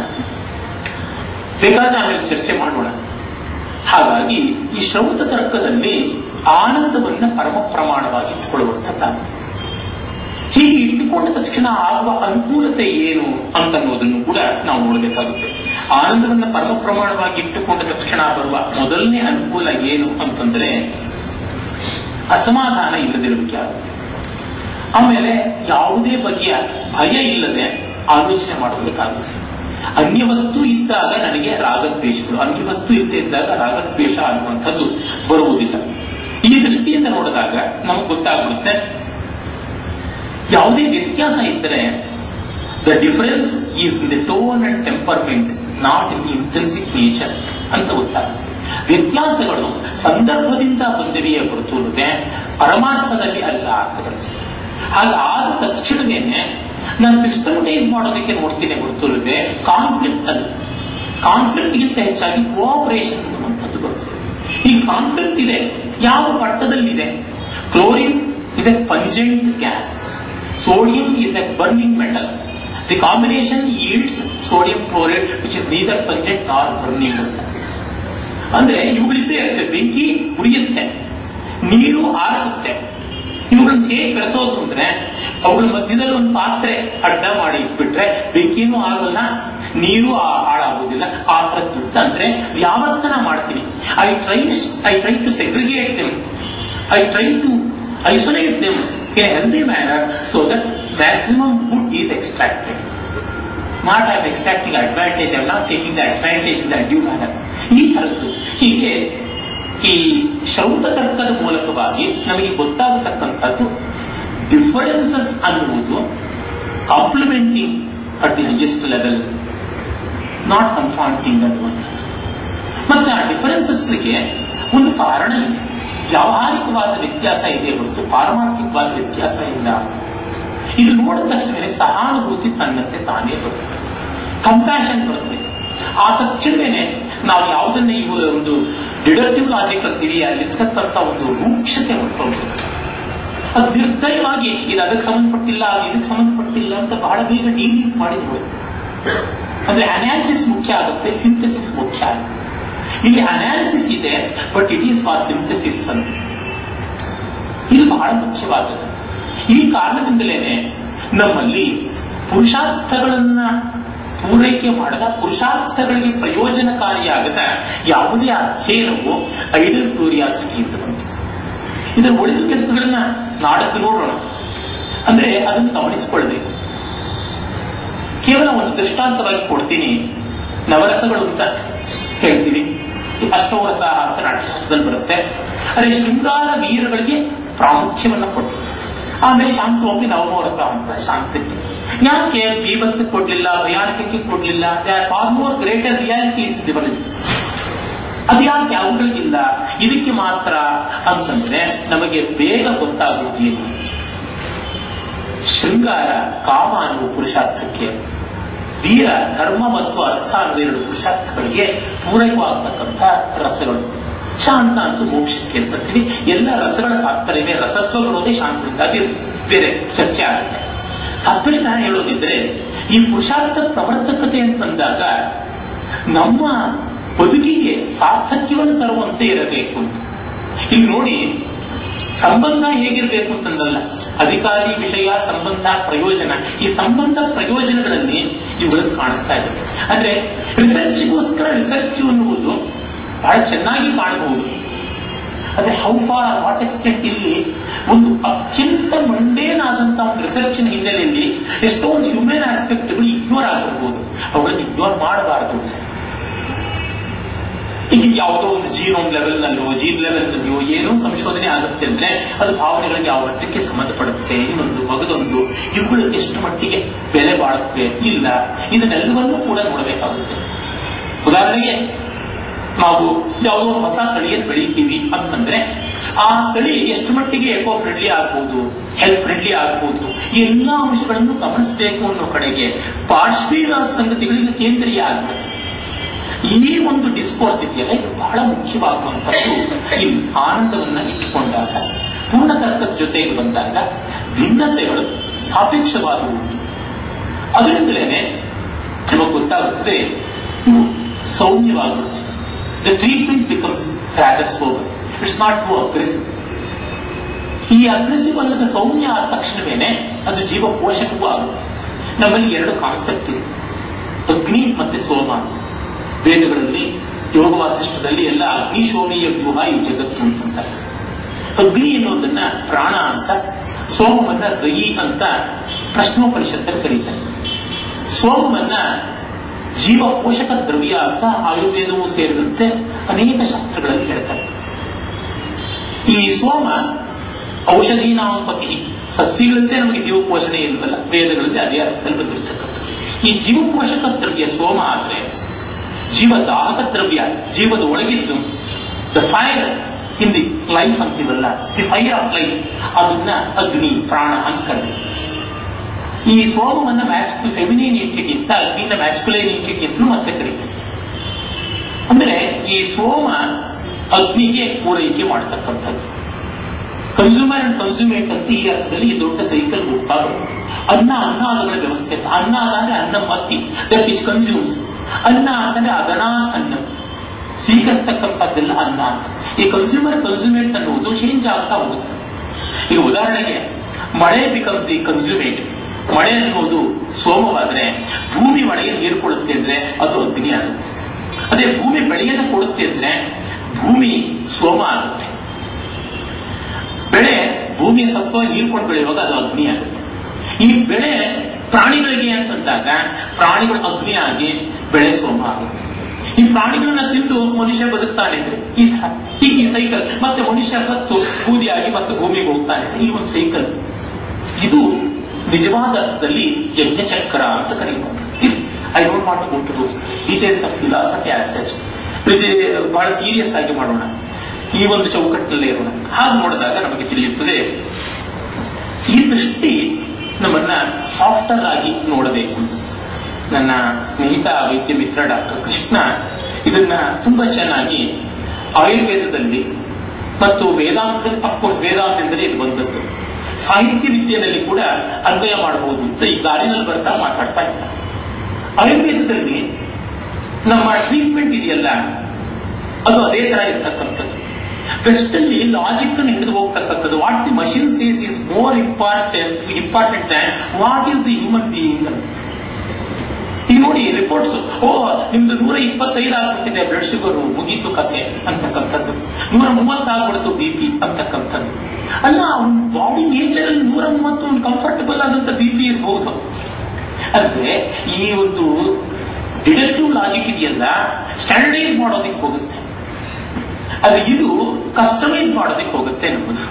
ಬೇಕಾದ್ರೆ ಆಮೇಲೆ ಚರ್ಚೆ ಮಾಡೋಣ. ಹಾಗಾಗಿ ಈ ಶ್ರೌತ ತರ್ಕದಲ್ಲಿ ಆನಂದವನ್ನ ಪರಮ ಪ್ರಮಾಣವಾಗಿ ಇಟ್ಟುಕೊಳ್ಳುವಂಥದ್ದು. ಹೀಗೆ ಇಟ್ಟುಕೊಂಡ ತಕ್ಷಣ ಆಗುವ ಅನುಕೂಲತೆ ಏನು ಅಂತನ್ನೋದನ್ನು ಕೂಡ ನಾವು ನೋಡಬೇಕಾಗುತ್ತೆ. ಆನಂದವನ್ನ ಪರಮ ಪ್ರಮಾಣವಾಗಿ ಇಟ್ಟುಕೊಂಡ ತಕ್ಷಣ ಬರುವ ಮೊದಲನೇ ಅನುಕೂಲ ಏನು ಅಂತಂದ್ರೆ ಅಸಮಾಧಾನ ಇಲ್ಲದಿರುವಿಕೆ ಆಗುತ್ತೆ. ಆಮೇಲೆ ಯಾವುದೇ ಬಗೆಯ ಭಯ ಇಲ್ಲದೆ ಆಲೋಚನೆ ಮಾಡೋದಕ್ಕಾಗುತ್ತೆ. ಅನ್ಯವಸ್ತು ಇದ್ದಾಗ ನನಗೆ ರಾಗದ್ವೇಷಗಳು, ಅನ್ಯವಸ್ತು ಇಲ್ಲದೆ ಇದ್ದಾಗ ರಾಗದ್ವೇಷ ಅನ್ನುವಂಥದ್ದು ಬರುವುದಿಲ್ಲ. ಈ ದೃಷ್ಟಿಯಿಂದ ನೋಡಿದಾಗ ನಮಗೆ ಗೊತ್ತಾಗುತ್ತೆ, ಯಾವುದೇ ವ್ಯತ್ಯಾಸ ಇದ್ದರೆ the difference is in the tone and temperament, not in the intrinsic nature ಅಂತ ಗೊತ್ತಾಗುತ್ತೆ. ವ್ಯತ್ಯಾಸಗಳು ಸಂದರ್ಭದಿಂದ ಬಂದಿವೆಯೇ ಹೊರತು ಪರಮಾರ್ಥದಲ್ಲಿ ಅಲ್ಲ ಅಂತ ಕಳಿಸಿದೆ. ಹಾಗಾದ ತಕ್ಷಣವೇನೆ ನಾನು ಸಿಸ್ಟಮಟೈಸ್ ಮಾಡೋದಕ್ಕೆ ನೋಡ್ತೀನಿ ಹೊರತು ಕಾನ್ಫ್ಲಿಕ್ಟ್ ಅಲ್ಲ. ಕಾನ್ಫ್ಲಿಕ್ಟ್ ಗಿಂತ ಹೆಚ್ಚಾಗಿ ಕೋಆಪರೇಷನ್ ಅನ್ನುವಂಥದ್ದು ಬರುತ್ತದೆ. ಈ ಕಾನ್ಫ್ಲಿಕ್ಟ್ ಇದೆ, ಯಾವ ಮಟ್ಟದಲ್ಲಿದೆ? Chlorine is a pungent gas, sodium is a burning metal. The combination yields sodium chloride which is neither pungent nor burning. ಅಂದ್ರೆ ಇವುಗಳಿದ್ದೇ ಇರುತ್ತೆ. ಬೆಂಕಿ ಉರಿಯುತ್ತೆ, ನೀರು ಆರಿಸುತ್ತೆ. ಇವುಗಳನ್ನು ಹೇಗೆ ಬೆಳೆಸೋದು ಅಂದ್ರೆ ಅವುಗಳ ಮಧ್ಯದಲ್ಲಿ ಒಂದು ಪಾತ್ರೆ ಅಡ್ಡ ಮಾಡಿ ಇಟ್ಬಿಟ್ರೆ ಬೆಂಕಿನೂ ಆಗಲ್ಲ, ನೀರು ಹಾಳಾಗೋದಿಲ್ಲ. ಆ ಥರದ್ದು ಅಂದ್ರೆ ಯಾವತ್ತನ ಮಾಡ್ತೀನಿ. I try I try to segregate them, I try to isolate them in a healthy manner so that maximum good is extracted. Not I am extracting advantage, I am not taking the advantage in the due manner. ಈ ಥರದ್ದು ಹೀಗೆ ಈ ಶ್ರೌತ ತರ್ಕದ ಮೂಲಕವಾಗಿ ನಮಗೆ ಗೊತ್ತಾಗತಕ್ಕಂಥದ್ದು ಡಿಫರೆನ್ಸಸ್ ಅನ್ನುವುದು complementing at the highest level, not confronting ಅನ್ನುವಂಥದ್ದು. ಮತ್ತೆ ಆ ಡಿಫರೆನ್ಸಸ್ಗೆ ಒಂದು ಕಾರಣ ಇದೆ. ವ್ಯಾವಹಾರಿಕವಾದ ವ್ಯತ್ಯಾಸ ಇದೆ ಹೊರತು ಪಾರಮಾರ್ಥಿಕವಾದ ವ್ಯತ್ಯಾಸ ಇಲ್ಲ. ಇದು ನೋಡಿದ ತಕ್ಷಣವೇ ಸಹಾನುಭೂತಿ ತನ್ನಂತೆ ತಾನೇ ಬರುತ್ತೆ, ಕಂಪ್ಯಾಷನ್ ಬರುತ್ತೆ. ಆ ತಕ್ಷಣವೇ ನಾವು ಯಾವುದನ್ನ ಈ ಒಂದು ಡಿಡಕ್ಟಿವ್ ಲಾಜಿಕ್ ಅಂತೀವಿ, ಅಲ್ಲಿರ್ತಕ್ಕಂಥ ಒಂದು ರೂಕ್ಷತೆ ಹೊರಟೋಗ್ತದೆ. ಅದು ನಿರ್ದಯವಾಗಿ ಇದು ಅದಕ್ಕೆ ಸಂಬಂಧಪಟ್ಟಿಲ್ಲ, ಅದು ಇದಕ್ಕೆ ಸಂಬಂಧಪಟ್ಟಿಲ್ಲ ಅಂತ ಬಹಳ ಬೇಗ ಡೀಲಿಂಗ್ ಮಾಡಿ ನೋಡುತ್ತೆ. ಅಂದ್ರೆ ಅನಾಲಿಸಿಸ್ ಮುಖ್ಯ ಆಗುತ್ತೆ, ಸಿಂಥೆಸಿಸ್ ಮುಖ್ಯ ಆಗುತ್ತೆ. ಇಲ್ಲಿ ಅನಾಲಿಸಿಸ್ ಇದೆ, but it is for synthesis ಅಂತ. ಇದು ಬಹಳ ಮುಖ್ಯವಾದದ್ದು. ಈ ಕಾರಣದಿಂದಲೇ ನಮ್ಮಲ್ಲಿ ಪುರುಷಾರ್ಥಗಳನ್ನ ಪೂರೈಕೆ ಮಾಡದ, ಪುರುಷಾರ್ಥಗಳಿಗೆ ಪ್ರಯೋಜನಕಾರಿಯಾಗದ ಯಾವುದೇ ಅಧ್ಯಯನವು ಐಡಲ್ ಕ್ಯೂರಿಯಾಸಿಟಿ ಅಂತ ಬಂತು. ಇದರ ಉಳಿದ ಕೆಲಸಗಳನ್ನ ನಾಡಕ್ಕೆ ನೋಡೋಣ. ಅಂದ್ರೆ ಅದನ್ನು ಗಮನಿಸಿಕೊಳ್ಬೇಕು. ಕೇವಲ ಒಂದು ದೃಷ್ಟಾಂತವಾಗಿ ಕೊಡ್ತೀನಿ. ನವರಸಗಳು ಅಂತ ಹೇಳ್ತೀವಿ, ಅಷ್ಟವರಸ ಅಂತ ನಾಟ್ಯಶಾಸ್ತ್ರದಲ್ಲಿ ಬರುತ್ತೆ. ಅದೇ ಶೃಂಗಾರ ವೀರಗಳಿಗೆ ಪ್ರಾಮುಖ್ಯವನ್ನ ಕೊಟ್ಟು, ಆಮೇಲೆ ಶಾಂತವಾಗಿ ನವಮೋರಸ ಅಂತ ಶಾಂತಕ್ಕೆ. ಯಾಕೆ ಬೀಭತ್ಸ ಕೊಡ್ಲಿಲ್ಲ, ಭಯಾನಕಕ್ಕೆ ಕೊಡ್ಲಿಲ್ಲ? For more greater realities develop. ಅದು ಯಾಕೆ ಅವುಗಳಿಗಿಲ್ಲ, ಇದಕ್ಕೆ ಮಾತ್ರ ಅಂತಂದ್ರೆ ನಮಗೆ ಬೇಗ ಗೊತ್ತಾಗುವುದೇನು? ಶೃಂಗಾರ ಕಾಮ ಅನ್ನುವ ಪುರುಷಾರ್ಥಕ್ಕೆ, ವೀರ ಧರ್ಮ ಮತ್ತು ಅರ್ಥ ಅನ್ನುವ ಎರಡು ಪುರುಷಾರ್ಥಗಳಿಗೆ ಪೂರಕವಾಗತಕ್ಕಂಥ ರಸಗಳು. ಶಾಂತ ಅಂತೂ ಮೋಕ್ಷಕ್ಕೆ ಅಂತೀವಿ. ಎಲ್ಲ ರಸಗಳ ತಾತ್ಪರ್ಯವೇ ರಸತ್ವ ಬರೋದೇ ಶಾಂತದಿಂದ. ಅದು ಬೇರೆ ಚರ್ಚೆ ಆಗುತ್ತೆ. ತಾತ್ಪರ್ಯ ಹೇಳೋದಿದ್ರೆ ಈ ಪುರುಷಾರ್ಥ ಪ್ರವರ್ತಕತೆ ಅಂತಂದಾಗ ನಮ್ಮ ಬದುಕಿಗೆ ಸಾರ್ಥಕ್ಯವನ್ನು ತರುವಂತೆ ಇರಬೇಕು. ಇಲ್ಲಿ ನೋಡಿ, ಸಂಬಂಧ ಹೇಗಿರಬೇಕು ಅಂತಂದಲ್ಲ, ಅಧಿಕಾರಿ ವಿಷಯ ಸಂಬಂಧ ಪ್ರಯೋಜನ, ಈ ಸಂಬಂಧ ಪ್ರಯೋಜನಗಳಲ್ಲಿ ಇವುಗಳು ಕಾಣಿಸ್ತಾ ಇದೆ. ಅಂದ್ರೆ ರಿಸರ್ಚ್ಗೋಸ್ಕರ ರಿಸರ್ಚ್ ಅನ್ನುವುದು ಬಹಳ ಚೆನ್ನಾಗಿ ಕಾಣಬಹುದು. ಆದ್ರೆ ಹೌ ಫಾರ್ ವಾಟ್ ಎಕ್ಸ್ಟೆಂಟ್ ಇಲ್ಲಿ ಒಂದು ಅತ್ಯಂತ ಮಂಡೇನ್ ಆದಂತಹ ಒಂದು ರಿಸರ್ಚ್ ಹಿನ್ನೆಲೆಯಲ್ಲಿ ಎಷ್ಟೋ ಒಂದು ಹ್ಯೂಮನ್ ಆಸ್ಪೆಕ್ಟ್ಗಳು ಇಗ್ನೋರ್ ಆಗಿರ್ಬೋದು. ಅವುಗಳನ್ನು ಇಗ್ನೋರ್ ಮಾಡಬಾರದು. ಈಗ ಯಾವುದೋ ಒಂದು ಜೀನೋಮ್ ಲೆವೆಲ್ ನಲ್ಲೋ ಜೀನ್ ಲೆವೆಲ್ ನಲ್ಲೋ ಏನೋ ಸಂಶೋಧನೆ ಆಗುತ್ತೆ ಅಂದ್ರೆ ಅದು ಭಾವನೆಗಳಿಗೆ ಯಾವ ಮಟ್ಟಕ್ಕೆ ಸಂಬಂಧಪಡುತ್ತೆ, ಇನ್ನೊಂದು ಮಗದೊಂದು ಇವುಗಳು ಎಷ್ಟು ಮಟ್ಟಿಗೆ ಬೆಲೆ ಬಾಳುತ್ತೆ ಇಲ್ಲ, ಇದನ್ನೆಲ್ಲವನ್ನೂ ಕೂಡ ನೋಡಬೇಕಾಗುತ್ತೆ. ಉದಾಹರಣೆಗೆ ನಾವು ಯಾವುದೋ ಒಂದು ಹೊಸ ತಳಿಯನ್ನು ಬೆಳೀತೀವಿ ಅಂತಂದ್ರೆ ಆ ತಳಿ ಎಷ್ಟು ಮಟ್ಟಿಗೆ ಎಕೋ ಫ್ರೆಂಡ್ಲಿ ಆಗ್ಬಹುದು, ಹೆಲ್ತ್ ಫ್ರೆಂಡ್ಲಿ ಆಗ್ಬಹುದು, ಈ ಎಲ್ಲಾ ಅಂಶಗಳನ್ನು ಗಮನಿಸಬೇಕು ಅನ್ನೋ ಕಡೆಗೆ ಪಾರ್ಶ್ವೀಯ ಸಂಗತಿಗಳಿಗೆ ಕೇಂದ್ರೀಯ ಆಗಬೇಕು. ಈ ಒಂದು ಡಿಸ್ಕೋರ್ಸ್ ಇದೆಯಲ್ಲ, ಇದು ಬಹಳ ಮುಖ್ಯವಾಗುವಂತದ್ದು. ಈ ಆನಂದವನ್ನ ಇಟ್ಟುಕೊಂಡಾಗ, ಪೂರ್ಣ ತರ್ಕದ ಜೊತೆಗೆ ಬಂದಾಗ ಭಿನ್ನತೆಗಳು ಸಾಪೇಕ್ಷವಾದವು. ಅದರಿಂದಲೇ ನಮಗೆ ಗೊತ್ತಾಗುತ್ತೆ ಇವು ಸೌಮ್ಯವಾಗುತ್ತೆ. The treatment becomes rather sober. It's not too aggressive. ಈ ಅಗ್ರೆಸಿವ್ ಅಲ್ಲದ ಸೌಮ್ಯ ಆದ ತಕ್ಷಣವೇನೆ ಅದು ಜೀವ ಪೋಷಕವೂ ಆಗುತ್ತೆ. ನಮ್ಮಲ್ಲಿ ಎರಡು ಕಾನ್ಸೆಪ್ಟ್ ಇದೆ, ಅಗ್ನಿ ಮತ್ತೆ ಸೋಮ. ವೇದಗಳಲ್ಲಿ ಯೋಗ ವಾಸಿಷ್ಠದಲ್ಲಿ ಎಲ್ಲ ಅಗ್ನಿ ಶೋಮೀಯ ವ್ಯೂಹ ಈ ಜಗತ್ತು ಅಂತ. ಅಗ್ನಿ ಎನ್ನುವುದನ್ನ ಪ್ರಾಣ ಅಂತ, ಸೋಮವನ್ನ ರಯಿ ಅಂತ ಪ್ರಶ್ನೋಪನಿಷತ್ತಲ್ಲಿ ಕರೀತಾರೆ. ಸೋಮವನ್ನ ಜೀವ ಪೋಷಕ ದ್ರವ್ಯ ಅಂತ ಆಯುರ್ವೇದವೂ ಸೇರಿದಂತೆ ಅನೇಕ ಶಾಸ್ತ್ರಗಳಲ್ಲಿ ಹೇಳ್ತಾರೆ. ಈ ಸೋಮ ಔಷಧಿ ನಾಮಪತಿ, ಸಸ್ಯಗಳಂತೆ ನಮಗೆ ಜೀವ ಪೋಷಣೆ ಇಲ್ವಲ್ಲ, ವೇದಗಳಲ್ಲಿ ಅದೇ ಅರ್ಥದಲ್ಲಿ ಬಂದಿರತಕ್ಕಂಥ ಈ ಜೀವ ಪೋಷಕ ದ್ರವ್ಯ ಸೋಮ ಆದ್ರೆ, ಜೀವದಾಹಕ ದ್ರವ್ಯ ಜೀವದ ಒಳಗಿದ್ದು the fire in the life ಅಂತೀವಲ್ಲ, ದಿ ಫೈರ್ ಆಫ್ ಲೈಫ್, ಅದನ್ನ ಅಗ್ನಿ ಪ್ರಾಣ ಅಂತ ಕರೀತಾರೆ. ಈ ಸೋಮವನ್ನ ಮ್ಯಾಸ್ಕು ಫೆಮಿನಿನ್ ಎಂಟಿಟಿ ಅಂತ, ಅಗ್ನಿನ ಮ್ಯಾಸ್ಕುಲೈನ್ ಎಂಟಿಟಿ ಅಂತ ಮತ್ತೆ ಕರೀತಾರೆ. ಅಂದ್ರೆ ಈ ಸೋಮ ಅಗ್ನಿಗೆ ಪೂರೈಕೆ ಮಾಡತಕ್ಕಂಥದ್ದು. ಕನ್ಸ್ಯೂಮರ್ ಅಂಡ್ ಕನ್ಸ್ಯೂಮೇಟ್ ಅಂತ ಈ ಅರ್ಥದಲ್ಲಿ ಈ ದೊಡ್ಡ ಸೈಕಲ್ ಹೋಗ್ತಾ ಬರುತ್ತೆ. ಅನ್ನ ಅನ್ನಾದಗಳ ವ್ಯವಸ್ಥೆ. ಅನ್ನ ಅಂದ್ರೆ ಅನ್ನ ಮತ್ತಿ, ದಟ್ ಈಸ್ ಕನ್ಸ್ಯೂಮ್ಸ್. ಅನ್ನ ಅಂತಂದ್ರೆ ಅದನಾ ಅನ್ನ, ಸ್ವೀಕರಿಸ್ತಕ್ಕಂಥದ್ದೆಲ್ಲ ಅನ್ನ ಅಂತ. ಈ ಕನ್ಸ್ಯೂಮರ್ ಕನ್ಸ್ಯೂಮೇಟ್ ಅನ್ನುವುದು ಚೇಂಜ್ ಆಗ್ತಾ ಹೋಗುತ್ತೆ. ಈಗ ಉದಾಹರಣೆಗೆ ಮಳೆ ಬಿಕಮ್ಸ್ ದಿ ಕನ್ಸ್ಯೂಮೇಟ್. ಮಳೆ ಅನ್ನೋದು ಸೋಮವಾದ್ರೆ, ಭೂಮಿ ಒಳಗೆ ನೀರು ಕೊಡುತ್ತೆ ಅಂದ್ರೆ ಅದು ಅಗ್ನಿ ಆಗುತ್ತೆ. ಅದೇ ಭೂಮಿ ಬೆಳೆಯನ್ನು ಕೊಡುತ್ತೆ ಅಂದ್ರೆ ಭೂಮಿ ಸೋಮ ಆಗುತ್ತೆ. ಬೆಳೆ ಭೂಮಿಯ ಸತ್ವ ಹೀರ್ಕೊಂಡು ಬೆಳೆಯುವಾಗ ಅದು ಅಗ್ನಿ ಆಗುತ್ತೆ. ಈ ಬೆಳೆ ಪ್ರಾಣಿಗಳಿಗೆ ಅಂತಂದಾಗ ಪ್ರಾಣಿಗಳು ಅಗ್ನಿ ಆಗಿ ಬೆಳೆ ಸೋಮ ಆಗುತ್ತೆ. ಈ ಪ್ರಾಣಿಗಳನ್ನ ತಿಂದು ಮನುಷ್ಯ ಬದುಕ್ತಾನೆ ಅಂದ್ರೆ ಈ ತರ ಈಗ ಈ ಸೈಕಲ್, ಮತ್ತೆ ಮನುಷ್ಯ ಸತ್ತು ಬೂದಿಯಾಗಿ ಮತ್ತೆ ಭೂಮಿಗೆ ಹೋಗ್ತಾನೆ, ಈ ಒಂದು ಸೈಕಲ್. ಇದು ನಿಜವಾದ ಅರ್ಥದಲ್ಲಿ ಯಜ್ಞಚಕ್ರ ಅಂತ ಕರೀಬಹುದು. I don't want to go to those details of philosophy as such. ಬಹಳ ಸೀರಿಯಸ್ ಆಗಿ ಮಾಡೋಣ, ಈ ಒಂದು ಚೌಕಟ್ಟಿನಲ್ಲೇ ಇರೋಣ. ಹಾಗೆ ನೋಡಿದಾಗ ನಮಗೆ ತಿಳಿಯುತ್ತದೆ ಈ ದೃಷ್ಟಿ ನಮ್ಮನ್ನ ಸಾಫ್ಟರ್ ಆಗಿ ನೋಡಬೇಕು. ನನ್ನ ಸ್ನೇಹಿತ ವೈದ್ಯ ಮಿತ್ರ ಡಾಕ್ಟರ್ ಕೃಷ್ಣ ಇದನ್ನ ತುಂಬಾ ಚೆನ್ನಾಗಿ ಆಯುರ್ವೇದದಲ್ಲಿ ಮತ್ತು ವೇದಾಂತದಲ್ಲಿ, ಅಫ್ಕೋರ್ಸ್ ವೇದಾಂತದಿಂದಲೇ ಇದು ಬಂದದ್ದು, ಸಾಹಿತ್ಯ ವಿದ್ಯೆಯಲ್ಲಿ ಕೂಡ ಅನ್ವಯ ಮಾಡಬಹುದು ಅಂತ ಈ ದಾರಿನಲ್ಲಿ ಬರ್ತಾ ಮಾತಾಡ್ತಾ ಇದ್ದಾರೆ. ಆಯುರ್ವೇದದಲ್ಲಿ ನಮ್ಮ ಟ್ರೀಟ್ಮೆಂಟ್ ಇದೆಯಲ್ಲ ಅದು ಅದೇ ತರ ಇರ್ತಕ್ಕಂಥದ್ದು. ವೆಸ್ಟ್ ಅಲ್ಲಿ ಲಾಜಿಕ್ ಅನ್ನು ಹಿಡಿದು ಹೋಗ್ತಕ್ಕಂಥದ್ದು. What the machine says is more important important than what is the human being. ಈಗ ನೋಡಿ ರಿಪೋರ್ಟ್ಸ್, ಓ ನಿಮ್ದು ನೂರ ಇಪ್ಪತ್ತೈದು ಆಗ್ಬಿಟ್ಟಿದೆ ಬ್ಲಡ್ ಶುಗರ್, ಮುಗೀತು ಕಥೆ ಅಂತಕ್ಕಂಥದ್ದು. ನೂರ ಮೂವತ್ತು ಆಗ್ಬಿಡ್ತು ಬಿ ಪಿ ಅಂತಕ್ಕಂಥದ್ದು. ಅಲ್ಲ, ಅವ್ನ ಬಾಡಿ ನೇಚರ್ ಅಲ್ಲಿ ನೂರ ಮೂವತ್ತು ಒಂದು ಕಂಫರ್ಟಬಲ್ ಆದಂತ ಬಿ ಪಿ ಇರಬಹುದು. ಅಂದ್ರೆ ಈ ಒಂದು ಡಿಡಕ್ಟಿವ್ ಲಾಜಿಕ್ ಇದೆಯಲ್ಲ ಸ್ಟ್ಯಾಂಡರ್ಡೈಸ್ ಮಾಡೋದಕ್ಕೆ ಹೋಗುತ್ತೆ, ಅದು ಇದು ಕಸ್ಟಮೈಸ್ ಮಾಡೋದಕ್ಕೆ ಹೋಗುತ್ತೆ. ನಮ್ಮದು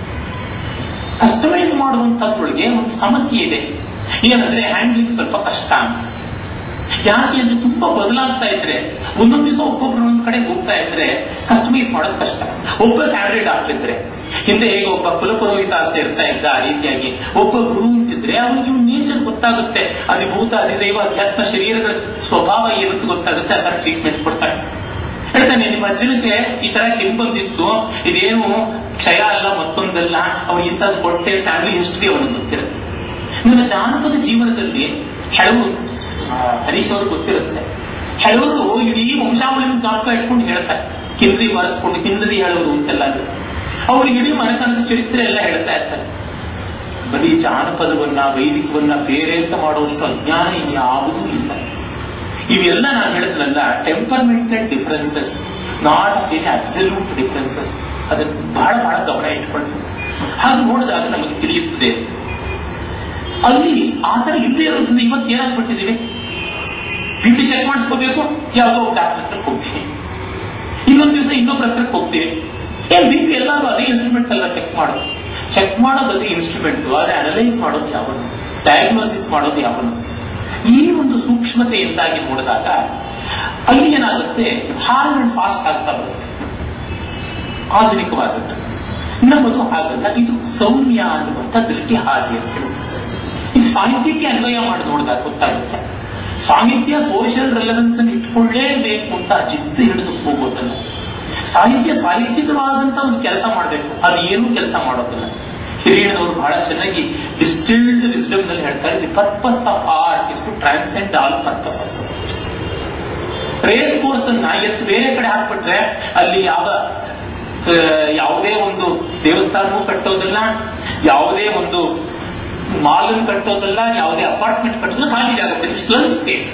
ಕಸ್ಟಮೈಸ್ ಮಾಡುವಂತದ್ರೊಳಗೆ ಒಂದು ಸಮಸ್ಯೆ ಇದೆ, ಏನಂದ್ರೆ ಹ್ಯಾಂಡ್ಲಿಂಗ್ ಸ್ವಲ್ಪ ಕಷ್ಟ. ಯಾಕೆ ಅಂದ್ರೆ ತುಂಬಾ ಬದಲಾಗ್ತಾ ಇದ್ರೆ, ಒಂದೊಂದು ದಿವಸ ಒಬ್ಬೊಬ್ರು ಒಂದ್ ಕಡೆ ಹೋಗ್ತಾ ಇದ್ರೆ ಕಸ್ಟಮೈಸ್ ಮಾಡೋದು ಕಷ್ಟ. ಒಬ್ಬ ಫ್ಯಾಮಿಲಿ ಡಾಕ್ಟರ್ ಇದ್ರೆ, ಹಿಂದೆ ಹೇಗೆ ಒಬ್ಬ ಕುಲಪುರೋಹಿತ ಅಂತ ಇರ್ತಾ ಇದ್ದ ಆ ರೀತಿಯಾಗಿ ಒಬ್ಬ ಗುರು ಅಂತಿದ್ರೆ ಅವನಿಗೆ ನೇಚರ್ ಗೊತ್ತಾಗುತ್ತೆ, ಅಧಿಭೂತ ಅಧಿದೈವ ಅಧ್ಯಾತ್ಮ ಶರೀರಗಳ ಸ್ವಭಾವ ಏನಂತ ಗೊತ್ತಾಗುತ್ತೆ, ಆ ತರ ಟ್ರೀಟ್ಮೆಂಟ್ ಕೊಡ್ತಾರೆ. ಹೇಳ್ತಾನೆ, ನಿಮ್ಮ ಅಜ್ಜನಿಗೆ ಈ ತರ ಕೆಮ್ಮು ಬಂದಿತ್ತು, ಇದೇನು ಕ್ಷಯ ಅಲ್ಲ ಮತ್ತೊಂದಲ್ಲ, ಅವ್ರು ಇಂಥದ್ದು ಕೊಟ್ಟೆ ಫ್ಯಾಮಿಲಿ ಹಿಸ್ಟ್ರಿ ಅವನಿಗೆ ಗೊತ್ತಿರುತ್ತೆ. ನಿಮ್ಮ ಜಾನಪದ ಜೀವನದಲ್ಲಿ ಕೆಲವರು, ಹರೀಶ್ ಅವ್ರಿಗೆ ಗೊತ್ತಿರುತ್ತೆ, ಕೆಲವರು ಇಡೀ ವಂಶಾವಳಿನ ಜ್ಞಾಪಕ ಇಟ್ಕೊಂಡು ಹೇಳ್ತಾರೆ, ಕಿಂದ್ರಿ ಬಾರಿಸ್ಕೊಂಡು ಕಿಂದ್ರಿ ಹೇಳೋರು ಅಂತೆಲ್ಲ. ಅವ್ರು ಇಡೀ ಮನೆತನದ ಚರಿತ್ರೆ ಎಲ್ಲ ಹೇಳ್ತಾ ಇರ್ತಾರೆ. ಬರೀ ಜಾನಪದವನ್ನ ವೈದಿಕವನ್ನ ಬೇರೆ ಅಂತ ಮಾಡುವಷ್ಟು ಅಜ್ಞಾನ ಯಾವುದೂ ಇಲ್ಲ. ಇವೆಲ್ಲ ನಾನು ಹೇಳಿದ್ನಲ್ಲ temperamental differences, not any absolute differences. ಅದಕ್ಕೆ ಬಹಳ ಬಹಳ ಗಮನ ಇಟ್ಕೊಳ್ತೀವಿ. ಹಾಗೆ ನೋಡಿದಾಗ ನಮಗೆ ತಿಳಿಯುತ್ತದೆ ಅಲ್ಲಿ ಆತರ ಇಲ್ಲದೆ ಇರೋದ್ರಿಂದ ಇವತ್ತು ಏನಾಗ್ಬಿಟ್ಟಿದ್ದೀವಿ, ಬಿ ಪಿ ಚೆಕ್ ಮಾಡಿಸ್ಕೋಬೇಕು, ಯಾವುದೋ ಡಾಕ್ಟರ್ ಹತ್ರಕ್ಕೆ ಹೋಗ್ತೀವಿ, ಇನ್ನೊಂದು ದಿವಸ ಇನ್ನೊಬ್ಬರ ಹತ್ರಕ್ಕೆ ಹೋಗ್ತೀವಿ. ಏನ್ ಬಿ ಪಿ ಎಲ್ಲಾದ್ರೂ ಅದೇ ಇನ್ಸ್ಟ್ರೂಮೆಂಟ್ ಅಲ್ಲ ಚೆಕ್ ಮಾಡೋದು, ಚೆಕ್ ಮಾಡೋದು ಅದೇ ಇನ್ಸ್ಟ್ರೂಮೆಂಟ್, ಆದ್ರೆ ಅನಲೈಸ್ ಮಾಡೋದು ಯಾವನು, ಡಯಾಗ್ನೋಸಿಸ್ ಮಾಡೋದು ಯಾವನು. ಈ ಒಂದು ಸೂಕ್ಷ್ಮತೆಯಿಂದಾಗಿ ನೋಡಿದಾಗ ಅಲ್ಲಿ ಏನಾಗುತ್ತೆ, ಹಾರ್ಡ್ ಅಂಡ್ ಫಾಸ್ಟ್ ಆಗ್ತಾ ಬರುತ್ತೆ ಆಧುನಿಕವಾದದ್ದು. ನಮ್ಮದು ಹಾಗಲ್ಲ, ಇದು ಸೌಮ್ಯ ಅನ್ನುವಂಥ ದೃಷ್ಟಿ ಹಾಗೆ ಅಂತ ಹೇಳುತ್ತೆ. ಇದು ಸಾಹಿತ್ಯಕ್ಕೆ ಅನ್ವಯ ಮಾಡಿ ನೋಡಿದಾಗ ಗೊತ್ತಾಗುತ್ತೆ. ಸಾಹಿತ್ಯ ಸೋಷಿಯಲ್ ರೆಲೆವೆನ್ಸ್ ಅನ್ನು ಇಟ್ಕೊಳ್ಳೇಬೇಕು ಅಂತ ಜಿದ್ದು ಹಿಡಿದು ಹೋಗೋದಲ್ಲ. ಸಾಹಿತ್ಯ ಸಾಹಿತ್ಯಿಕವಾದಂತ ಒಂದು ಕೆಲಸ ಮಾಡಬೇಕು, ಅದು ಏನು ಕೆಲಸ ಮಾಡೋದಿಲ್ಲ. ಹಿರಿಯಣ್ಣನವರು ಬಹಳ ಚೆನ್ನಾಗಿ ಡಿಸ್ಟಿಲ್ಡ್ ವಿಸ್ಡಮ್ ನಲ್ಲಿ ಹೇಳ್ತಾರೆ, the purpose of art is to transcend all purposes. Race course ಅನ್ನ ಎತ್ತು ಬೇರೆ ಕಡೆ ಹಾಕ್ಬಿಟ್ರೆ ಅಲ್ಲಿ ಯಾವ ಯಾವುದೇ ಒಂದು ದೇವಸ್ಥಾನವೂ ಕಟ್ಟೋದಿಲ್ಲ, ಯಾವುದೇ ಒಂದು ಮಾಲ್ ಕಟ್ಟೋದಲ್ಲ, ಯಾವುದೇ ಅಪಾರ್ಟ್ಮೆಂಟ್ ಕಟ್ಟೋದು, ಖಾಲಿ ಜಾಗ ಸ್ಲಮ್ ಸ್ಪೇಸ್.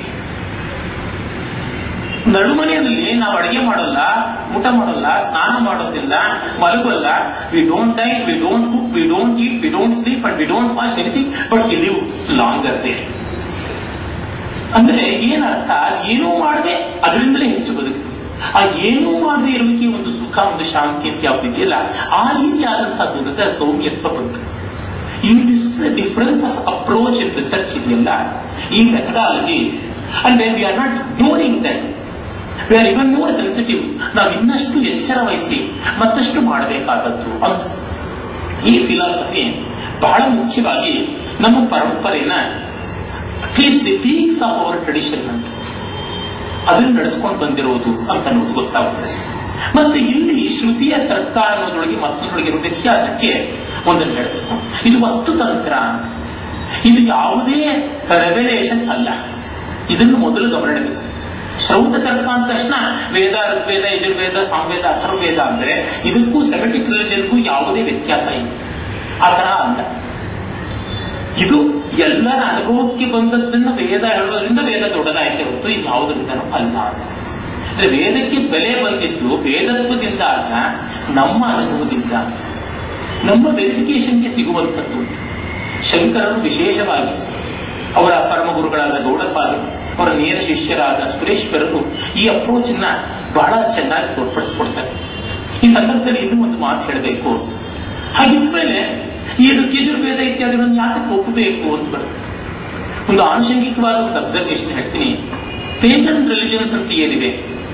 ನಡುಮನೆಯಲ್ಲಿ ನಾವು ಅಡಿಗೆ ಮಾಡೋಲ್ಲ, ಊಟ ಮಾಡೋಲ್ಲ, ಸ್ನಾನ ಮಾಡೋದಿಲ್ಲ, ಮಲಗೋಲ್ಲ. We don't die, we don't cook, we don't eat, we don't sleep and we don't watch anything but we live longer day. ಅಂದ್ರೆ ಏನರ್ಥ, ಏನೂ ಮಾಡದೆ ಅದರಿಂದಲೇ ಹೆಚ್ಚು ಬದುಕು. ಆ ಏನೂ ಮಾಡದೆ ಇರುವಿಕೆ ಒಂದು ಸುಖ, ಒಂದು ಶಾಂತಿ ಅಂತ ಯಾವುದಿದೆಯಲ್ಲ, ಆ ರೀತಿಯಾದಂತಹ ಸೌಮ್ಯತ್ವ ಬಂತು. ಈ this difference of approach in research ಇದೆಯಲ್ಲ, ಈ ಮೆಥಡಾಲಜಿ, ಅಂದ್ರೆ we are not ignoring that, we are even more sensitive. ನಾವು ಇನ್ನಷ್ಟು ಎಚ್ಚರ ವಹಿಸಿ ಮತ್ತಷ್ಟು ಮಾಡಬೇಕಾದದ್ದು ಅಂತ. ಈ ಫಿಲಾಸಫಿ ಬಹಳ ಮುಖ್ಯವಾಗಿ ನಮ್ಮ ಪರಂಪರೆನ at least the peaks of our tradition ಅಂತ ಅದನ್ನು ನಡೆಸ್ಕೊಂಡು ಬಂದಿರೋದು ಅಂತ ನಮಗೆ ಗೊತ್ತಾಗುತ್ತೆ. ಮತ್ತೆ ಇಲ್ಲಿ ಶ್ರುತಿಯ ತರ್ಕ ಅನ್ನೋದ್ರೊಳಗೆ ಮತ್ತೊಂದರೊಳಗೆ ಇರೋ ವ್ಯತ್ಯಾಸಕ್ಕೆ ಒಂದನ್ನು ಹೇಳಬೇಕು. ಇದು ವಸ್ತುತಂತ್ರ, ಇದು ಯಾವುದೇ ರೆವೆಲೇಷನ್ ಅಲ್ಲ. ಇದನ್ನು ಮೊದಲು ಗಮನಿಸಬೇಕು. ಶ್ರೌತ ತರ್ಕ ಅಂದ ತಕ್ಷಣ ವೇದ, ಋಗ್ವೇದ, ಯಜುರ್ವೇದ, ಸಾಮವೇದ, ಅಥರ್ವವೇದ ಅಂದ್ರೆ ಇದಕ್ಕೂ ಸೆಮೆಟಿಕ್ ರಿಲಿಜನ್ಗೂ ಯಾವುದೇ ವ್ಯತ್ಯಾಸ ಇಲ್ಲ. ಆ ತರ ಅಲ್ಲ. ಇದು ಎಲ್ಲರ ಅನುಭವಕ್ಕೆ ಬಂದದ್ದನ್ನು ವೇದ ಹೇಳೋದ್ರಿಂದ ವೇದ ದೊಡ್ಡದಾಯ್ತೆ ಹೊರತು ಇದು ಯಾವುದರಿಂದನೂ ಅಲ್ಲ. ಅಂದ್ರೆ ವೇದಕ್ಕೆ ಬೆಲೆ ಬಂದಿದ್ದು ವೇದತ್ವದಿಂದ ಅಲ್ಲ, ನಮ್ಮ ಅನುಭವದಿಂದ, ನಮ್ಮ ವೆರಿಫಿಕೇಶನ್ಗೆ ಸಿಗುವಂಥದ್ದು. ಶಂಕರರು ವಿಶೇಷವಾಗಿ ಅವರ ಪರಮಗುರುಗಳಾದ ಗೌಡಪಾದರು, ಅವರ ನೇರ ಶಿಷ್ಯರಾದ ಸುರೇಶ್ವರರು ಈ ಅಪ್ರೋಚ್ ನ ಬಹಳ ಚೆನ್ನಾಗಿ ತೋರ್ಪಡಿಸ್ಕೊಡ್ತಾರೆ. ಈ ಸಂದರ್ಭದಲ್ಲಿ ಇನ್ನೂ ಒಂದು ಮಾತು ಹೇಳಬೇಕು. ಹಾಗಿದ್ಮೇಲೆ ಈ ಯಜುರ್ವೇದ ಇತ್ಯಾದಿಗಳನ್ನು ಯಾತಕ್ಕೆ ಒಪ್ಪಬೇಕು ಅಂತ ಬರುತ್ತೆ. ಒಂದು ಆನುಷಂಗಿಕವಾದ ಒಂದು ಅಬ್ಸರ್ವೇಷನ್ ಹೇಳ್ತೀನಿ. ಪೇಗನ್ ರಿಲಿಜನ್ಸ್ ಅಂತ ಏನಿವೆ,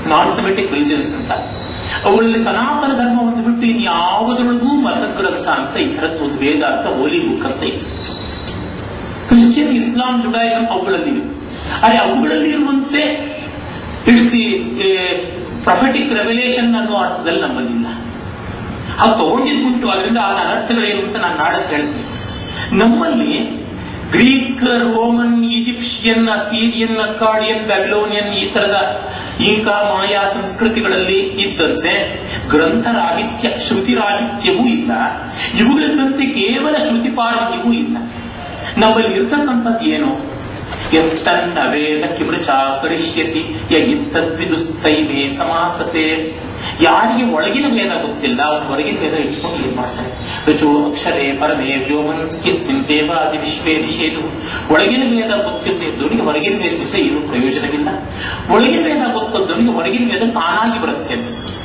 ನಾನ್ ಸೆಮಿಟಿಕ್ ರಿಲಿಜನ್ಸ್ ಅಂತ. ಅವುಗಳಲ್ಲಿ ಸನಾತನ ಧರ್ಮ ಒಂದು ಬಿಟ್ಟು ಇನ್ ಯಾವುದರೊಳಗೂ ಮತಗ್ರಸ್ಥ ಅಂತ ಈ ಥರದ್ದು ಒಂದು ವೇದ ಅಂತ ಹೋಲಿ ಬುಕ್ ಅಂತ ಇದೆ. ಕ್ರಿಶ್ಚಿಯನ್, ಇಸ್ಲಾಂ, ಜುಡಾಯಿಸಂ ಅವುಗಳಲ್ಲಿ, ಆದರೆ ಅವುಗಳಲ್ಲಿ ಇರುವಂತೆ ಇಟ್ಸ್ ದಿ ಪ್ರೊಫೆಟಿಕ್ ರೆವಲ್ಯೂಷನ್ ಅನ್ನೋ ಅರ್ಥದಲ್ಲಿ ನಮ್ಮಲ್ಲಿಲ್ಲ. ಅದು ತಗೊಂಡಿದ್ಬಿಟ್ಟು ಅದರಿಂದ ಆ ಅನರ್ಥಗಳೇನು ಅಂತ ನಾನು ನಾಡಕ್ಕೆ ಹೇಳ್ತೀನಿ. ನಮ್ಮಲ್ಲಿ Greek, Roman, Egyptian, Assyrian, Akkadian, Babylonian ಈ ತರದ ಇಂಕಾ, ಮಾಯಾ ಸಂಸ್ಕೃತಿಗಳಲ್ಲಿ ಇದ್ದಂತೆ ಗ್ರಂಥರಾಹಿತ್ಯ, ಶ್ರುತಿರಾಹಿತ್ಯವೂ ಇಲ್ಲ. ಇವುಗಳಿದ್ದಂತೆ ಕೇವಲ ಶ್ರುತಿಪಾರಮ್ಯವೂ ಇಲ್ಲ. ನಮ್ಮಲ್ಲಿ ಇರ್ತಕ್ಕಂಥದ್ದು ಏನು? ಎತ್ತನ್ನ ವೇದ ಕಿಮೃಚಾ ಕರಿಷ್ಯತಿ ಯ ಇತ್ತದ್ವಿದುಸ್ತೈಮೇ ಸಮಾಸತೆ. ಯಾರಿಗೆ ಒಳಗಿನ ವೇದ ಗೊತ್ತಿಲ್ಲ ಅವನು ಹೊರಗಿನ ವೇದ ಇಟ್ಕೊಂಡು ಏನ್ ಮಾಡ್ತಾನೆ? ರುಚು ಅಕ್ಷರೇ ಪರಮೇ ವ್ಯೋಮನ್ ಯಸ್ಮಿನ್ ದೇವಾದಿ ವಿಶ್ವೇ ನಿಷೇಧು. ಒಳಗಿನ ವೇದ ಗೊತ್ತಿದ್ದವನಿಗೆ ಹೊರಗಿನ ವೇದದಿಂದ ಏನೂ ಪ್ರಯೋಜನವಿಲ್ಲ. ಒಳಗಿನ ವೇದ ಗೊತ್ತದ್ದವನಿಗೆ ಹೊರಗಿನ ವೇದ ತಾನಾಗಿ ಬರುತ್ತೆ.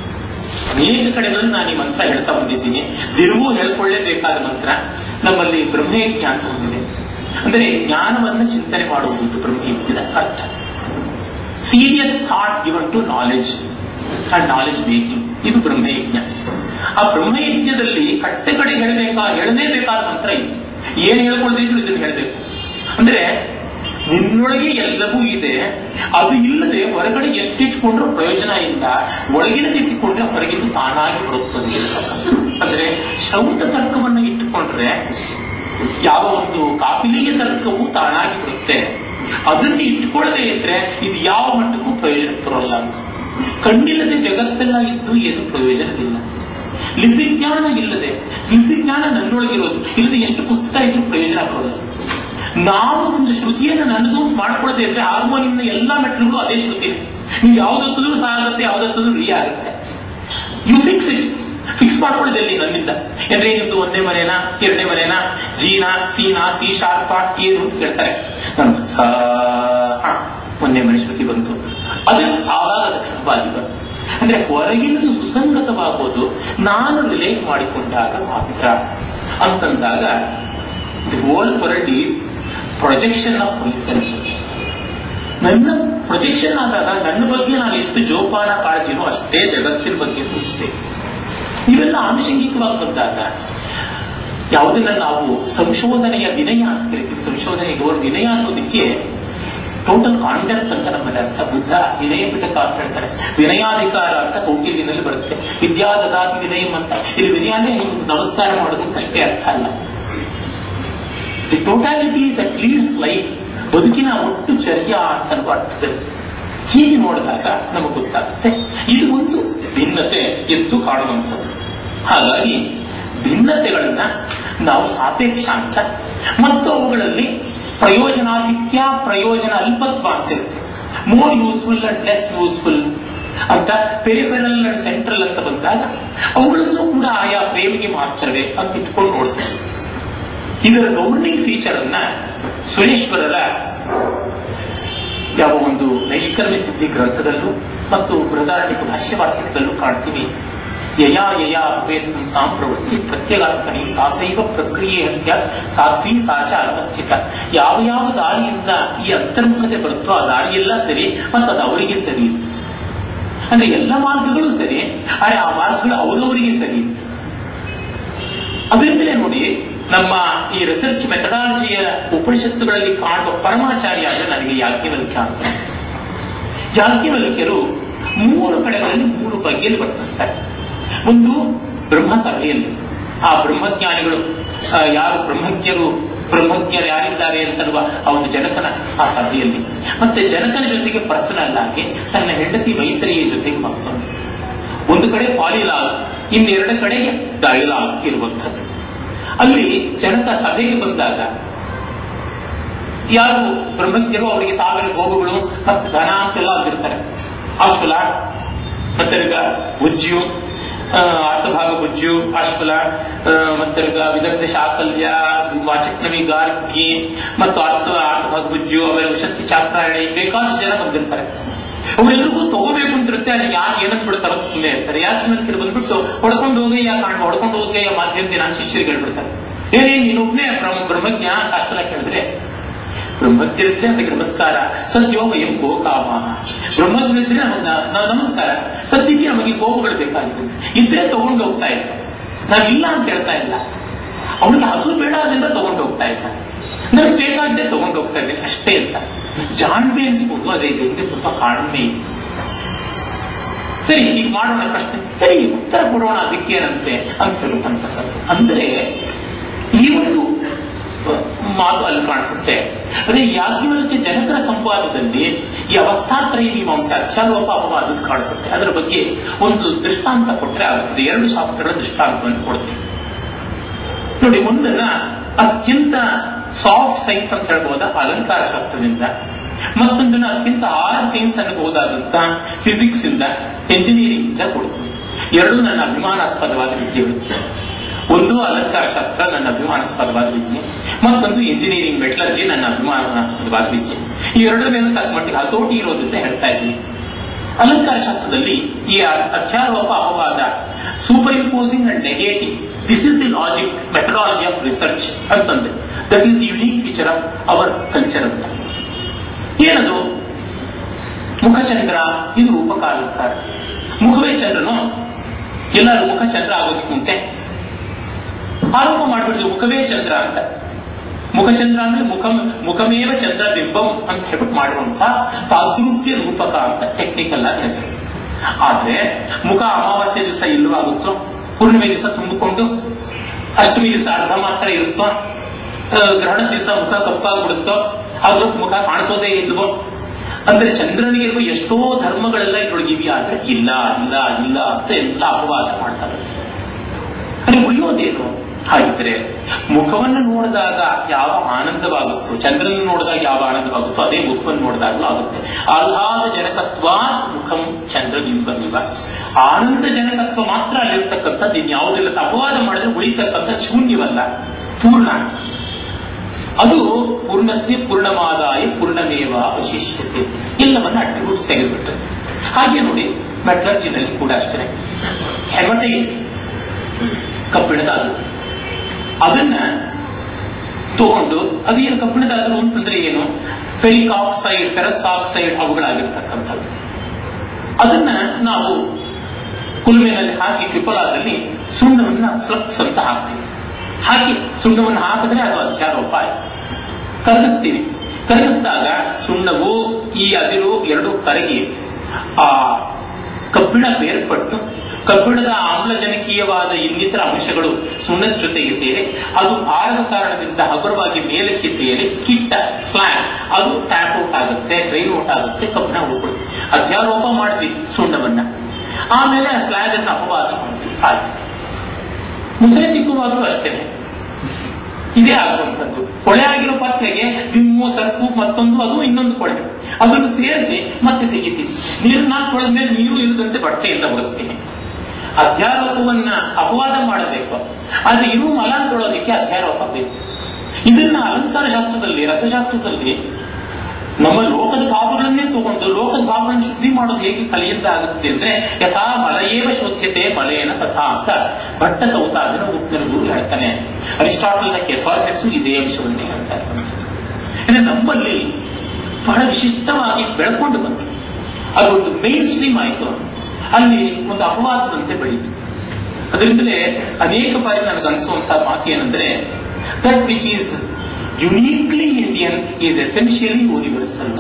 ಅನೇಕ ಕಡೆಗಳಲ್ಲಿ ನಾನು ಈ ಮಂತ್ರ ಹೇಳ್ತಾ ಬಂದಿದ್ದೀನಿ. ದಿನವೂ ಹೇಳ್ಕೊಳ್ಳೇಬೇಕಾದ ಮಂತ್ರ. ನಮ್ಮಲ್ಲಿ ಬ್ರಹ್ಮಯಜ್ಞ ಅಂತ ಹೊಂದಿದೆ. ಅಂದರೆ ಜ್ಞಾನವನ್ನು ಚಿಂತನೆ ಮಾಡುವುದು ಬ್ರಹ್ಮಯಜ್ಞದ ಅರ್ಥ. Serious thought given to knowledge and knowledge making, ಇದು ಬ್ರಹ್ಮಯಜ್ಞ. ಆ ಬ್ರಹ್ಮಯಜ್ಞದಲ್ಲಿ ಕಟ್ಟೆ ಕಡೆ ಹೇಳಬೇಕಾ ಹೇಳಲೇಬೇಕಾದ ಮಂತ್ರ ಇದು. ಏನ್ ಹೇಳ್ಕೊಳ್ದಿದ್ರು ಇದನ್ನು ಹೇಳಬೇಕು. ಅಂದ್ರೆ ನಿನ್ನೊಳಗೆ ಎಲ್ಲವೂ ಇದೆ, ಅದು ಇಲ್ಲದೆ ಹೊರಗಡೆ ಎಷ್ಟಿಟ್ಕೊಂಡ್ರೂ ಪ್ರಯೋಜನ ಇಲ್ಲ. ಒಳಗಿನದಿಟ್ಟುಕೊಂಡ್ರೆ ಹೊರಗಿನ ತಾನಾಗಿ ಬರುತ್ತದೆ. ಅಂದ್ರೆ ಶ್ರೌತ ತರ್ಕವನ್ನು ಇಟ್ಟುಕೊಂಡ್ರೆ ಯಾವ ಒಂದು ಕಾಪಿಲಿಯ ತರ್ಕವೂ ತಾನಾಗಿ ಬರುತ್ತೆ. ಅದನ್ನು ಇಟ್ಟುಕೊಳ್ಳದೆ ಇದ್ರೆ ಇದು ಯಾವ ಮಟ್ಟಕ್ಕೂ ಪ್ರಯೋಜನ ಬರೋಲ್ಲ. ಕಣ್ಣಿಲ್ಲದೆ ಜಗತ್ತೆಲ್ಲ ಇದ್ದು ಏನು ಪ್ರಯೋಜನವಿಲ್ಲ. ಲಿಪಿಜ್ಞಾನ ಇಲ್ಲದೆ, ಲಿಪಿಜ್ಞಾನ ನನ್ನೊಳಗಿರೋದು ಇಲ್ಲದೆ ಎಷ್ಟು ಪುಸ್ತಕ ಇದ್ರೂ ಪ್ರಯೋಜನ ಬರೋಲ್ಲ. ನಾವು ಒಂದು ಶ್ರುತಿಯನ್ನು ನನ್ನದು ಮಾಡ್ಕೊಳ್ಳದೆ ಇದ್ರೆ ಹಾರ್ಮೋನಿಯಂನ ಎಲ್ಲಾ ಮೆಟ್ರಿಗಳು ಅದೇ ಶ್ರುತಿ. ನೀವು ಯಾವ್ದೊತ್ತಿದ್ರು ಸಹ ಆಗುತ್ತೆ, ಯಾವ್ದೊತ್ತಿದ್ರು ರೀ ಆಗುತ್ತೆ. You fix it. ಫಿಕ್ಸ್ ಮಾಡ್ಕೊಳ್ಳೋದಿಲ್ಲ ನನ್ನಿಂದ. ಅಂದ್ರೆ ನಿಮ್ದು ಒಂದೇ ಮನೇನಾ, ಎರಡನೇ ಮನೇನಾ, ಜೀನಾ, ಸೀನಾ, ಸಿ ಶಾರ್ಪ ಏನು ಅಂತ ಕೇಳ್ತಾರೆ. ನಾನು ಸ ಒಂದೇ ಮನೆ ಶ್ರುತಿ ಬಂತು, ಅದು ಆವಾಗ ಲಕ್ಷಣವಾಗಿ ಬಂತು. ಅಂದ್ರೆ ಹೊರಗಿನದು ಸುಸಂಗತವಾಗೋದು ನಾನು ರಿಲೇಟ್ ಮಾಡಿಕೊಂಡಾಗ ಮಾತ್ರ. ಅಂತಂದಾಗ the whole world is projection of myself. ನನ್ನ ಪ್ರೊಜೆಕ್ಷನ್ ಆದಾಗ ನನ್ನ ಬಗ್ಗೆ ನಾನು ಎಷ್ಟು ಜೋಪಾನ ಕಾಳಜಿನೋ ಅಷ್ಟೇ ಜಗತ್ತಿನ ಬಗ್ಗೆ ಅಷ್ಟೇ. ಇವೆಲ್ಲ ಆನುಷಂಗಿಕವಾಗಿ ಬಂದಾಗ ಯಾವುದನ್ನ ನಾವು ಸಂಶೋಧನೆಯ ವಿನಯ ಅಂತ ಕರಿತೀವಿ. ಸಂಶೋಧನೆಗೆ ಒಂದು ವಿನಯ ಅನ್ನೋದಕ್ಕೆ ಟೋಟಲ್ ಕಾಂಡಕ್ಟ್ ಅಂತ ನಮ್ಮಲ್ಲಿ ಅರ್ಥ. ಬುದ್ಧ ವಿನಯ ಪಿಟಕ ಅಂತ ಹೇಳ್ತಾರೆ. ವಿನಯಾಧಿಕಾರ ಅಂತ ಕೌಟಿಲ್ಯದಲ್ಲಿ ಬರುತ್ತೆ. ವಿದ್ಯಾದಾತಿ ವಿನಯಂ ಅಂತ. ಇಲ್ಲಿ ವಿನಯನೇ ನಮಸ್ಕಾರ ಮಾಡೋದಕ್ಕೆ ಅಷ್ಟೇ ಅರ್ಥ ಅಲ್ಲ. The totality that leads life, ಬದುಕಿನ ಒಟ್ಟು ಚರ್ಯ ಅಂತ ಅರ್ಥದಲ್ಲಿ ಹೀಗೆ ನೋಡಿದಾಗ ನಮಗೆ ಗೊತ್ತಾಗುತ್ತೆ ಇದು ಒಂದು ಭಿನ್ನತೆ ಎಂದು ಕಾಣುವಂಥದ್ದು. ಹಾಗಾಗಿ ಭಿನ್ನತೆಗಳನ್ನ ನಾವು ಸಾಪೇಕ್ಷ ಅಂತ ಮತ್ತು ಅವುಗಳಲ್ಲಿ ಪ್ರಯೋಜನಾಧಿಕ್ಯ, ಪ್ರಯೋಜನ ಅಲ್ಪತ್ವ ಅಂತ ಇರುತ್ತೆ. More useful and less useful ಅಂತ, ಪೆರಿಫೆರಲ್ ಅಂಡ್ ಸೆಂಟ್ರಲ್ ಅಂತ ಬಂದಾಗ ಅವುಗಳನ್ನು ಕೂಡ ಆಯಾ ಫ್ರೇಮ್ಗೆ ಮಾತ್ರವೇ ಅಂತ ಇಟ್ಕೊಂಡು ನೋಡ್ತೇವೆ. ಇದರ ಗವರ್ನಿಂಗ್ ಫೀಚರ್ ಅನ್ನ ಸುರೇಶ್ವರರ ಯಾವ ಒಂದು ನೈಷ್ಕರ್ಮ್ಯ ಸಿದ್ಧಿ ಗ್ರಂಥದಲ್ಲೂ ಮತ್ತು ಬೃಹದಾರಣ್ಯಕ ಭಾಷ್ಯವಾರ್ತಿಕದಲ್ಲೂ ಕಾಣ್ತೀವಿ. ಯಯಾ ಯಯಾ ಅಭೇದಂ ಸಾಂಪ್ರವೃತ್ತಿ ಪ್ರತ್ಯಗಾತ್ಮನಿ ಸಾಸೈವ ಪ್ರಕ್ರಿಯೆ ಸ್ಯಾತ್ ಸಾಧ್ವಿ ಸಾಚ ಅನವಸ್ಥಿತ. ಯಾವ ಯಾವ ದಾರಿಯಿಂದ ಈ ಅಂತರ್ಮುಖತೆ ಬರುತ್ತೋ ಆ ದಾರಿಯೆಲ್ಲ ಸರಿ ಮತ್ತು ಅದು ಅವರಿಗೆ ಸರಿ. ಅಂದ್ರೆ ಎಲ್ಲ ಮಾರ್ಗಗಳು ಸರಿ, ಆದರೆ ಆ ಮಾರ್ಗಗಳು ಅವರವರಿಗೆ ಸರಿ. ಅದರಿಂದಲೇ ನೋಡಿ ನಮ್ಮ ಈ ರಿಸರ್ಚ್ ಮೆಥಡಾಲಜಿಯ ಉಪನಿಷತ್ತುಗಳಲ್ಲಿ ಕಾಣುವ ಪರಮಾಚಾರ್ಯ ಅಂದ್ರೆ ನನಗೆ ಯಾಜ್ಞವಲ್ಕ್ಯ ಅಂತ. ಯಾಜ್ಞವಲ್ಕ್ಯರು ಮೂರು ಕಡೆಗಳಲ್ಲಿ ಮೂರು ಬಗೆಯಲ್ಲಿ ವರ್ತಿಸ್ತಾರೆ. ಒಂದು ಬ್ರಹ್ಮ ಸಭೆಯಲ್ಲಿ ಆ ಬ್ರಹ್ಮಜ್ಞಾನಿಗಳು ಯಾರು ಬ್ರಹ್ಮಜ್ಞರು ಬ್ರಹ್ಮಜ್ಞರು ಯಾರಿದ್ದಾರೆ ಅಂತನ್ನುವ ಆ ಒಂದು ಜನಕನ ಆ ಸಭೆಯಲ್ಲಿ, ಮತ್ತೆ ಜನಕನ ಜೊತೆಗೆ ಪರ್ಸನಲ್ ಆಗಿ ತನ್ನ ಹೆಂಡತಿ ಮೈತ್ರಿಯ ಜೊತೆಗೆ ಮತ್ತೊಂದು. ಒಂದು ಕಡೆ ಪಾಲಿಲಾಗ್, ಇನ್ನೆರಡು ಕಡೆಗೆ ಡೈಲಾಗ್ ಇರುವಂಥದ್ದು. ಅಲ್ಲಿ ಜನಕ ಸಭೆಗೆ ಬಂದಾಗ ಯಾರು ಬ್ರಹ್ಮಜ್ಞರು ಅವರಿಗೆ ಸಾವಿರ ಭೋಗಗಳು ಮತ್ತು ಧನ ಅಂತೆಲ್ಲ ಆಗಿರ್ತಾರೆ. ಅಶ್ವಲ ಮತ್ತರ್ಗ ಭುಜ್ಯು, ಅರ್ಥಭಾಗ ಭುಜ್ಯು, ಅಶ್ವಲ ಮತ್ತರ್ಗ ವಿದಗ್ಧ ಶಾಕಲ್ಯ, ವಾಚಕ್ನವಿ ಗಾರ್ಗಿ ಮತ್ತು ಅರ್ಥ ಅರ್ಥಭಾಗ ಭುಜ್ಯು, ಅವರ ಶಕ್ತಿ ಚಾಕ್ರಾಯಣಿ, ಬೇಕಾದಷ್ಟು ಜನ ಬಂದಿರ್ತಾರೆ. ಅವರೆಲ್ಲರಿಗೂ ತಗೋಬೇಕು ಅಂತಿರುತ್ತೆ. ಅಲ್ಲಿ ಯಾರು ಏನಂತ ಬಿಡ್ತಾರೋ ಸುಮ್ಮನೆ ಇರ್ತಾರೆ. ಯಾಕೆ ಸುಮ್ಮನೆ ಬಂದ್ಬಿಟ್ಟು ಹೊಡ್ಕೊಂಡು ಹೋಗಿ ಯಾಕೆ ಕಾಣ ಹೊಡ್ಕೊಂಡು ಹೋಗಿ ಮಾಧ್ಯಮದಲ್ಲಿ ನಾನು ಶಿಷ್ಯರಿಗೆ ಹೇಳ್ಬಿಡ್ತಾರೆ, ಏನೇ ನೀನೊಬ್ಬನೇ ಬ್ರಹ್ಮಜ್ಞ ಅಷ್ಟೆಲ್ಲ ಕೇಳಿದ್ರೆ ಬ್ರಹ್ಮಜ್ಞರಿದ್ರೆ ಅದಕ್ಕೆ ನಮಸ್ಕಾರ, ಸದ್ಯೋ ವಯಂ ಗೋ ಕಾಮ. ಬ್ರಹ್ಮಜ್ಞರಿದ್ರೆ ನಾವು ನಮಸ್ಕಾರ, ಸದ್ಯಕ್ಕೆ ನಮಗೆ ಗೋವುಗಳು ಬೇಕಾಗಿದೆ, ಇದ್ರೆ ತಗೊಂಡು ಹೋಗ್ತಾ ಇಲ್ಲ, ನಾವಿಲ್ಲ ಅಂತ ಹೇಳ್ತಾ ಇಲ್ಲ. ಅವನಿಗೆ ಹಸು ಬೇಡ ಅದರಿಂದ ತಗೊಂಡು ಹೋಗ್ತಾ ಇಲ್ಲ, ನಮಗೆ ಬೇಕಾದ್ದೇ ತಗೊಂಡು ಹೋಗ್ತಾ ಇದ್ದೆ ಅಷ್ಟೇ ಅಂತ ಜಾಣ್ಮೆ ಅನ್ಸ್ಬೋದು. ಅದೇ ಇದಕ್ಕೆ ಸ್ವಲ್ಪ ಕಾಣ್ಮೆ. ಸರಿ, ಈಗ ಮಾಡೋಣ ಪ್ರಶ್ನೆ, ಸರಿ ಉತ್ತರ ಕೊಡೋಣ ಅದಕ್ಕೇನಂತೆ ಅಂತ ಹೇಳುವಂಥದ್ದು. ಅಂದ್ರೆ ಈ ಒಂದು ಮಾತು ಅಲ್ಲಿ ಕಾಣಿಸುತ್ತೆ. ಅದೇ ಯಾಜ್ಞವಲ್ಕ್ಯ ಜನಕರ ಸಂವಾದದಲ್ಲಿ ಈ ಅವಸ್ಥಾತ್ರಯ ಮೀಮಾಂಸೆ ಅಧ್ಯಾರೋಪ ಅಪವಾದ ಕಾಣಿಸುತ್ತೆ. ಅದರ ಬಗ್ಗೆ ಒಂದು ದೃಷ್ಟಾಂತ ಕೊಟ್ಟರೆ ಆಗುತ್ತದೆ. ಎರಡು ಶಾಸ್ತ್ರಗಳ ದೃಷ್ಟಾಂತವನ್ನು ಕೊಡ್ತೀವಿ ನೋಡಿ. ಒಂದನ್ನ ಅತ್ಯಂತ ಸಾಫ್ಟ್ ಸೈನ್ಸ್ ಅಂತ ಹೇಳ್ಬಹುದ ಅಲಂಕಾರ ಶಾಸ್ತ್ರದಿಂದ, ಮತ್ತೊಂದನ್ನ ಅತ್ಯಂತ ಹಾರ್ಡ್ ಸೈನ್ಸ್ ಅನ್ನಬಹುದಾದಂತ ಫಿಸಿಕ್ಸ್ ಇಂದ, ಎಂಜಿನಿಯರಿಂಗ್ ಇಂದ ಕೊಡ್ತೀವಿ. ಎರಡು ನನ್ನ ಅಭಿಮಾನಾಸ್ಪದವಾದ ವಿದ್ಯೆಗಳು. ಒಂದು ಅಲಂಕಾರ ಶಾಸ್ತ್ರ ನನ್ನ ಅಭಿಮಾನಾಸ್ಪದವಾದ ವಿದ್ಯೆ, ಮತ್ತೊಂದು ಇಂಜಿನಿಯರಿಂಗ್ ಮೆಟಲರ್ಜಿ ನನ್ನ ಅಭಿಮಾನಾಸ್ಪದವಾದ ವಿದ್ಯೆ. ಈ ಎರಡರ ಮೇಲೆ ತಕ್ಕ ಮಟ್ಟಿಗೆ ಹತೋಟಿ ಇರೋದ್ರಿಂದ ಹೇಳ್ತಾ ಇದ್ದೀನಿ. ಅಲಂಕಾರ ಶಾಸ್ತ್ರದಲ್ಲಿ ಈ ಅಧ್ಯಾರೋಪ ಅಪವಾದ, superimposing and negating, this is the logic methodology of research ಅಂತಂದ್ರೆ that is the unique feature of our culture ಅಂತ. ಏನದು? ಮುಖಚಂದ್ರ, ಇದು ರೂಪಕ ಅಲಂಕಾರ. ಮುಖವೇ ಚಂದ್ರನು, ಎಲ್ಲರೂ ಮುಖ ಚಂದ್ರ ಆಗೋದಕ್ಕೆ ಮುಂಟೆ ಆರೋಪ ಮಾಡಿಬಿಡ್ತೀವಿ ಮುಖವೇ ಚಂದ್ರ ಅಂತ. ಮುಖಚಂದ್ರ ಅಂದ್ರೆ ಮುಖ ಮುಖಮೇವ ಚಂದ್ರ ಬಿಂಬಂ ಅಂತ ಹೇಳ್ಬಿಟ್ಟು ಮಾಡಿರುವಂತಹ ತಾದೃಪ್ಯ ರೂಪಕ ಅಂತ ಟೆಕ್ನಿಕಲ್ ಆಗಿ ಹೆಸರು. ಆದ್ರೆ ಮುಖ ಅಮಾವಾಸ್ಯೆ ದಿವಸ ಇಲ್ಲವಾಗುತ್ತೋ, ಪೂರ್ಣಿಮೆ ದಿವಸ ತುಂಬಿಕೊಂಡು ಅಷ್ಟಮಿ ದಿವಸ ಅರ್ಧ ಮಾತ್ರ ಇರುತ್ತೋ, ಗ್ರಹಣ ದಿವಸ ಮುಖ ಕಪ್ಪಾಗ್ಬಿಡುತ್ತೋ, ಅದು ಮುಖ ಕಾಣಿಸೋದೇ ಇಲ್ವೋ ಅಂದ್ರೆ ಚಂದ್ರನಿಗಿರುವ ಎಷ್ಟೋ ಧರ್ಮಗಳೆಲ್ಲ ಇದ್ರೊಳಗಿವೆ. ಆದ್ರೆ ಇಲ್ಲ ಇಲ್ಲ ಇಲ್ಲ ಅಂತ ಎಲ್ಲ ಅಪವಾದ ಮಾಡ್ತಾರೆ. ಅಲ್ಲಿ ಉಳಿಯೋದೇನು? ಹಾಗಿದ್ರೆ ಮುಖವನ್ನು ನೋಡಿದಾಗ ಯಾವ ಆನಂದವಾಗುತ್ತೋ, ಚಂದ್ರನ ನೋಡಿದಾಗ ಯಾವ ಆನಂದವಾಗುತ್ತೋ ಅದೇ ಮುಖವನ್ನು ನೋಡಿದಾಗಲೂ ಆಗುತ್ತೆ. ಆಹ್ಲಾದ ಜನಕತ್ವ ಮುಖಂ ಚಂದ್ರಬಿಂಬವಿವ. ಆನಂದ ಜನಕತ್ವ ಮಾತ್ರ ಅಲ್ಲಿರ್ತಕ್ಕಂಥದ್ದು, ಇನ್ಯಾವುದಿಲ್ಲ. ಅಪವಾದ ಮಾಡಿದ್ರೆ ಉಳಿತಕ್ಕಂಥ ಶೂನ್ಯವಲ್ಲ, ಪೂರ್ಣ. ಅದು ಪೂರ್ಣಸ್ಯ ಪೂರ್ಣಮಾದಾಯ ಪೂರ್ಣಮೇವ ಅವಶಿಷ್ಯತೆ, ಎಲ್ಲವನ್ನ ಅಟ್ರಿಬ್ಯೂಟ್ಸ್ ತೆಗೆದುಬಿಟ್ರೆ. ಹಾಗೆ ನೋಡಿ ಮೆಟಲರ್ಜಿನಲ್ಲಿ ಕೂಡ ಅಷ್ಟೇ. ಹೆಮಟೈಟ್ ಕಬ್ಬಿಣದಾದ್ರು, ಅದನ್ನ ತಗೊಂಡು ಅದೇನು ಕಬ್ಬಿಣದಾದ್ರು ಅಂತಂದ್ರೆ ಏನು? ಫೆರಿಕ್ ಆಕ್ಸೈಡ್, ಫೆರಸ್ ಆಕ್ಸೈಡ್ ಅವುಗಳಾಗಿರ್ತಕ್ಕಂಥದ್ದು. ಅದನ್ನ ನಾವು ಕುಲುಮೆನಲ್ಲಿ ಹಾಕಿ ಟ್ರಿಪಲಾದಲ್ಲಿ ಸುಣ್ಣವನ್ನ ಫ್ಲಕ್ಸ್ ಅಂತ ಹಾಕ್ತೀವಿ. ಹಾಕಿ ಸುಣ್ಣವನ್ನು ಹಾಕಿದ್ರೆ ಅದು ಅಧ್ಯಾರೋಪ ಆಯ್ತು. ಕರಗಿಸ್ತೀವಿ, ಕರಗಿಸಿದಾಗ ಸುಣ್ಣವು ಈ ಅದಿರು ಎರಡು ಕರಗಿ ಆ ಕಬ್ಬಿಣ ಬೇರ್ಪಟ್ಟು ಕಬ್ಬಿಣದ ಆಮ್ಲಜನಕೀಯವಾದ ಇನ್ನಿತರ ಅಂಶಗಳು ಸುಣ್ಣದ ಜೊತೆಗೆ ಸೇರಿ ಅದು ಭಾರದ ಕಾರಣದಿಂದ ಹಗುರವಾಗಿ ಮೇಲಕ್ಕೆ ತೇಲಿ ಕಿಟ್ಟ ಸ್ಲ್ಯಾಗ್ ಅದು ಟ್ಯಾಪ್ ಔಟ್ ಆಗುತ್ತೆ, ಡ್ರೈನ್ ಔಟ್ ಆಗುತ್ತೆ, ಕಬ್ಬಿಣ ಹೋಗ್ಬಿಡುತ್ತೆ. ಅಧ್ಯಾರೋಪ ಮಾಡಿದ್ವಿ ಸುಣ್ಣವನ್ನ, ಆಮೇಲೆ ಆ ಸ್ಲ್ಯಾಗ್ ಅನ್ನು ಅಪವಾದ ಮಾಡ್ತೀವಿ. ಆಯ್ತು. ಮುಸರೆ ತಿಕ್ಕುವಾಗಲೂ ಅಷ್ಟೇ ಇದೇ ಆಗುವಂಥದ್ದು. ಕೊಳೆ ಆಗಿರೋ ಪಾತ್ರೆಗೆ ವಿಮ್ಮು, ಸರ್ಫು, ಮತ್ತೊಂದು ಅದು ಇನ್ನೊಂದು ಕೊಳೆ, ಅದನ್ನು ಸೇರಿಸಿ ಮತ್ತೆ ತೆಗಿತೀವಿ. ನೀರನ್ನ ತೊಳೆದ ಮೇಲೆ ನೀರು ಇಲ್ಲದಂತೆ ಬಟ್ಟೆಯಿಂದ ಒರೆಸ್ತೀನಿ. ಅಧ್ಯಾರೋಪವನ್ನ ಅಪವಾದ ಮಾಡಬೇಕು, ಆದ್ರೆ ಇವು ಮಲ ತೊಳೋದಕ್ಕೆ ಅಧ್ಯಾರೋಪ ಬೇಕು. ಇದನ್ನ ಅಲಂಕಾರ ಶಾಸ್ತ್ರದಲ್ಲಿ, ರಸಶಾಸ್ತ್ರದಲ್ಲಿ ನಮ್ಮ ಲೋಕದ ಭಾವಗಳನ್ನೇ ತಗೊಂಡು ಲೋಕದ ಭಾವಗಳನ್ನು ಶುದ್ಧಿ ಮಾಡೋದು ಹೇಗೆ ಕಲಿಯಿಂದ ಆಗುತ್ತೆ ಅಂದ್ರೆ ಯಥಾ ಮಲಯೇವ ಶೋಧ್ಯತೆ ಮಲಯೇನ ತಥಾ ಅಂತ ಭಟ್ಟ ಕೌತಾದಿನ ಉತ್ತರ ಗುರು ಹೇಳ್ತಾನೆ. ಅರಿಸ್ಟಾಟಲ್ನ ಕೆಥಾರ್ಸಿಸ್ ಇದೇ ಅಂಶವನ್ನೇ ಹೇಳ್ತಾ ಇರ್ತಾನೆ. ನಮ್ಮಲ್ಲಿ ಬಹಳ ವಿಶಿಷ್ಟವಾಗಿ ಬೆಳ್ಕೊಂಡು ಬಂತು, ಅದೊಂದು ಮೇನ್ ಸ್ಟ್ರೀಮ್ ಆಯಿತು, ಅಲ್ಲಿ ಒಂದು ಅಪವಾದದಂತೆ ಬೆಳೀತು. ಅದರಿಂದಲೇ ಅನೇಕ ಬಾರಿ ನನಗನ್ಸುವಂತಹ ಮಾತು ಏನಂದ್ರೆ that which is uniquely Indian is essentially universal.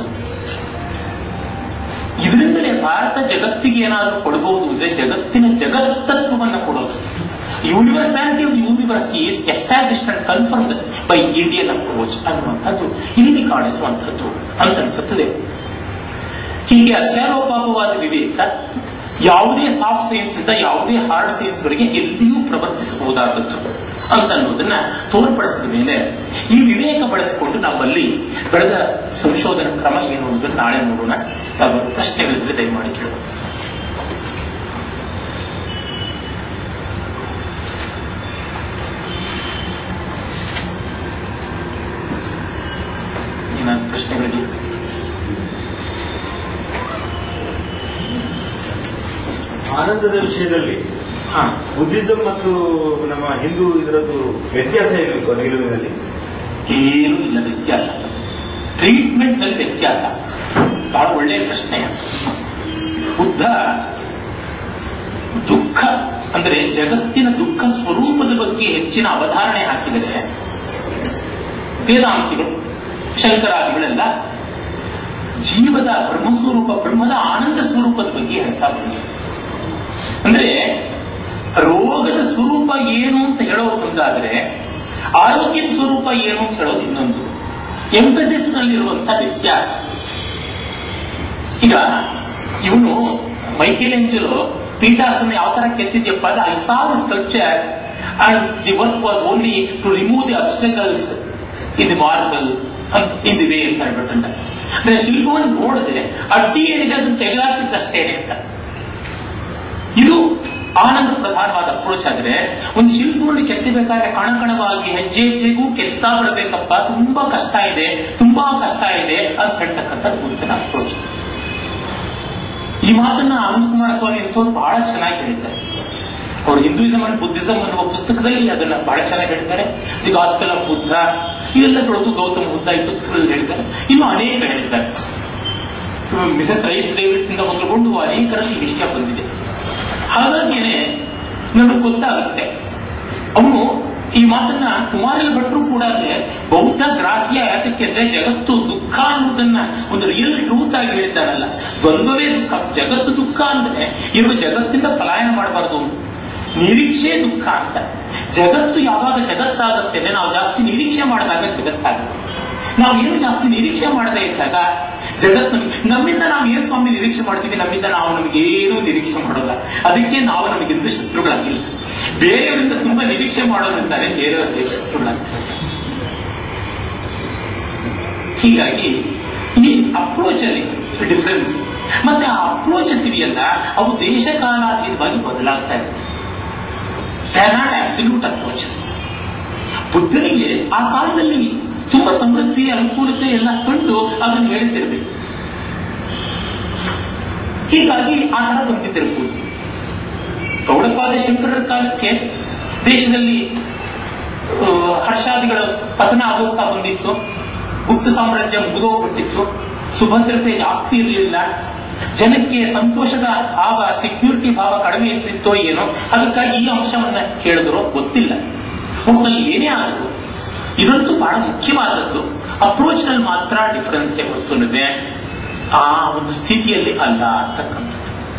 ಇದರಿಂದಲೇ ಭಾರತ ಜಗತ್ತಿಗೆ ಏನಾದರೂ ಕೊಡಬಹುದು ಅಂದ್ರೆ ಜಗತ್ತಿನ ಜಗತ್ತತ್ವವನ್ನು ಕೊಡೋದು. Universality of universe is established and confirmed by Indian approach ಅನ್ನುವಂಥದ್ದು ಇಲ್ಲಿ ಕಾಣಿಸುವಂಥದ್ದು ಅಂತ ಅನಿಸುತ್ತದೆ. ಹೀಗೆ ಅಧ್ಯಾರೋಪಾಪವಾದ ವಿವೇಕ ಯಾವುದೇ ಸಾಫ್ಟ್ ಸೈನ್ಸ್ ಇಂದ ಯಾವುದೇ ಹಾರ್ಡ್ ಸೈನ್ಸ್ ವರೆಗೆ ಎಲ್ಲಿಯೂ ಪ್ರವರ್ತಿಸಬಹುದಾದದ್ದು ಅಂತ ಅನ್ನೋದನ್ನ ತೋರ್ಪಡಿಸಿದ ಮೇಲೆ ಈ ವಿವೇಕ ಬಳಸಿಕೊಂಡು ನಾವಲ್ಲಿ ಬೆಳೆದ ಸಂಶೋಧನಾ ಕ್ರಮ ಏನು ಅನ್ನೋದನ್ನು ನಾಳೆ ನೋಡೋಣ. ತಾವು ಪ್ರಶ್ನೆಗಳಿದ್ರೆ ದಯಮಾಡಿ ಕೇಳೋಣ. ಏನಾದ್ರು ಪ್ರಶ್ನೆಗಳಿಗೆ? ಆನಂದದ ವಿಷಯದಲ್ಲಿ ಬುದ್ಧಿಸಂ ಮತ್ತು ನಮ್ಮ ಹಿಂದೂ ಇದರದ್ದು ವ್ಯತ್ಯಾಸ ಏನು ನಿಲುವಿನಲ್ಲಿ? ಏನೂ ಇಲ್ಲ ವ್ಯತ್ಯಾಸ. ಟ್ರೀಟ್ಮೆಂಟ್ ನಲ್ಲಿ ವ್ಯತ್ಯಾಸ. ಬಹಳ ಒಳ್ಳೆಯ ಪ್ರಶ್ನೆ. ಬುದ್ಧ ದುಃಖ ಅಂದ್ರೆ ಜಗತ್ತಿನ ದುಃಖ ಸ್ವರೂಪದ ಬಗ್ಗೆ ಹೆಚ್ಚಿನ ಅವಧಾರಣೆ ಹಾಕಿದರೆ, ವೇದಾಂತಿಗಳು ಶಂಕರಾದಿಗಳೆಲ್ಲ ಜೀವದ ಬ್ರಹ್ಮಸ್ವರೂಪ, ಬ್ರಹ್ಮದ ಆನಂದ ಸ್ವರೂಪದ ಬಗ್ಗೆ ಹೇಳ್ತಾ ಬಂದರು. ಅಂದ್ರೆ ರೋಗದ ಸ್ವರೂಪ ಏನು ಅಂತ ಹೇಳೋದೊಂದಾದ್ರೆ, ಆರೋಗ್ಯದ ಸ್ವರೂಪ ಏನು ಅಂತ ಹೇಳೋದು ಇನ್ನೊಂದು. ಎಂಫಸಿಸ್ ನಲ್ಲಿರುವಂತಹ ವ್ಯತ್ಯಾಸ. ಈಗ ಇವನು ಮೈಕೆಲೆಂಜಲೋ ಪೀಟಾಸನ ಯಾವ ತರ ಕೆತ್ತಿದ್ಯಪ್ಪ ಅಂದ್ರೆ, I saw the sculpture and the work was only to remove the obstacles in the marble in the way ಅಂತ ಹೇಳ್ಬಿಟ್ಟಂತ. ಅಂದ್ರೆ ಶಿಲ್ಪವನ್ನು ನೋಡಿದ್ರೆ ಅಡ್ಡಿ ಏನಿದೆ ಅದನ್ನು ತೆಗೆದಾಕಿದ್ದಷ್ಟೇನೆ ಅಂತ. ಇದು ಆನಂದ ಪ್ರಧಾನವಾದ ಅಪ್ರೋಚ್ ಆದ್ರೆ, ಒಂದು ಶಿಲ್ಪವನ್ನು ಕೆತ್ತಬೇಕಾದ್ರೆ ಕಣಕಣವಾಗಿ ಹೆಜ್ಜೆ ಹೆಜ್ಜೆಗೂ ಕೆತ್ತಾ ಬಿಡಬೇಕಪ್ಪ, ತುಂಬಾ ಕಷ್ಟ ಇದೆ, ತುಂಬಾ ಕಷ್ಟ ಇದೆ ಅಂತ ಹೇಳ್ತಕ್ಕಂಥದ್ದು ಬುದ್ಧನ ಅಪ್ರೋಚ್. ಈ ಮಾತನ್ನ ಅನಂತ ಕುಮಾರ ಸ್ವಾಮಿ ಅಂತವ್ರು ಬಹಳ ಚೆನ್ನಾಗಿ ಹೇಳಿದ್ದಾರೆ. ಅವರು ಹಿಂದೂಯಿಸಂ ಅಂಡ್ ಬುದ್ಧಿಸಂ ಅನ್ನುವ ಪುಸ್ತಕದಲ್ಲಿ ಅದನ್ನ ಬಹಳ ಚೆನ್ನಾಗಿ ಹೇಳ್ತಾರೆ. ದಿ ಗಾಸ್ಪೆಲ್ ಆಫ್ ಬುದ್ಧ ಇದೆಲ್ಲ ತೊಳೆದು ಗೌತಮ ಬುದ್ಧ ಈ ಪುಸ್ತಕದಲ್ಲಿ ಹೇಳಿದ್ದಾರೆ. ಇನ್ನು ಅನೇಕ ಹೇಳಿದ್ದಾರೆ. ಮಿಸೆಸ್ ರೈಸ್ ಡೇವಿಡ್ಸ್ ಇಂದ ಮೊದಲುಗೊಂಡು ಅನೇಕರಲ್ಲಿ ಈ ವಿಷಯ ಬಂದಿದೆ. ಹಾಗಾಗಿಯೇ ನಮಗೆ ಗೊತ್ತಾಗುತ್ತೆ. ಅವನು ಈ ಮಾತನ್ನ ಕುಮಾರಲ ಭಟ್ರು ಕೂಡ ಬೌದ್ಧ ಗ್ರಾಹ್ಯ ಯಾತಕ್ಕೆ ಅಂದ್ರೆ, ಜಗತ್ತು ದುಃಖ ಅನ್ನೋದನ್ನ ಒಂದು ರಿಯಲ್ ಟ್ರೂತ್ ಆಗಿ ಹೇಳಿದ್ದಾನಲ್ಲ. ದ್ವಂದ್ವವೇ ದುಃಖ. ಜಗತ್ತು ದುಃಖ ಅಂದ್ರೆ ಇರುವ ಜಗತ್ತಿಂದ ಪಲಾಯನ ಮಾಡಬಾರದು, ನಿರೀಕ್ಷೆ ದುಃಖ ಅಂತ. ಜಗತ್ತು ಯಾವಾಗ ಜಗತ್ತಾಗುತ್ತೆ ಅಂದ್ರೆ, ನಾವು ಜಾಸ್ತಿ ನಿರೀಕ್ಷೆ ಮಾಡಿದಾಗ ಜಗತ್ತಾಗುತ್ತೆ. ನಾವೇನು ಜಾಸ್ತಿ ನಿರೀಕ್ಷೆ ಮಾಡದೇ ಇದ್ದಾಗ ಜಗತ್ ನಮಗೆ, ನಮ್ಮಿಂದ ನಾವು ಏನು ಸ್ವಾಮಿ ನಿರೀಕ್ಷೆ ಮಾಡ್ತೀವಿ, ನಮ್ಮಿಂದ ನಾವು ನಮಗೇನು ನಿರೀಕ್ಷೆ ಮಾಡೋಲ್ಲ. ಅದಕ್ಕೆ ನಾವು ನಮಗಿಂದ ಶತ್ರುಗಳಾಗಿಲ್ಲ. ಬೇರೆಯವರಿಂದ ತುಂಬಾ ನಿರೀಕ್ಷೆ ಮಾಡೋದ್ರಿಂದಾನೆ ಬೇರೆಯವರಿಗೆ ಶತ್ರುಗಳಾಗ್ತಾರೆ. ಹೀಗಾಗಿ ಈ ಅಪ್ರೋಚ್ ಅಲ್ಲಿ ಡಿಫರೆನ್ಸ್. ಮತ್ತೆ ಆ ಅಪ್ರೋಚಸ್ ಇದೆಯಲ್ಲ, ಅವು ದೇಶ ಕಾಲಾತೀತವಾಗಿ ಬದಲಾಗ್ತಾ ಇರುತ್ತೆ. They are not absolute approaches. ಬುದ್ಧನಿಗೆ ಆ ಕಾಲದಲ್ಲಿ ತುಂಬಾ ಸಮೃದ್ಧಿ, ಅನುಕೂಲತೆ ಎಲ್ಲ ಕಂಡು ಅದನ್ನು ಹೇಳ್ತಿರ್ಬೇಕು. ಹೀಗಾಗಿ ಆ ತರ ಬಂದಿದ್ದಿರಬಹುದು. ಗೌಡಪಾದ ಶಂಕರರ ಕಾಲಕ್ಕೆ ದೇಶದಲ್ಲಿ ಹರ್ಷಾದಿಗಳ ಪತನ ಆಗೋಗ್ತಾ ಬಂದಿತ್ತು. ಗುಪ್ತ ಸಾಮ್ರಾಜ್ಯ ಮುಗಿದೋಗ್ಬಿಟ್ಟಿತ್ತು. ಸುಭದ್ರತೆ ಜಾಸ್ತಿ ಇರಲಿಲ್ಲ. ಜನಕ್ಕೆ ಸಂತೋಷದ ಭಾವ, ಸೆಕ್ಯೂರಿಟಿ ಭಾವ ಕಡಿಮೆ ಇರ್ತಿತ್ತೋ ಏನೋ, ಅದಕ್ಕಾಗಿ ಈ ಅಂಶವನ್ನ ಕೇಳಿದ್ರೋ ಗೊತ್ತಿಲ್ಲ. ಒಟ್ಟಲ್ಲಿ ಏನೇ ಆದರೂ ಇದಂತೂ ಬಹಳ ಮುಖ್ಯವಾದದ್ದು. ಅಪ್ರೋಚ್ ನಲ್ಲಿ ಮಾತ್ರ ಡಿಫರೆನ್ಸ್ ಹೊರತುನುವೆ ಆ ಒಂದು ಸ್ಥಿತಿಯಲ್ಲಿ ಅಲ್ಲ ಅಂತಕ್ಕಂಥದ್ದು.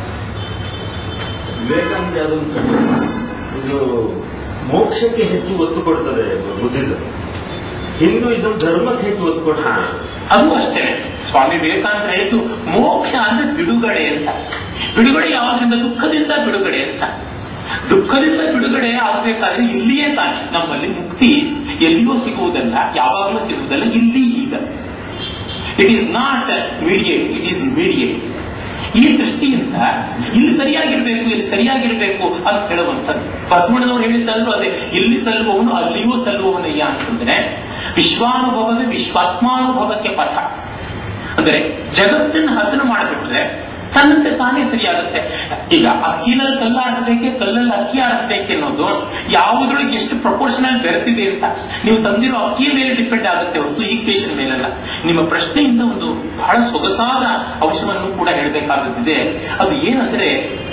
ವಿವೇಕಾನಂದ ಅದೊಂದು ಇದು ಮೋಕ್ಷಕ್ಕೆ ಹೆಚ್ಚು ಒತ್ತು ಕೊಡ್ತದೆ ಬುದ್ಧಿಸಂ. ಹಿಂದೂಯಿಸಂ ಧರ್ಮಕ್ಕೆ ಹೆಚ್ಚು ಒತ್ತು ಕೊಡ್ತದೆ. ಅದು ಅಷ್ಟೇ. ಸ್ವಾಮಿ ವಿವೇಕಾನಂದ ಹೇಳಿದ್ದು ಮೋಕ್ಷ ಅಂದ್ರೆ ಬಿಡುಗಡೆ ಅಂತ. ಬಿಡುಗಡೆ ಯಾವಾಗದಿಂದ? ದುಃಖದಿಂದ ಬಿಡುಗಡೆ ಅಂತ. ದುಃಖದಿಂದ ಬಿಡುಗಡೆ ಆಗಬೇಕಾದ್ರೆ ಇಲ್ಲಿಯೇ ತಾನೆ. ನಮ್ಮಲ್ಲಿ ಮುಕ್ತಿ ಎಲ್ಲಿಯೂ ಸಿಗುವುದಲ್ಲ, ಯಾವಾಗಲೂ ಸಿಗುವುದಲ್ಲ, ಇಲ್ಲಿ ಈಗ. It is not mediate, it is immediate. ಈ ದೃಷ್ಟಿಯಿಂದ ಇಲ್ಲಿ ಸರಿಯಾಗಿರ್ಬೇಕು, ಇಲ್ಲಿ ಸರಿಯಾಗಿರ್ಬೇಕು ಅಂತ ಹೇಳುವಂಥದ್ದು. ಬಸವಣ್ಣನವರು ಹೇಳಿದ್ದಾದ್ರು ಅದೇ, ಇಲ್ಲಿ ಸಲ್ಲುವವನು ಅಲ್ಲಿಯೂ ಸಲ್ಲುವವನಯ್ಯ ಅಂತಂದ್ರೆ, ವಿಶ್ವಾನುಭವವೇ ವಿಶ್ವಾತ್ಮಾನುಭವಕ್ಕೆ ಪಥ. ಅಂದರೆ ಜಗತ್ತನ್ನು ಹಸನು ಮಾಡಿಬಿಟ್ರೆ ತನ್ನಂತೆ ತಾನೇ ಸರಿಯಾಗುತ್ತೆ. ಈಗ ಅಕ್ಕಿನಲ್ಲಿ ಕಲ್ಲು ಆಡಿಸ್ಬೇಕೆ, ಕಲ್ಲಲ್ಲಿ ಅಕ್ಕಿ ಆಡಿಸ್ಬೇಕೆ ಅನ್ನೋದು ಯಾವುದ್ರೊಳಗೆ ಎಷ್ಟು ಪ್ರಪೋರ್ಷನಲ್ ಬೆರೆತಿದೆ ಅಂತ ನೀವು ತಂದಿರೋ ಅಕ್ಕಿಯ ಮೇಲೆ ಡಿಪೆಂಡ್ ಆಗುತ್ತೆ ಹೊರತು ಈಕ್ವೇಷನ್ ಮೇಲಲ್ಲ. ನಿಮ್ಮ ಪ್ರಶ್ನೆಯಿಂದ ಒಂದು ಬಹಳ ಸೊಗಸಾದ ಅಂಶವನ್ನು ಕೂಡ ಹೇಳಬೇಕಾಗುತ್ತಿದೆ. ಅದು ಏನಂದ್ರೆ,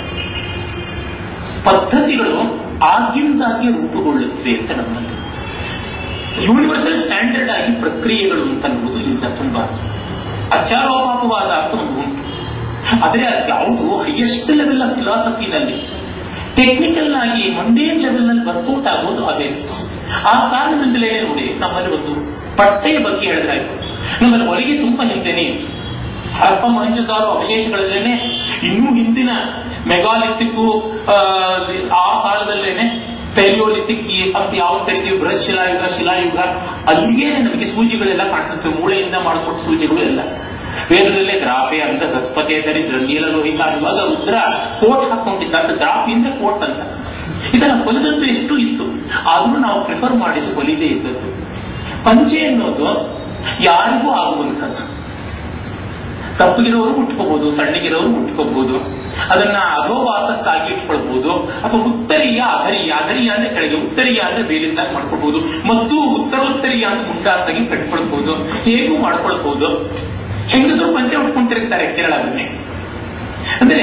ಪದ್ಧತಿಗಳು ಆಗಿಂದಾಗಿ ರೂಪುಗೊಳ್ಳುತ್ತವೆ ಅಂತ ನಮ್ಮಲ್ಲಿ. ಯೂನಿವರ್ಸಲ್ ಸ್ಟ್ಯಾಂಡರ್ಡ್ ಆಗಿ ಪ್ರಕ್ರಿಯೆಗಳು ಅಂತ ಅನ್ನುವುದು ಇಲ್ಲ. ತುಂಬಾ ಅಚಾರೋಪಾಪವಾದ ಅಂತ ಒಂದು ಉಂಟು. ಆದರೆ ಅದು ಯಾವುದು ಹೈಯೆಸ್ಟ್ ಲೆವೆಲ್ ಆಫ್ ಫಿಲಾಸಫಿನಲ್ಲಿ ಟೆಕ್ನಿಕಲ್ ಆಗಿ ಮಂಡೇನ್ ಲೆವೆಲ್ ನಲ್ಲಿ ವರ್ಕೌಟ್ ಆಗೋದು ಅದೇ. ಆ ಕಾರಣದಿಂದಲೇ ನೋಡಿ, ನಮ್ಮಲ್ಲಿ ಒಂದು ಬಟ್ಟೆಯ ಬಗ್ಗೆ ಹೇಳಿದ್ರಾಯ್ತು. ನಮ್ಮಲ್ಲಿ ಹೊರಗೆ ತುಂಬಾ ಹಿಂದೆನೇ ಇತ್ತು. ಹರಪ್ಪ ಮೊಹೆಂಜೊದಾರೋ ಅವಶೇಷಗಳಲ್ಲೇನೆ, ಇನ್ನೂ ಹಿಂದಿನ ಮೆಗಾಲಿಥಿಕ್ ಆ ಕಾಲದಲ್ಲೇನೆ ಪೆಲಿಯೋಲಿಥಿಕ್ ಅಂತ ಯಾವ ಕರಿತೀವಿ, ಬೃಹತ್ ಶಿಲಾಯುಗ, ಶಿಲಾಯುಗ, ಅಲ್ಲಿಯೇ ನಮಗೆ ಸೂಜಿಗಳೆಲ್ಲ ಕಾಣಿಸುತ್ತೆ. ಮೂಳೆಯಿಂದ ಮಾಡಿಕೊಟ್ಟ ಸೂಜಿಗಳು ಎಲ್ಲ. ವೇದದಲ್ಲೇ ದ್ರಾಪೆ ಅಂತ ಸಸ್ಪತೆ ದರಿದ್ರ ನೀಲ ಲೋಹಿತ ಇವಾಗ ರುದ್ರ ಕೋಟ್ ಹಾಕೊಂಡಿದ್ದ ಅಂತ, ದ್ರಾಪಿಯಿಂದ ಕೋಟ್ ಅಂತ. ಇದರ ಹೊಲಿದದ್ದು ಎಷ್ಟು ಇತ್ತು, ಆದ್ರೂ ನಾವು ಪ್ರಿಫರ್ ಮಾಡಿದ್ದು ಹೊಲಿದೇ ಇದ್ದದ್ದು. ಪಂಚೆ ಅನ್ನೋದು ಯಾರಿಗೂ ಆಗುವಂಥದ್ದು. ತಪ್ಪಗಿರೋರು ಮುಟ್ಕೋಬಹುದು, ಸಣ್ಣಗಿರೋರು ಮುಟ್ಕೋಬಹುದು. ಅದನ್ನ ಅಧೋವಾಸಕ್ಕಾಗಿ ಇಟ್ಕೊಳ್ಬಹುದು, ಅಥವಾ ಉತ್ತರೀಯ ಅಧರೀಯ, ಅಧರೀಯ ಅಂದ್ರೆ ಕೆಳಗೆ, ಉತ್ತರೀಯ ಅಂದ್ರೆ ಬೇಲಿಂದ ಮಾಡ್ಕೊಳ್ಬಹುದು, ಮತ್ತು ಉತ್ತರೋತ್ತರೀಯ ಅಂತ ಮುಂಟಾಸಾಗಿ ಕಟ್ಕೊಳ್ಬಹುದು, ಹೇಗೂ ಮಾಡ್ಕೊಳ್ಬಹುದು. ಹೆಂಗಸರು ಪಂಚೆ ಉಟ್ಕೊಂಡಿರ್ತಾರೆ ಕೇರಳದಲ್ಲಿ. ಅಂದ್ರೆ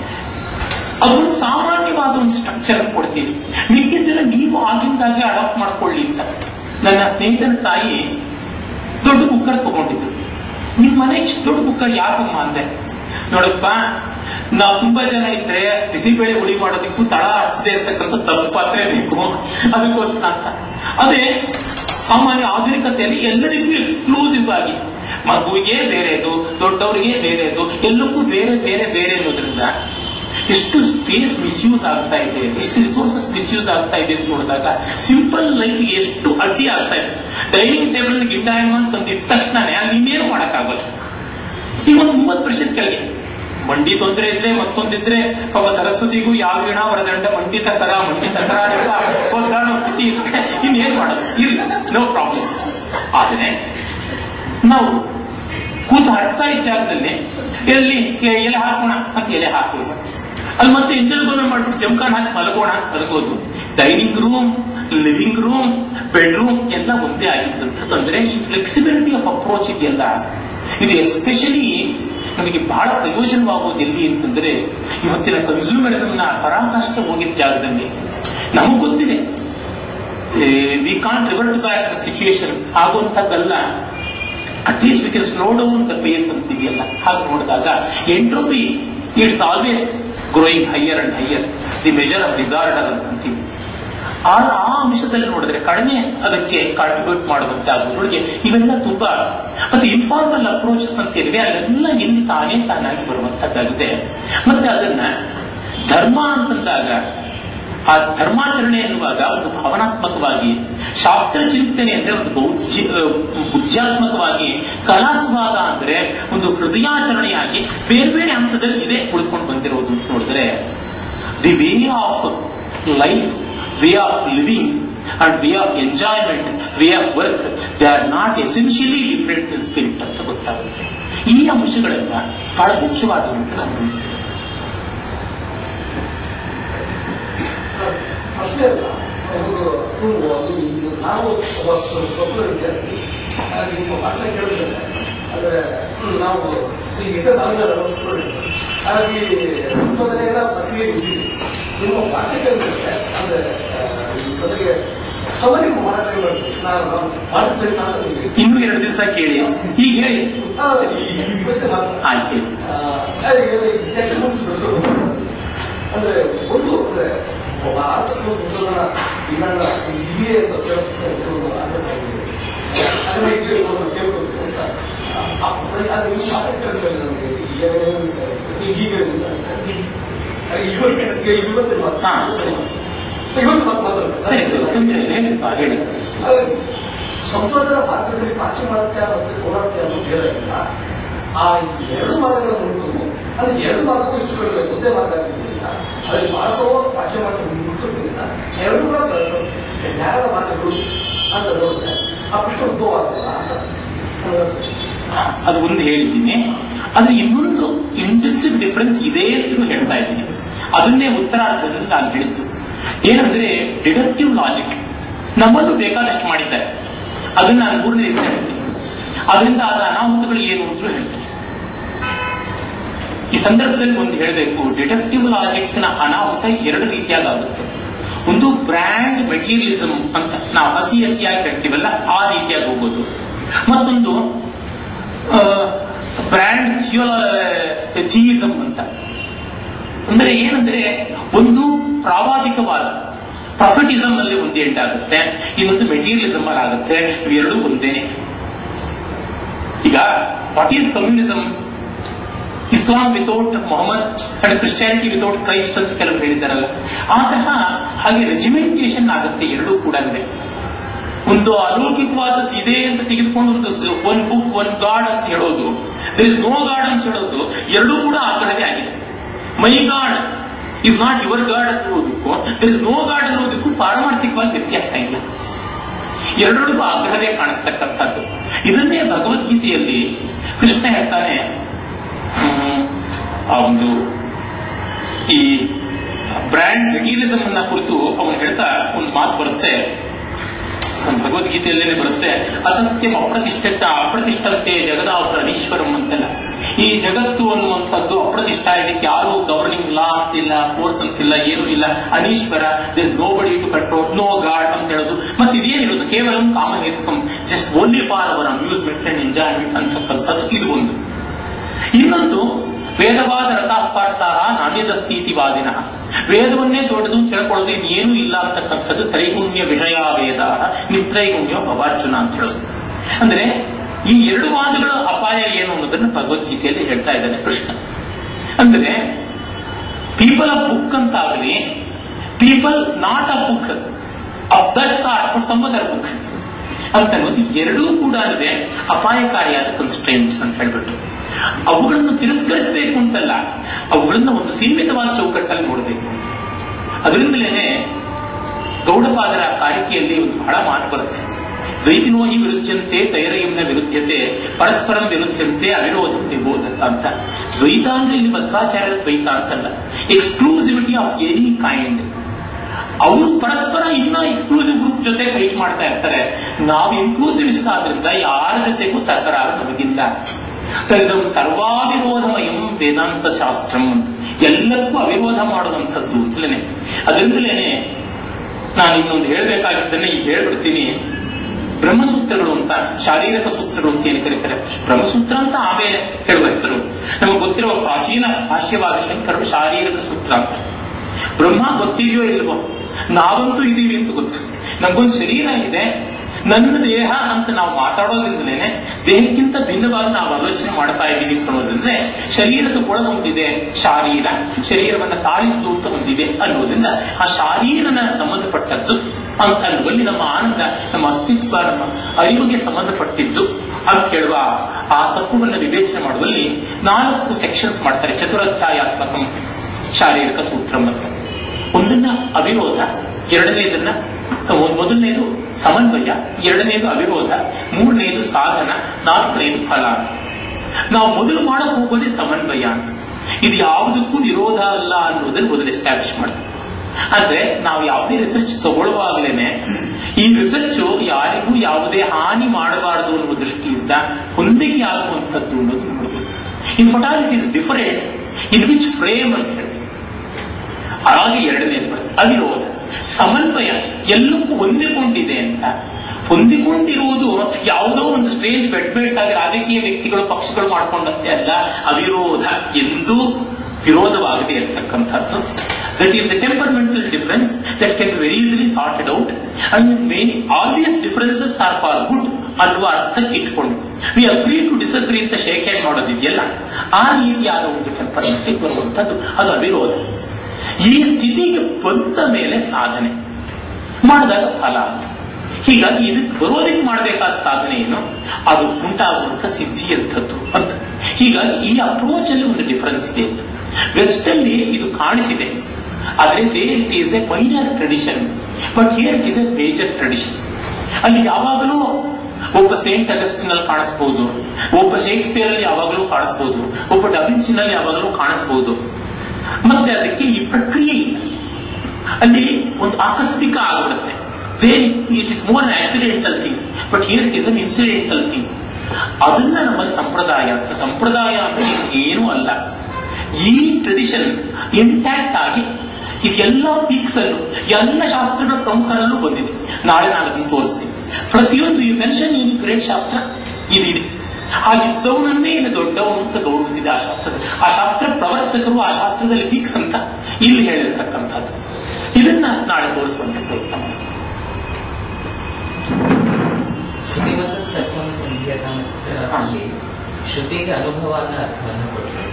ಅದು ಸಾಮಾನ್ಯವಾದ ಒಂದು ಸ್ಟ್ರಕ್ಚರ್ ಕೊಡ್ತೀವಿ, ಮಿಕ್ಕಿದ್ದೆಲ್ಲ ನೀವು ಆಗಿಂದಾಗೆ ಅಡಾಪ್ಟ್ ಮಾಡ್ಕೊಳ್ಳಿ ಅಂತ. ನನ್ನ ಸ್ನೇಹಿತನ ತಾಯಿ ದೊಡ್ಡ ಕುಕ್ಕರ್ ತಗೊಂಡಿದ್ರು. ನಿಮ್ ಮನೆ ಇಷ್ಟು ದೊಡ್ಡ ಕುಕ್ಕರ್ ಯಾಕಮ್ಮ ಅಂದೆ. ನೋಡಪ್ಪ, ನಾವು ತುಂಬಾ ಜನ ಇದ್ರೆ ಬಿಸಿಬೇಳೆ ಹುಳಿ ಮಾಡೋದಕ್ಕೂ ತಳ ಹಚ್ಚದೆ ಇರ್ತಕ್ಕಂಥ ತಪ್ಪು ಪಾತ್ರೆ ಬೇಕು, ಅದಕ್ಕೋಸ್ಕರ ಅಂತ. ಅದೇ ಸಾಮಾನ್ಯ ಆಧುನಿಕತೆಯಲ್ಲಿ ಎಲ್ಲರಿಗೂ ಎಕ್ಸ್ಕ್ಲೂಸಿವ್ ಆಗಿ, ಮಗುವಿಗೆ ಬೇರೆದು, ದೊಡ್ಡವರಿಗೆ ಬೇರೆದು, ಎಲ್ಲಕ್ಕೂ ಬೇರೆ ಬೇರೆ ಬೇರೆ ಅನ್ನೋದ್ರಿಂದ ಎಷ್ಟು ಸ್ಪೇಸ್ ಮಿಸ್ಯೂಸ್ ಆಗ್ತಾ ಇದೆ, ಎಷ್ಟು ರಿಸೋರ್ಸಸ್ ಮಿಸ್ಯೂಸ್ ಆಗ್ತಾ ಇದೆ ಅಂತ ನೋಡಿದಾಗ ಸಿಂಪಲ್ ಲೈಫ್ ಎಷ್ಟು ಅಡ್ಡಿ ಆಗ್ತಾ ಇದೆ. ಡೈನಿಂಗ್ ಟೇಬಲ್ ಗಿಡ್ಡ ಅಂತ ತಂದಿದ ತಕ್ಷಣನೇ ಅಲ್ಲಿ ಇನ್ನೇನು ಮಾಡಕ್ಕಾಗಲ್ಲ. ಈಗ ಒಂದು ಮೂವತ್ತು ವರ್ಷದ ಕೆಳಗೆ ಮಂಡಿ ತೊಂದರೆ ಇದ್ರೆ ಮತ್ತೊಂದಿದ್ರೆ ಪಾಪ ಸರಸ್ವತಿಗೂ ಯಾವ ಗಿಣ ವರದಂಡ ಮಂಡಿ ತಕರ ಮಂಡಿ ತಕರ ಒದ್ದಾಡೋ ಸ್ಥಿತಿ ಇದ್ರೆ ಇನ್ನೇನ್ ಮಾಡೋದು, ಇಲ್ಲ, ನೋ ಪ್ರಾಬ್ಲಮ್. ಆದ್ರೆ ನಾವು ಕೂತು ಹಡ್ತಾ ಇದ್ದ ಜಾಗದಲ್ಲಿ ಎಲ್ಲಿ ಎಲೆ ಹಾಕೋಣ ಅಂತ ಎಲೆ ಹಾಕೋಣ, ಅಲ್ಲಿ ಮತ್ತೆ ಎಂಜಲ್ಗೋನ ಮಾಡ್ಬಿಟ್ಟು ಜಮ್ಕಾನ್ ಹಾಕಿ ಮಲಗೋಣ ಮಲಗೋದು. Dining room, living room, bedroom ಎಲ್ಲ ಒಂದೇ ಆಗಿದ್ದಂತಂದ್ರೆ ಈ ಫ್ಲೆಕ್ಸಿಬಿಲಿಟಿ ಆಫ್ ಅಪ್ರೋಚ್ ಇದೆಯಲ್ಲ, ಇದು ಎಸ್ಪೆಷಲಿ ನಮಗೆ ಬಹಳ ಪ್ರಯೋಜನವಾಗುವುದು ಎಲ್ಲಿ ಅಂತಂದ್ರೆ ಇವತ್ತಿನ ಕನ್ಸ್ಯೂಮರಿಸಮ್ ನ ಪರಾಕಾಷ್ಠ ಹೋಗಿದ್ದ ಜಾಗದಲ್ಲಿ. ನಮಗ್ ಗೊತ್ತಿದೆ we can't revert back the situation ಆಗುವಂತದ್ದಲ್ಲ, at least we can slow down the pace ಅಂತಿದೆಯಲ್ಲ. ಹಾಗೆ ನೋಡಿದಾಗ entropy it's always growing higher and higher, the measure of disorder ಅಂತೀವಿ. ಆ ಅಂಶದಲ್ಲಿ ನೋಡಿದ್ರೆ ಕಡಿಮೆ ಅದಕ್ಕೆ ಕಾಂಟ್ರಿಬ್ಯೂಟ್ ಮಾಡುವಂತಾಗೋದ್ರೊಳಗೆ ಇವೆಲ್ಲ ತುಂಬಾ ಮತ್ತೆ ಇನ್ಫಾರ್ಮಲ್ ಅಪ್ರೋಚಸ್ ಅಂತ ಇವೆ, ಅದೆಲ್ಲ ಇಲ್ಲಿ ತಾನೇ ತಾನಾಗಿ ಬರುವಂತದ್ದಾಗಿದೆ. ಮತ್ತೆ ಅದನ್ನ ಧರ್ಮ ಅಂತಂದಾಗ ಆ ಧರ್ಮಾಚರಣೆ ಎನ್ನುವಾಗ ಒಂದು ಭಾವನಾತ್ಮಕವಾಗಿ, ಶಾಸ್ತ್ರ ಚಿಂತನೆ ಅಂದ್ರೆ ಒಂದು ಬೌದ್ಧಿ ಬುದ್ಧ್ಯಾತ್ಮಕವಾಗಿ, ಕಲಾಸ್ವಾದ ಅಂದ್ರೆ ಒಂದು ಹೃದಯಾಚರಣೆಯಾಗಿ ಬೇರೆ ಬೇರೆ ಹಂತದಲ್ಲಿ ಇದೆ ಉಳ್ಕೊಂಡು ಬಂದಿರೋದು ಅಂತ ನೋಡಿದ್ರೆ the way of life, way of living and way of enjoyment, way of work, they are not essentially different in spirit ಅಂತ ಗೊತ್ತಾಗುತ್ತೆ. ಈ ಅಂಶಗಳೆಲ್ಲ ಬಹಳ ಮುಖ್ಯವಾದಂತ ಅಷ್ಟೇ ಅಲ್ಲ, ನಾವು ಸ್ವಪ್ನ ವಿದ್ಯಾರ್ಥಿ ನಿಮ್ಮ ಭಾಷೆ ಕೇಳಿದ್ರೆ ಅಂದ್ರೆ ನಾವು ಈ ಹೆಸರು ಹಾಗಾಗಿ ಸಂಶೋಧನೆಯನ್ನ ಪ್ರಕ್ರಿಯೆ ಇದ್ದೀವಿ. ನಿಮ್ಮ ಭಾಷೆ ಕೇಳಿದ್ರೆ ಅಂದ್ರೆ ಜೊತೆಗೆ ಸಮಯ ಮಾಡಕ್ಕೆ ನಾನು ಭಾಷೆ ಸರಿ ಮಾತಾಡ್ತೀನಿ. ಇನ್ನೂ ಎರಡು ದಿವಸ ಕೇಳಿ, ಈಗ ಹೇಳಿ ಇವತ್ತೇ ಮಾತಾಡ್ತೀನಿ. ಮುಗಿಸ್ಬಿಟ್ಟು ಅಂದ್ರೆ ಒಂದು ಅಂದ್ರೆ ಒಬ್ಬ ಆರ್ಥಿಕ ಸಂಶೋಧನಾ ವಿಧಾನ ಇದೆಯೇ ಅಂತ ಅದನ್ನ ಇಲ್ಲಿ ಕೇಳ್ಬೇಕು ಅಂತ ನೀವು ಮಾತಾಡ್ತಾರೆ ನಮಗೆ ಈಗ ಇವತ್ತೇ ಮಾತಾಡ್ತಾರೆ ಇವತ್ತು ಮಾತು ಮಾತಾಡ್ತಾರೆ. ಸಂಶೋಧನಾ ಭಾರತದಲ್ಲಿ ಪಾಶ್ಚಿಮಾತ್ಯ ಮತ್ತು ಪೌರಾತ್ಯ ಅನ್ನೋ ಭೇದ ಇಲ್ಲ. ಆ ಎರಡು ಮಾರ್ಗಗಳ ಮುಂದೆ ಅದು ಎರಡು ಮಾರ್ಗವೂ ಇಟ್ಟುಕೊಳ್ಳಬೇಕು, ಒಂದೇ ಮಾರ್ಗ ಆಗಿದ್ದರಿಂದ ಅದರಲ್ಲಿ ಭಾರತವೋ ಪಾಶ್ಚಿಮಾತ್ಯ ಮುಟ್ಟುವುದರಿಂದ ಎರಡು ಕೂಡ ನ್ಯಾಯದ ಮಾರ್ಗಗಳು ಅಂತ ನೋಡಿದ್ರೆ ಆ ಪ್ರಶ್ನೆ ಉದ್ಭವ ಆಗಲ್ಲ ಅಂತ. ಅದು ಒಂದು ಹೇಳಿದ್ದೀನಿ. ಆದ್ರೆ ಇನ್ನೊಂದು ಇಂಟೆನ್ಸಿವ್ ಡಿಫರೆನ್ಸ್ ಇದೆ ಅಂತ ಹೇಳ್ತಾ ಇದ್ದೀನಿ. ಅದನ್ನೇ ಉತ್ತರಾರ್ಧದಲ್ಲಿ ನಾನು ಹೇಳಿದ್ದು ಏನಂದ್ರೆ ಡಿಡಕ್ಟಿವ್ ಲಾಜಿಕ್ ನಮ್ಮನ್ನು ಬೇಕಾದಷ್ಟು ಮಾಡಿದ್ದಾರೆ. ಅದನ್ನ ನಾನು ಮೂರನೇ ದಿವಸ ಹೇಳ್ತೀನಿ. ಅದರಿಂದ ಆದ ಅನಾಹುತಗಳು ಏನು ಅಂತ ಹೇಳ್ತೀನಿ. ಈ ಸಂದರ್ಭದಲ್ಲಿ ಒಂದು ಹೇಳಬೇಕು, ಡಿಡಕ್ಟಿವ್ ಲಾಜಿಕ್ ನ ಅನಾಹುತ ಎರಡು ರೀತಿಯಾಗುತ್ತೆ. ಒಂದು ಬ್ರ್ಯಾಂಡ್ ಮೆಟೀರಿಯಲಿಸಮ್ ಅಂತ ನಾವು ಹಸಿ ಹಸಿಯಾಗಿ ಹೇಳ್ತೀವಲ್ಲ, ಆ ರೀತಿಯಾಗಿ ಹೋಗೋದು. ಮತ್ತೊಂದು ಬ್ರ್ಯಾಂಡ್ ಥಿಯಿಸಮ್ ಅಂತ. ಅಂದ್ರೆ ಏನಂದ್ರೆ ಒಂದು ಪ್ರಾವಾದಿಕವಾದ ಪ್ರಾಫಿಟಿಸಮ್ ಅಲ್ಲಿ ಒಂದು ಎಂಟಾಗುತ್ತೆ, ಇನ್ನೊಂದು ಮೆಟೀರಿಯಲಿಸಮ್ ಅಲ್ಲಿ ಆಗುತ್ತೆ. ಇವೆರಡೂ ಒಂದೇ. ಈಗ what is communism? Islam without Mohammed and Christianity without Christ ಅಂತ ಕೆಲವರು ಹೇಳಿದ್ದಾರಲ್ಲ, ಆ ತರಹ ಹಾಗೆ ರೆಜಿಮೆಂಟೇಷನ್ ಆಗುತ್ತೆ ಎರಡೂ ಕೂಡ. ಒಂದು ಅಲೌಕಿಕವಾದದ್ದು ಇದೆ ಅಂತ ತೆಗೆದುಕೊಂಡು ಒಂದು ಒನ್ ಬುಕ್ ಒನ್ ಗಾಡ್ ಅಂತ ಹೇಳೋದು, ದರ್ ಇಸ್ ನೋ ಗಾಡ್ ಅಂತ ಹೇಳೋದು, ಎರಡೂ ಕೂಡ ಆ ತರದೇ ಆಗಿದೆ. My God is not your God ಅಂತ ಹೇಳೋದಕ್ಕೂ ದರ್ ಇಸ್ ನೋ ಗಾಡ್ ಅನ್ನೋದಕ್ಕೂ ಪಾರಮಾರ್ಥಿಕವಾಗಿ ವ್ಯತ್ಯಾಸ ಇಲ್ಲ. ಎರಡರಿಗೂ ಆಗ್ರಹವೇ ಕಾಣಿಸ್ತಕ್ಕಂಥದ್ದು. ಇದನ್ನೇ ಭಗವದ್ಗೀತೆಯಲ್ಲಿ ಕೃಷ್ಣ ಹೇಳ್ತಾನೆ, ಆ ಒಂದು ಈ ಬ್ರ್ಯಾಂಡ್ ಮೆಟೀರಿಯಲಿಸಮ್ ಅನ್ನ ಕುರಿತು ಅವನು ಹೇಳ್ತಾ ಒಂದು ಮಾತು ಬರುತ್ತೆ, ಭಗವದ್ಗೀತೆಯಲ್ಲೇ ಬರುತ್ತೆ, ಅಸತ್ಯಂ ಅಪ್ರತಿಷ್ಠಿತ ಅಪ್ರತಿಷ್ಠತೆ ಜಗದಾವರ ಅನೀಶ್ವರಂ ಅಂತಲ್ಲ. ಈ ಜಗತ್ತು ಅನ್ನುವಂಥದ್ದು ಅಪ್ರತಿಷ್ಠ, ಇದಕ್ಕೆ ಯಾರು ಗವರ್ನಿಂಗ್ ಲಾ ಅಂತಿಲ್ಲ, ಫೋರ್ಸ್ ಅಂತಿಲ್ಲ, ಏನೂ ಇಲ್ಲ, ಅನೀಶ್ವರ, this nobody to control, no God ಅಂತ ಹೇಳೋದು. ಮತ್ತೆ ಇದೇನಿರೋದು ಕೇವಲ ಕಾಮನ್ ಇರ್ಕಮ್, just only for our amusement and enjoyment ಅಂತಕ್ಕಂಥದ್ದು ಇದು ಒಂದು. ಇನ್ನೊಂದು ವೇದವಾದ ರಥಾಪಾರ್ಥಾಹ ನಾಣ್ಯದ ಸ್ಥಿತಿವಾದಿನ, ವೇದವನ್ನೇ ದೊಡ್ಡದು ತಿಳ್ಕೊಳ್ಳೋದು ಇನ್ನೇನೂ ಇಲ್ಲ ಅಂತಕ್ಕಂಥದ್ದು ತ್ರೈಗುಣ್ಯ ವಿಷಯ ವೇದ ನಿತ್ರೈಗುಣ್ಯ ಭವಾರ್ಜುನ ಅಂತ ಹೇಳೋದು. ಅಂದ್ರೆ ಈ ಎರಡು ವಾದಗಳ ಅಪಾಯ ಏನು ಅನ್ನೋದನ್ನು ಭಗವದ್ಗೀತೆಯಲ್ಲಿ ಹೇಳ್ತಾ ಇದ್ದಾನೆ ಕೃಷ್ಣ. ಅಂದ್ರೆ ಪೀಪಲ್ ಆಫ್ ಬುಕ್ ಅಂತಾಗಲಿ, people not a book of that sort but some other book ಅಂತ ಅನ್ನೋದು ಎರಡೂ ಕೂಡ ಇದೆ ಅಪಾಯಕಾರಿಯಾದ ಕನ್ಸ್ಟ್ರೇಂಟ್ಸ್ ಅಂತ ಹೇಳ್ಬಿಟ್ಟು. ಅವುಗಳನ್ನು ತಿರಸ್ಕರಿಸಬೇಕು ಅಂತಲ್ಲ, ಅವುಗಳನ್ನ ಒಂದು ಸೀಮಿತವಾದ ಚೌಕಟ್ಟಲ್ಲಿ ನೋಡಬೇಕು. ಅದರಿಂದಲೇ ಗೌಡಪಾದರ ಕಾರಿಕೆಯಲ್ಲಿ ಒಂದು ಬಹಳ ಮಾತು ಬರುತ್ತೆ, ದ್ವೈತಿನೋ ಹಿ ವಿರುದ್ಧಂತೆ ತೈರಯುಮ್ನ ವಿರುದ್ಧತೆ ಪರಸ್ಪರಂ ವಿರುದ್ಧಂತೆ ಅವಿರೋಧ ನಿಬೋಧಕ ಅಂತ. ದ್ವೈತ ಅಂದ್ರೆ ಇಲ್ಲಿ ಮಧ್ವಾಚಾರ್ಯರ ದ್ವೈತ ಅಂತಲ್ಲ, ಎಕ್ಸ್ಕ್ಲೂಸಿವಿಟಿ ಆಫ್ ಎನಿ ಕೈಂಡ್. ಅವರು ಪರಸ್ಪರ ಇನ್ನ ಎಕ್ಸ್ಕ್ಲೂಸಿವ್ ಗ್ರೂಪ್ ಜೊತೆ ಫೈಟ್ ಮಾಡ್ತಾ ಇರ್ತಾರೆ. ನಾವು ಇನ್ಕ್ಲೂಸಿವಿಸ್ಟ್ ಆದ್ರಿಂದ ಯಾರ ಜೊತೆಗೂ ತಕರಾರು ನಮಗಿಲ್ಲ. ತದಂ ಸರ್ವಾವಿರೋಧಮಯಂ ವೇದಾಂತ ಶಾಸ್ತ್ರಂ ಅಂತ, ಎಲ್ಲಕ್ಕೂ ಅವಿರೋಧ ಮಾಡುವಂಥದ್ದು ಅಂತಲೇ. ಅದರಿಂದಲೇ ನಾನು ಇನ್ನೊಂದು ಹೇಳಬೇಕಾಗಿದ್ದನ್ನ ಈಗ ಹೇಳ್ಬಿಡ್ತೀನಿ. ಬ್ರಹ್ಮಸೂತ್ರಗಳು ಅಂತ, ಶಾರೀರಿಕ ಸೂತ್ರಗಳು ಅಂತ ಏನು ಕರೀತಾರೆ, ಬ್ರಹ್ಮಸೂತ್ರ ಅಂತ ಆಮೇಲೆ ಹೇಳುವ ಹೆಸರು. ನಮಗೆ ಗೊತ್ತಿರುವ ಪ್ರಾಚೀನ ಭಾಷ್ಯವಾದ ಶಂಕರರು ಶಾರೀರಿಕ ಸೂತ್ರ ಅಂತ. ಬ್ರಹ್ಮ ಗೊತ್ತಿದೆಯೋ ಇಲ್ವೋ, ನಾವಂತೂ ಇದೀವಿ ಅಂತ ಗೊತ್ತು. ನಮಗೊಂದು ಶರೀರ ಇದೆ, ನನ್ನ ದೇಹ ಅಂತ ನಾವು ಮಾತಾಡೋದ್ರಿಂದಲೇ ದೇಹಕ್ಕಿಂತ ಭಿನ್ನವಾಗಿ ನಾವು ಆಲೋಚನೆ ಮಾಡ್ತಾ ಇದ್ದೀವಿ ಅನ್ನೋದ್ರಿಂದ ಶರೀರದ ಒಳಗೊಂದಿದೆ ಶಾರೀರ, ಶರೀರವನ್ನ ತಾಳಿದ್ದು ಅಂತ ಹೊಂದಿದೆ ಅನ್ನೋದ್ರಿಂದ ಆ ಶಾರೀರನ ಸಂಬಂಧಪಟ್ಟದ್ದು ಅಂತ ಅನ್ನುವಲ್ಲಿ ನಮ್ಮ ಆನಂದ, ನಮ್ಮ ಅಸ್ತಿತ್ವ, ನಮ್ಮ ಅರಿವಿಗೆ ಸಂಬಂಧಪಟ್ಟಿದ್ದು ಅಂತ ಹೇಳುವ ಆ ತತ್ವವನ್ನು ವಿವೇಚನೆ ಮಾಡುವಲ್ಲಿ ನಾಲ್ಕು ಸೆಕ್ಷನ್ಸ್ ಮಾಡ್ತಾರೆ. ಚತುರಾಧ್ಯಾಯಾತ್ಮಕ ಶಾರೀರಿಕ ಸೂತ್ರ ಅಂತ. ಒಂದನ್ನ ಅವಿರೋಧ, ಎರಡನೇದನ್ನ ಮೊದಲನೇದು ಸಮನ್ವಯ, ಎರಡನೇದು ಅವಿರೋಧ, ಮೂರನೇದು ಸಾಧನ, ನಾಲ್ಕನೇದು ಫಲ ಅಂತ. ನಾವು ಮೊದಲು ಮಾಡಕ್ ಹೋಗೋದೇ ಸಮನ್ವಯ ಅಂತ. ಇದು ಯಾವುದಕ್ಕೂ ವಿರೋಧ ಅಲ್ಲ ಅನ್ನೋದನ್ನು ಮೊದಲು ಎಸ್ಟಾಬ್ಲಿಷ್ ಮಾಡ್ತೀವಿ. ಅಂದ್ರೆ ನಾವು ಯಾವುದೇ ರಿಸರ್ಚ್ ತಗೊಳ್ಳುವಾಗಲೇನೆ ಈ ರಿಸರ್ಚ್ ಯಾರಿಗೂ ಯಾವುದೇ ಹಾನಿ ಮಾಡಬಾರದು ಅನ್ನುವ ದೃಷ್ಟಿಯಿಂದ ಹೊಂದಿಕೆ ಆಗುವಂಥದ್ದು ಅನ್ನೋದು ನೋಡಬೇಕು. In for it is different in which frame ಅಂತ ಹೇಳ್ತೀವಿ. ಹಾಗೆ ಎರಡನೇದು ಅವಿರೋಧ. ಸಮನ್ವಯ ಎಲ್ಲಕ್ಕೂ ಹೊಂದಿಕೊಂಡಿದೆ ಅಂತ. ಹೊಂದಿಕೊಂಡಿರುವುದು ಯಾವುದೋ ಒಂದು ಸ್ಟ್ರೇಂಜ್ ಬೆಡ್ಮೇಟ್ಸ್ ಆಗಿ ರಾಜಕೀಯ ವ್ಯಕ್ತಿಗಳು ಪಕ್ಷಗಳು ಮಾಡಿಕೊಂಡಂತೆ ಅಲ್ಲ. ಅವಿರೋಧ ಎಂದೂ ವಿರೋಧವಾಗದೆ ಇರತಕ್ಕಂಥದ್ದು. That is the temperamental difference that can be very easily sorted out and main all these differences are for good ಅನ್ನುವ ಅರ್ಥಕ್ಕೆ ಇಟ್ಕೊಂಡು ವಿ ಅಗ್ರಿ ಟು ಡಿಸಗ್ರಿ ಅಂತ ಶೇಕ್ ಹ್ಯಾಂಡ್ ಮಾಡೋದಿದೆಯಲ್ಲ, ಆ ರೀತಿಯಾದ ಒಂದು ಟೆಂಪರ್ಮೆಂಟ್ ಬರುವಂಥದ್ದು ಅದು ಅವಿರೋಧ. ಈ ಸ್ಥಿತಿಗೆ ಬಂದ ಮೇಲೆ ಸಾಧನೆ ಮಾಡಿದಾಗ ಫಲ ಅಂತ. ಹೀಗಾಗಿ ಇದಕ್ಕೆ ಬರೋದಕ್ಕೆ ಮಾಡಬೇಕಾದ ಸಾಧನೆ ಏನು, ಅದು ಉಂಟಾಗುವಂತ ಸಿದ್ಧಿಯಂಥದ್ದು ಅಂತ. ಹೀಗಾಗಿ ಈ ಅಪ್ರೋಚ್ ಅಲ್ಲಿ ಒಂದು ಡಿಫರೆನ್ಸ್ ಇದೆ ಅಂತ. ವೆಸ್ಟ್ ಅಲ್ಲಿ ಇದು ಕಾಣಿಸಿದೆ, ಆದರೆ there it is a minor tradition, but here it is a major tradition. ಅಲ್ಲಿ ಯಾವಾಗಲೂ ಒಬ್ಬ ಸೇಂಟ್ ಅಗಸ್ಟಿನಲ್ಲಿ ಕಾಣಿಸಬಹುದು, ಒಬ್ಬ ಶೇಕ್ಸ್ಪಿಯರ್ ಅಲ್ಲಿ ಯಾವಾಗಲೂ ಕಾಣಿಸಬಹುದು, ಒಬ್ಬ ಡವಿನ್ಸಿನಲ್ಲಿ ಯಾವಾಗಲೂ ಕಾಣಿಸಬಹುದು. ಮತ್ತೆ ಅದಕ್ಕೆ ಈ ಪ್ರಕ್ರಿಯೆ ಇಲ್ಲ, ಅಲ್ಲಿ ಒಂದು ಆಕಸ್ಮಿಕ ಆಗಿಬಿಡುತ್ತೆ. There it is more an accidental thing, but here it is an incidental thing. ಅದನ್ನ ನಮ್ಮಲ್ಲಿ ಸಂಪ್ರದಾಯ ಅಂತ. ಸಂಪ್ರದಾಯ ಅಂದ್ರೆ ಏನೂ ಅಲ್ಲ. ಈ ಟ್ರೆಡಿಷನ್ ಇಂಟ್ಯಾಕ್ಟ್ ಆಗಿ ಇದೆಲ್ಲ ಪೀಕ್ಸ್ ಅಲ್ಲೂ ಎಲ್ಲ ಶಾಸ್ತ್ರಗಳ ಪ್ರಮುಖರಲ್ಲೂ ಬಂದಿದೆ. ನಾಳೆ ನಾನು ಅದನ್ನು ತೋರಿಸ್ತೀನಿ. ಪ್ರತಿಯೊಂದು ಈ ಮೆನ್ಷನ್ ಏನು ಗ್ರೇಟ್ ಶಾಸ್ತ್ರ ಇದಿದೆ. ಆ ಯುದ್ಧವನ್ನೇ ಏನು ದೊಡ್ಡವನು ಅಂತ ಗೌರವಿಸಿದೆ ಆ ಶಾಸ್ತ್ರ. ಆ ಶಾಸ್ತ್ರ ಪ್ರವರ್ತಕರು ಆ ಶಾಸ್ತ್ರದಲ್ಲಿ ಫಿಕ್ಸ್ ಅಂತ ಇಲ್ಲಿ ಹೇಳಿರ್ತಕ್ಕಂಥದ್ದು. ಇದನ್ನ ನಾಳೆ ತೋರಿಸುವಂತ ಪ್ರಯತ್ನ ಮಾಡಿ. ಶ್ರುತಿಮತ ತತ್ವ ಸಂಧಿಯಲ್ಲಿ ಶ್ರುತಿಗೆ ಅನುಭವ ಅನ್ನೋ ಅರ್ಥವನ್ನು ಕೊಡ್ತಾರೆ.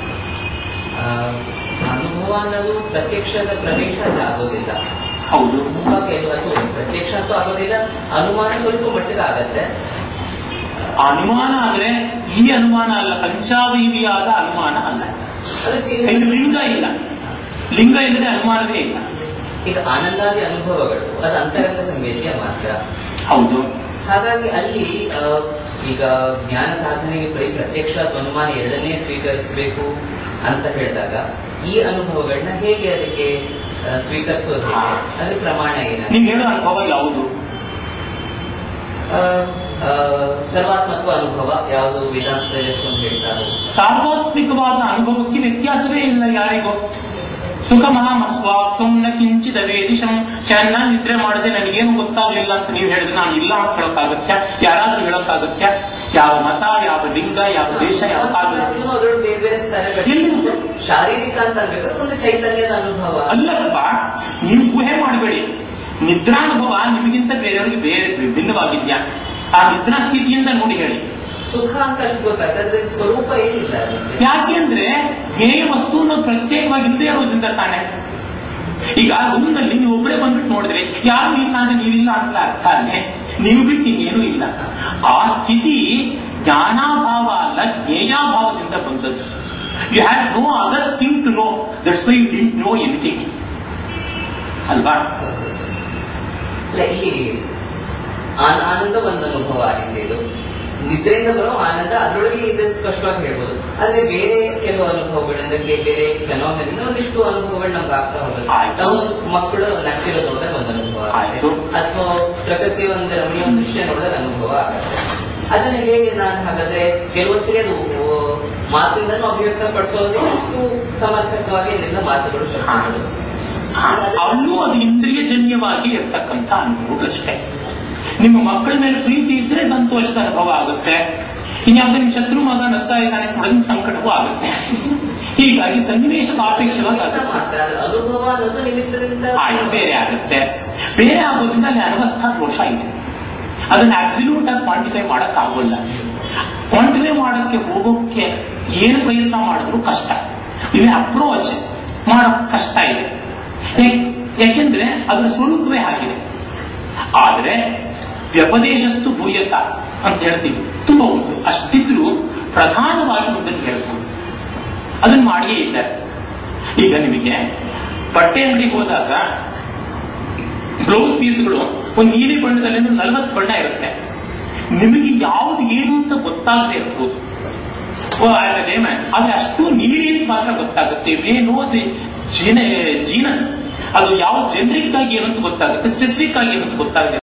ಅನುಭವ ಅನ್ನೋದು ಪ್ರತ್ಯಕ್ಷದ ಪ್ರವೇಶ ಅಲ್ಲಿ ಆಗೋದಿಲ್ಲ. ಹೌದು, ಅನುಭವ ಕೆಲವು ಪ್ರತ್ಯಕ್ಷ ಅಂತೂ ಆಗೋದಿಲ್ಲ, ಅನುಮಾನ ಸ್ವಲ್ಪ ಮಟ್ಟಿಗೆ ಆಗತ್ತೆ. ಅನುಮಾನ ಆದ್ರೆ ಈ ಅನುಮಾನ ಅಲ್ಲ, ಪಂಚಾವೀವಿಯಾದ ಅನುಮಾನ ಅಲ್ಲ. ಇದು ಲಿಂಗ ಇಲ್ಲ, ಲಿಂಗ ಇಲ್ಲದೆ ಅನುಮಾನವೇ ಇಲ್ಲ. ಈಗ ಆನಂದಾದಿ ಅನುಭವಗಳು ಅದು ಅಂತರಂಗ ಸಂವೇದ್ಯ ಮಾತ್ರ. ಹೌದು, ಹಾಗಾಗಿ ಅಲ್ಲಿ ಆ, ಈಗ ಜ್ಞಾನ ಸಾಧನೆಗೆ ಬರೀ ಪ್ರತ್ಯಕ್ಷ ಅಥವಾ ಅನುಮಾನ ಎರಡನ್ನೇ ಸ್ವೀಕರಿಸಬೇಕು ಅಂತ ಹೇಳಿದಾಗ ಈ ಅನುಭವಗಳನ್ನ ಹೇಗೆ ಅದಕ್ಕೆ ಆ, ಸ್ವೀಕರಿಸೋದು ಹೇಗೆ? ಅದ್ರ ಪ್ರಮಾಣ ಏನು? ನೀವು ಹೇಳೋ ಅನುಭವ ಯಾವುದು? ಆ, ಆ, ಸರ್ವಾತ್ಮತ್ವ ಅನುಭವ ಯಾವುದು ವೇದಾಂತದಲ್ಲಿ ಎಷ್ಟೊಂದು ಹೇಳ್ತಾರೆ. ಸಾರ್ವತ್ರಿಕವಾದ ಅನುಭವಕ್ಕೆ ವ್ಯತ್ಯಾಸವೇ ಇಲ್ಲ ಯಾರಿಗೂ. ಸುಖ ಮಹಾಮಸ್ವಾಕ್ತಂ ನ ಕಿಂಚಿದ ವೇದಿಶಂ. ಚೆನ್ನಾಗಿ ನಿದ್ರೆ ಮಾಡದೆ ನನಗೇನು ಗೊತ್ತಾಗ್ಲಿಲ್ಲ ಅಂತ ನೀವು ಹೇಳಿದ್ರೆ ನಾನು ಇಲ್ಲ ಅಂತ ಹೇಳೋಕ್ಕಾಗತ್ಯ? ಯಾರಾದ್ರೂ ಹೇಳೋಕ್ಕಾಗತ್ಯ? ಯಾವ ಮತ, ಯಾವ ಲಿಂಗ, ಯಾವ ದೇಶ, ಯಾವ ಕಾಲ ಅದರೊಳಗೆ ಬೇರೆ ಬೇರೆ ಸ್ತರಗಳು. ಶಾರೀರಿಕ ಅಂತ ಅನ್ಬೇಕು, ಒಂದು ಚೈತನ್ಯದ ಅನುಭವ ಅಲ್ಲಪ್ಪ. ನೀವು ಊಹೆ ಮಾಡಬೇಡಿ. ನಿದ್ರಾನುಭವ ನಿಮಗಿಂತ ಬೇರೆಯವರಿಗೆ ಬೇರೆ ಭಿನ್ನವಾಗಿದ್ಯಾ? ಆ ನಿದ್ರಾ ಸ್ಥಿತಿಯಿಂದ ನೋಡಿ ಹೇಳಿ. ಸುಖ ಅಂತ ಅಷ್ಟು ಗೊತ್ತಾಗ್ತದೆ, ಸ್ವರೂಪ ಏನಿಲ್ಲ. ಯಾಕೆ ಅಂದ್ರೆ ಧ್ಯೇಯ ವಸ್ತುವನ್ನು ಪ್ರತ್ಯೇಕವಾಗಿ ಇಲ್ಲದೆ ಇರೋದ್ರಿಂದ ತಾನೆ. ಈಗ ರೂಮ್ನಲ್ಲಿ ನೀವು ಒಬ್ಬರೇ ಬಂದ್ಬಿಟ್ಟು ನೋಡಿದ್ರೆ ಯಾರು ಇಲ್ಲ ಅಂದ್ರೆ ನೀವಿಲ್ಲ ಅಂತ ಅರ್ಥ ಅಲ್ಲೇ. ನೀವು ಬಿಟ್ಟು ಏನೂ ಇಲ್ಲ. ಆ ಸ್ಥಿತಿ ಜ್ಞಾನಾಭಾವ ಅಲ್ಲ, ಜ್ಞೇಯಾಭಾವದಿಂದ ಬಂದದ್ದು. You have no other thing to know, that's why you didn't know anything ಅಲ್ವಾ? ಅಲ್ಲ, ಇಲ್ಲಿ ಆನಂದ ಒಂದು ಅನುಭವ ಆಗಿದೆ. ಇದು ನಿದ್ರೆಯಿಂದ ಬರೋ ಆನಂದ, ಅದರೊಳಗೆ ಇದು ಸ್ಪಷ್ಟವಾಗಿ ಹೇಳ್ಬೋದು. ಆದ್ರೆ ಬೇರೆ ಕೆಲವು ಅನುಭವಗಳಿಂದ, ಬೇರೆ ಫೆನೋಮಿನ ಒಂದಿಷ್ಟು ಅನುಭವಗಳು ನಮ್ಗೆ ಆಗ್ತಾ ಹೋಗುತ್ತೆ. ನಾವು ಮಕ್ಕಳು ನಚ್ಚಿರೋ ನೋಡಿದಾಗ ಒಂದು ಅನುಭವ ಆಗುತ್ತೆ, ಅಥವಾ ಪ್ರಕೃತಿ ಒಂದು ರಮಣೀಯ ಒಂದು ದೃಶ್ಯ ನೋಡಿದಾಗ ಅನುಭವ ಆಗುತ್ತೆ. ಅದನ್ನ ಹೇಗೆ ನಾನು ಹಾಗಾದ್ರೆ ಕೆಲವೊಂದ್ಸರಿ ಅದು ಮಾತಿಂದನೂ ಅಭಿವ್ಯಕ್ತ ಪಡಿಸೋದೇ ಅಷ್ಟು ಸಮರ್ಪಕವಾಗಿ ಇದರಿಂದ ಮಾತುಗಳು ಶಬ್ದಗಳು ಅಲ್ಲೂ ಅದು ಇಂದ್ರಿಯ ಜನ್ಯವಾಗಿ ಇರ್ತಕ್ಕಂಥ ಅನುಭವಗಳಷ್ಟೇ. ನಿಮ್ಮ ಮಕ್ಕಳ ಮೇಲೆ ಪ್ರೀತಿ ಇದ್ರೆ ಸಂತೋಷದ ಅನುಭವ ಆಗುತ್ತೆ. ಇನ್ಯಾವುದೋ ನಿಮ್ಮ ಶತ್ರು ಮಗ ನಗ್ತಾ ಇದ್ದಾನೆ ನೋಡಿದ್ರೆ ಸಂಕಟವೂ ಆಗುತ್ತೆ. ಹೀಗಾಗಿ ಸನ್ನಿವೇಶದ ಅಪೇಕ್ಷವಾಗಿ ಅನುಭವ ಅನ್ನೋದು ನಿಮಿತ್ತದಿಂದ ಬೇರೆ ಆಗುತ್ತೆ. ಬೇರೆ ಆಗೋದ್ರಿಂದ ಅಲ್ಲಿ ಅನವಸ್ಥಾ ದೋಷ ಇದೆ. ಅದನ್ನ ಅಬ್ಸಲ್ಯೂಟ್ ಆಗಿ ಕ್ವಾಂಟಿಫೈ ಮಾಡಕ್ ಆಗೋಲ್ಲ. ಕ್ವಾಂಟಿಫೈ ಮಾಡಕ್ಕೆ ಹೋಗೋಕೆ ಏನು ಪ್ರಯತ್ನ ಮಾಡಿದ್ರು ಕಷ್ಟ. ಇಲ್ಲಿ ಅಪ್ರೋಚ್ ಮಾಡೋಕ್ ಕಷ್ಟ ಇದೆ. ಯಾಕೆಂದ್ರೆ ಅದರ ಸ್ವರೂಪವೇ ಆಗಿದೆ. ಆದ್ರೆ ವ್ಯಪದೇಶಸ್ತು ಭೂಯಸ ಅಂತ ಹೇಳ್ತೀವಿ, ತುಂಬಾ ಉಂಟು. ಅಷ್ಟಿದ್ರೂ ಪ್ರಧಾನವಾಗಿ ಒಂದನ್ನು ಹೇಳ್ಬೋದು. ಅದನ್ನ ಮಾಡಿಯೇ ಇದ್ದಾರೆ. ಈಗ ನಿಮಗೆ ಬಟ್ಟೆ ಅಂಗಡಿಗೆ ಹೋದಾಗ ಬ್ಲೌಸ್ ಪೀಸ್ಗಳು ಒಂದು ನೀಲಿ ಬಣ್ಣದಲ್ಲಿ ನಲವತ್ತು ಬಣ್ಣ ಇರುತ್ತೆ. ನಿಮಗೆ ಯಾವ್ದು ಏನು ಅಂತ ಗೊತ್ತಾಗದೆ ಇರ್ಬೋದು. ಆದ್ರೆ ಅಷ್ಟು ನೀಲಿ ಮಾತ್ರ ಗೊತ್ತಾಗುತ್ತೆ. ಏನೋ ಜೀನಸ್, ಅದು ಯಾವ ಜನರಿಕ್ ಆಗಿ ಏನಂತ ಗೊತ್ತಾಗುತ್ತೆ, ಸ್ಪೆಸಿಫಿಕ್ ಆಗಿ ಏನಂತ ಗೊತ್ತಾಗುತ್ತೆ.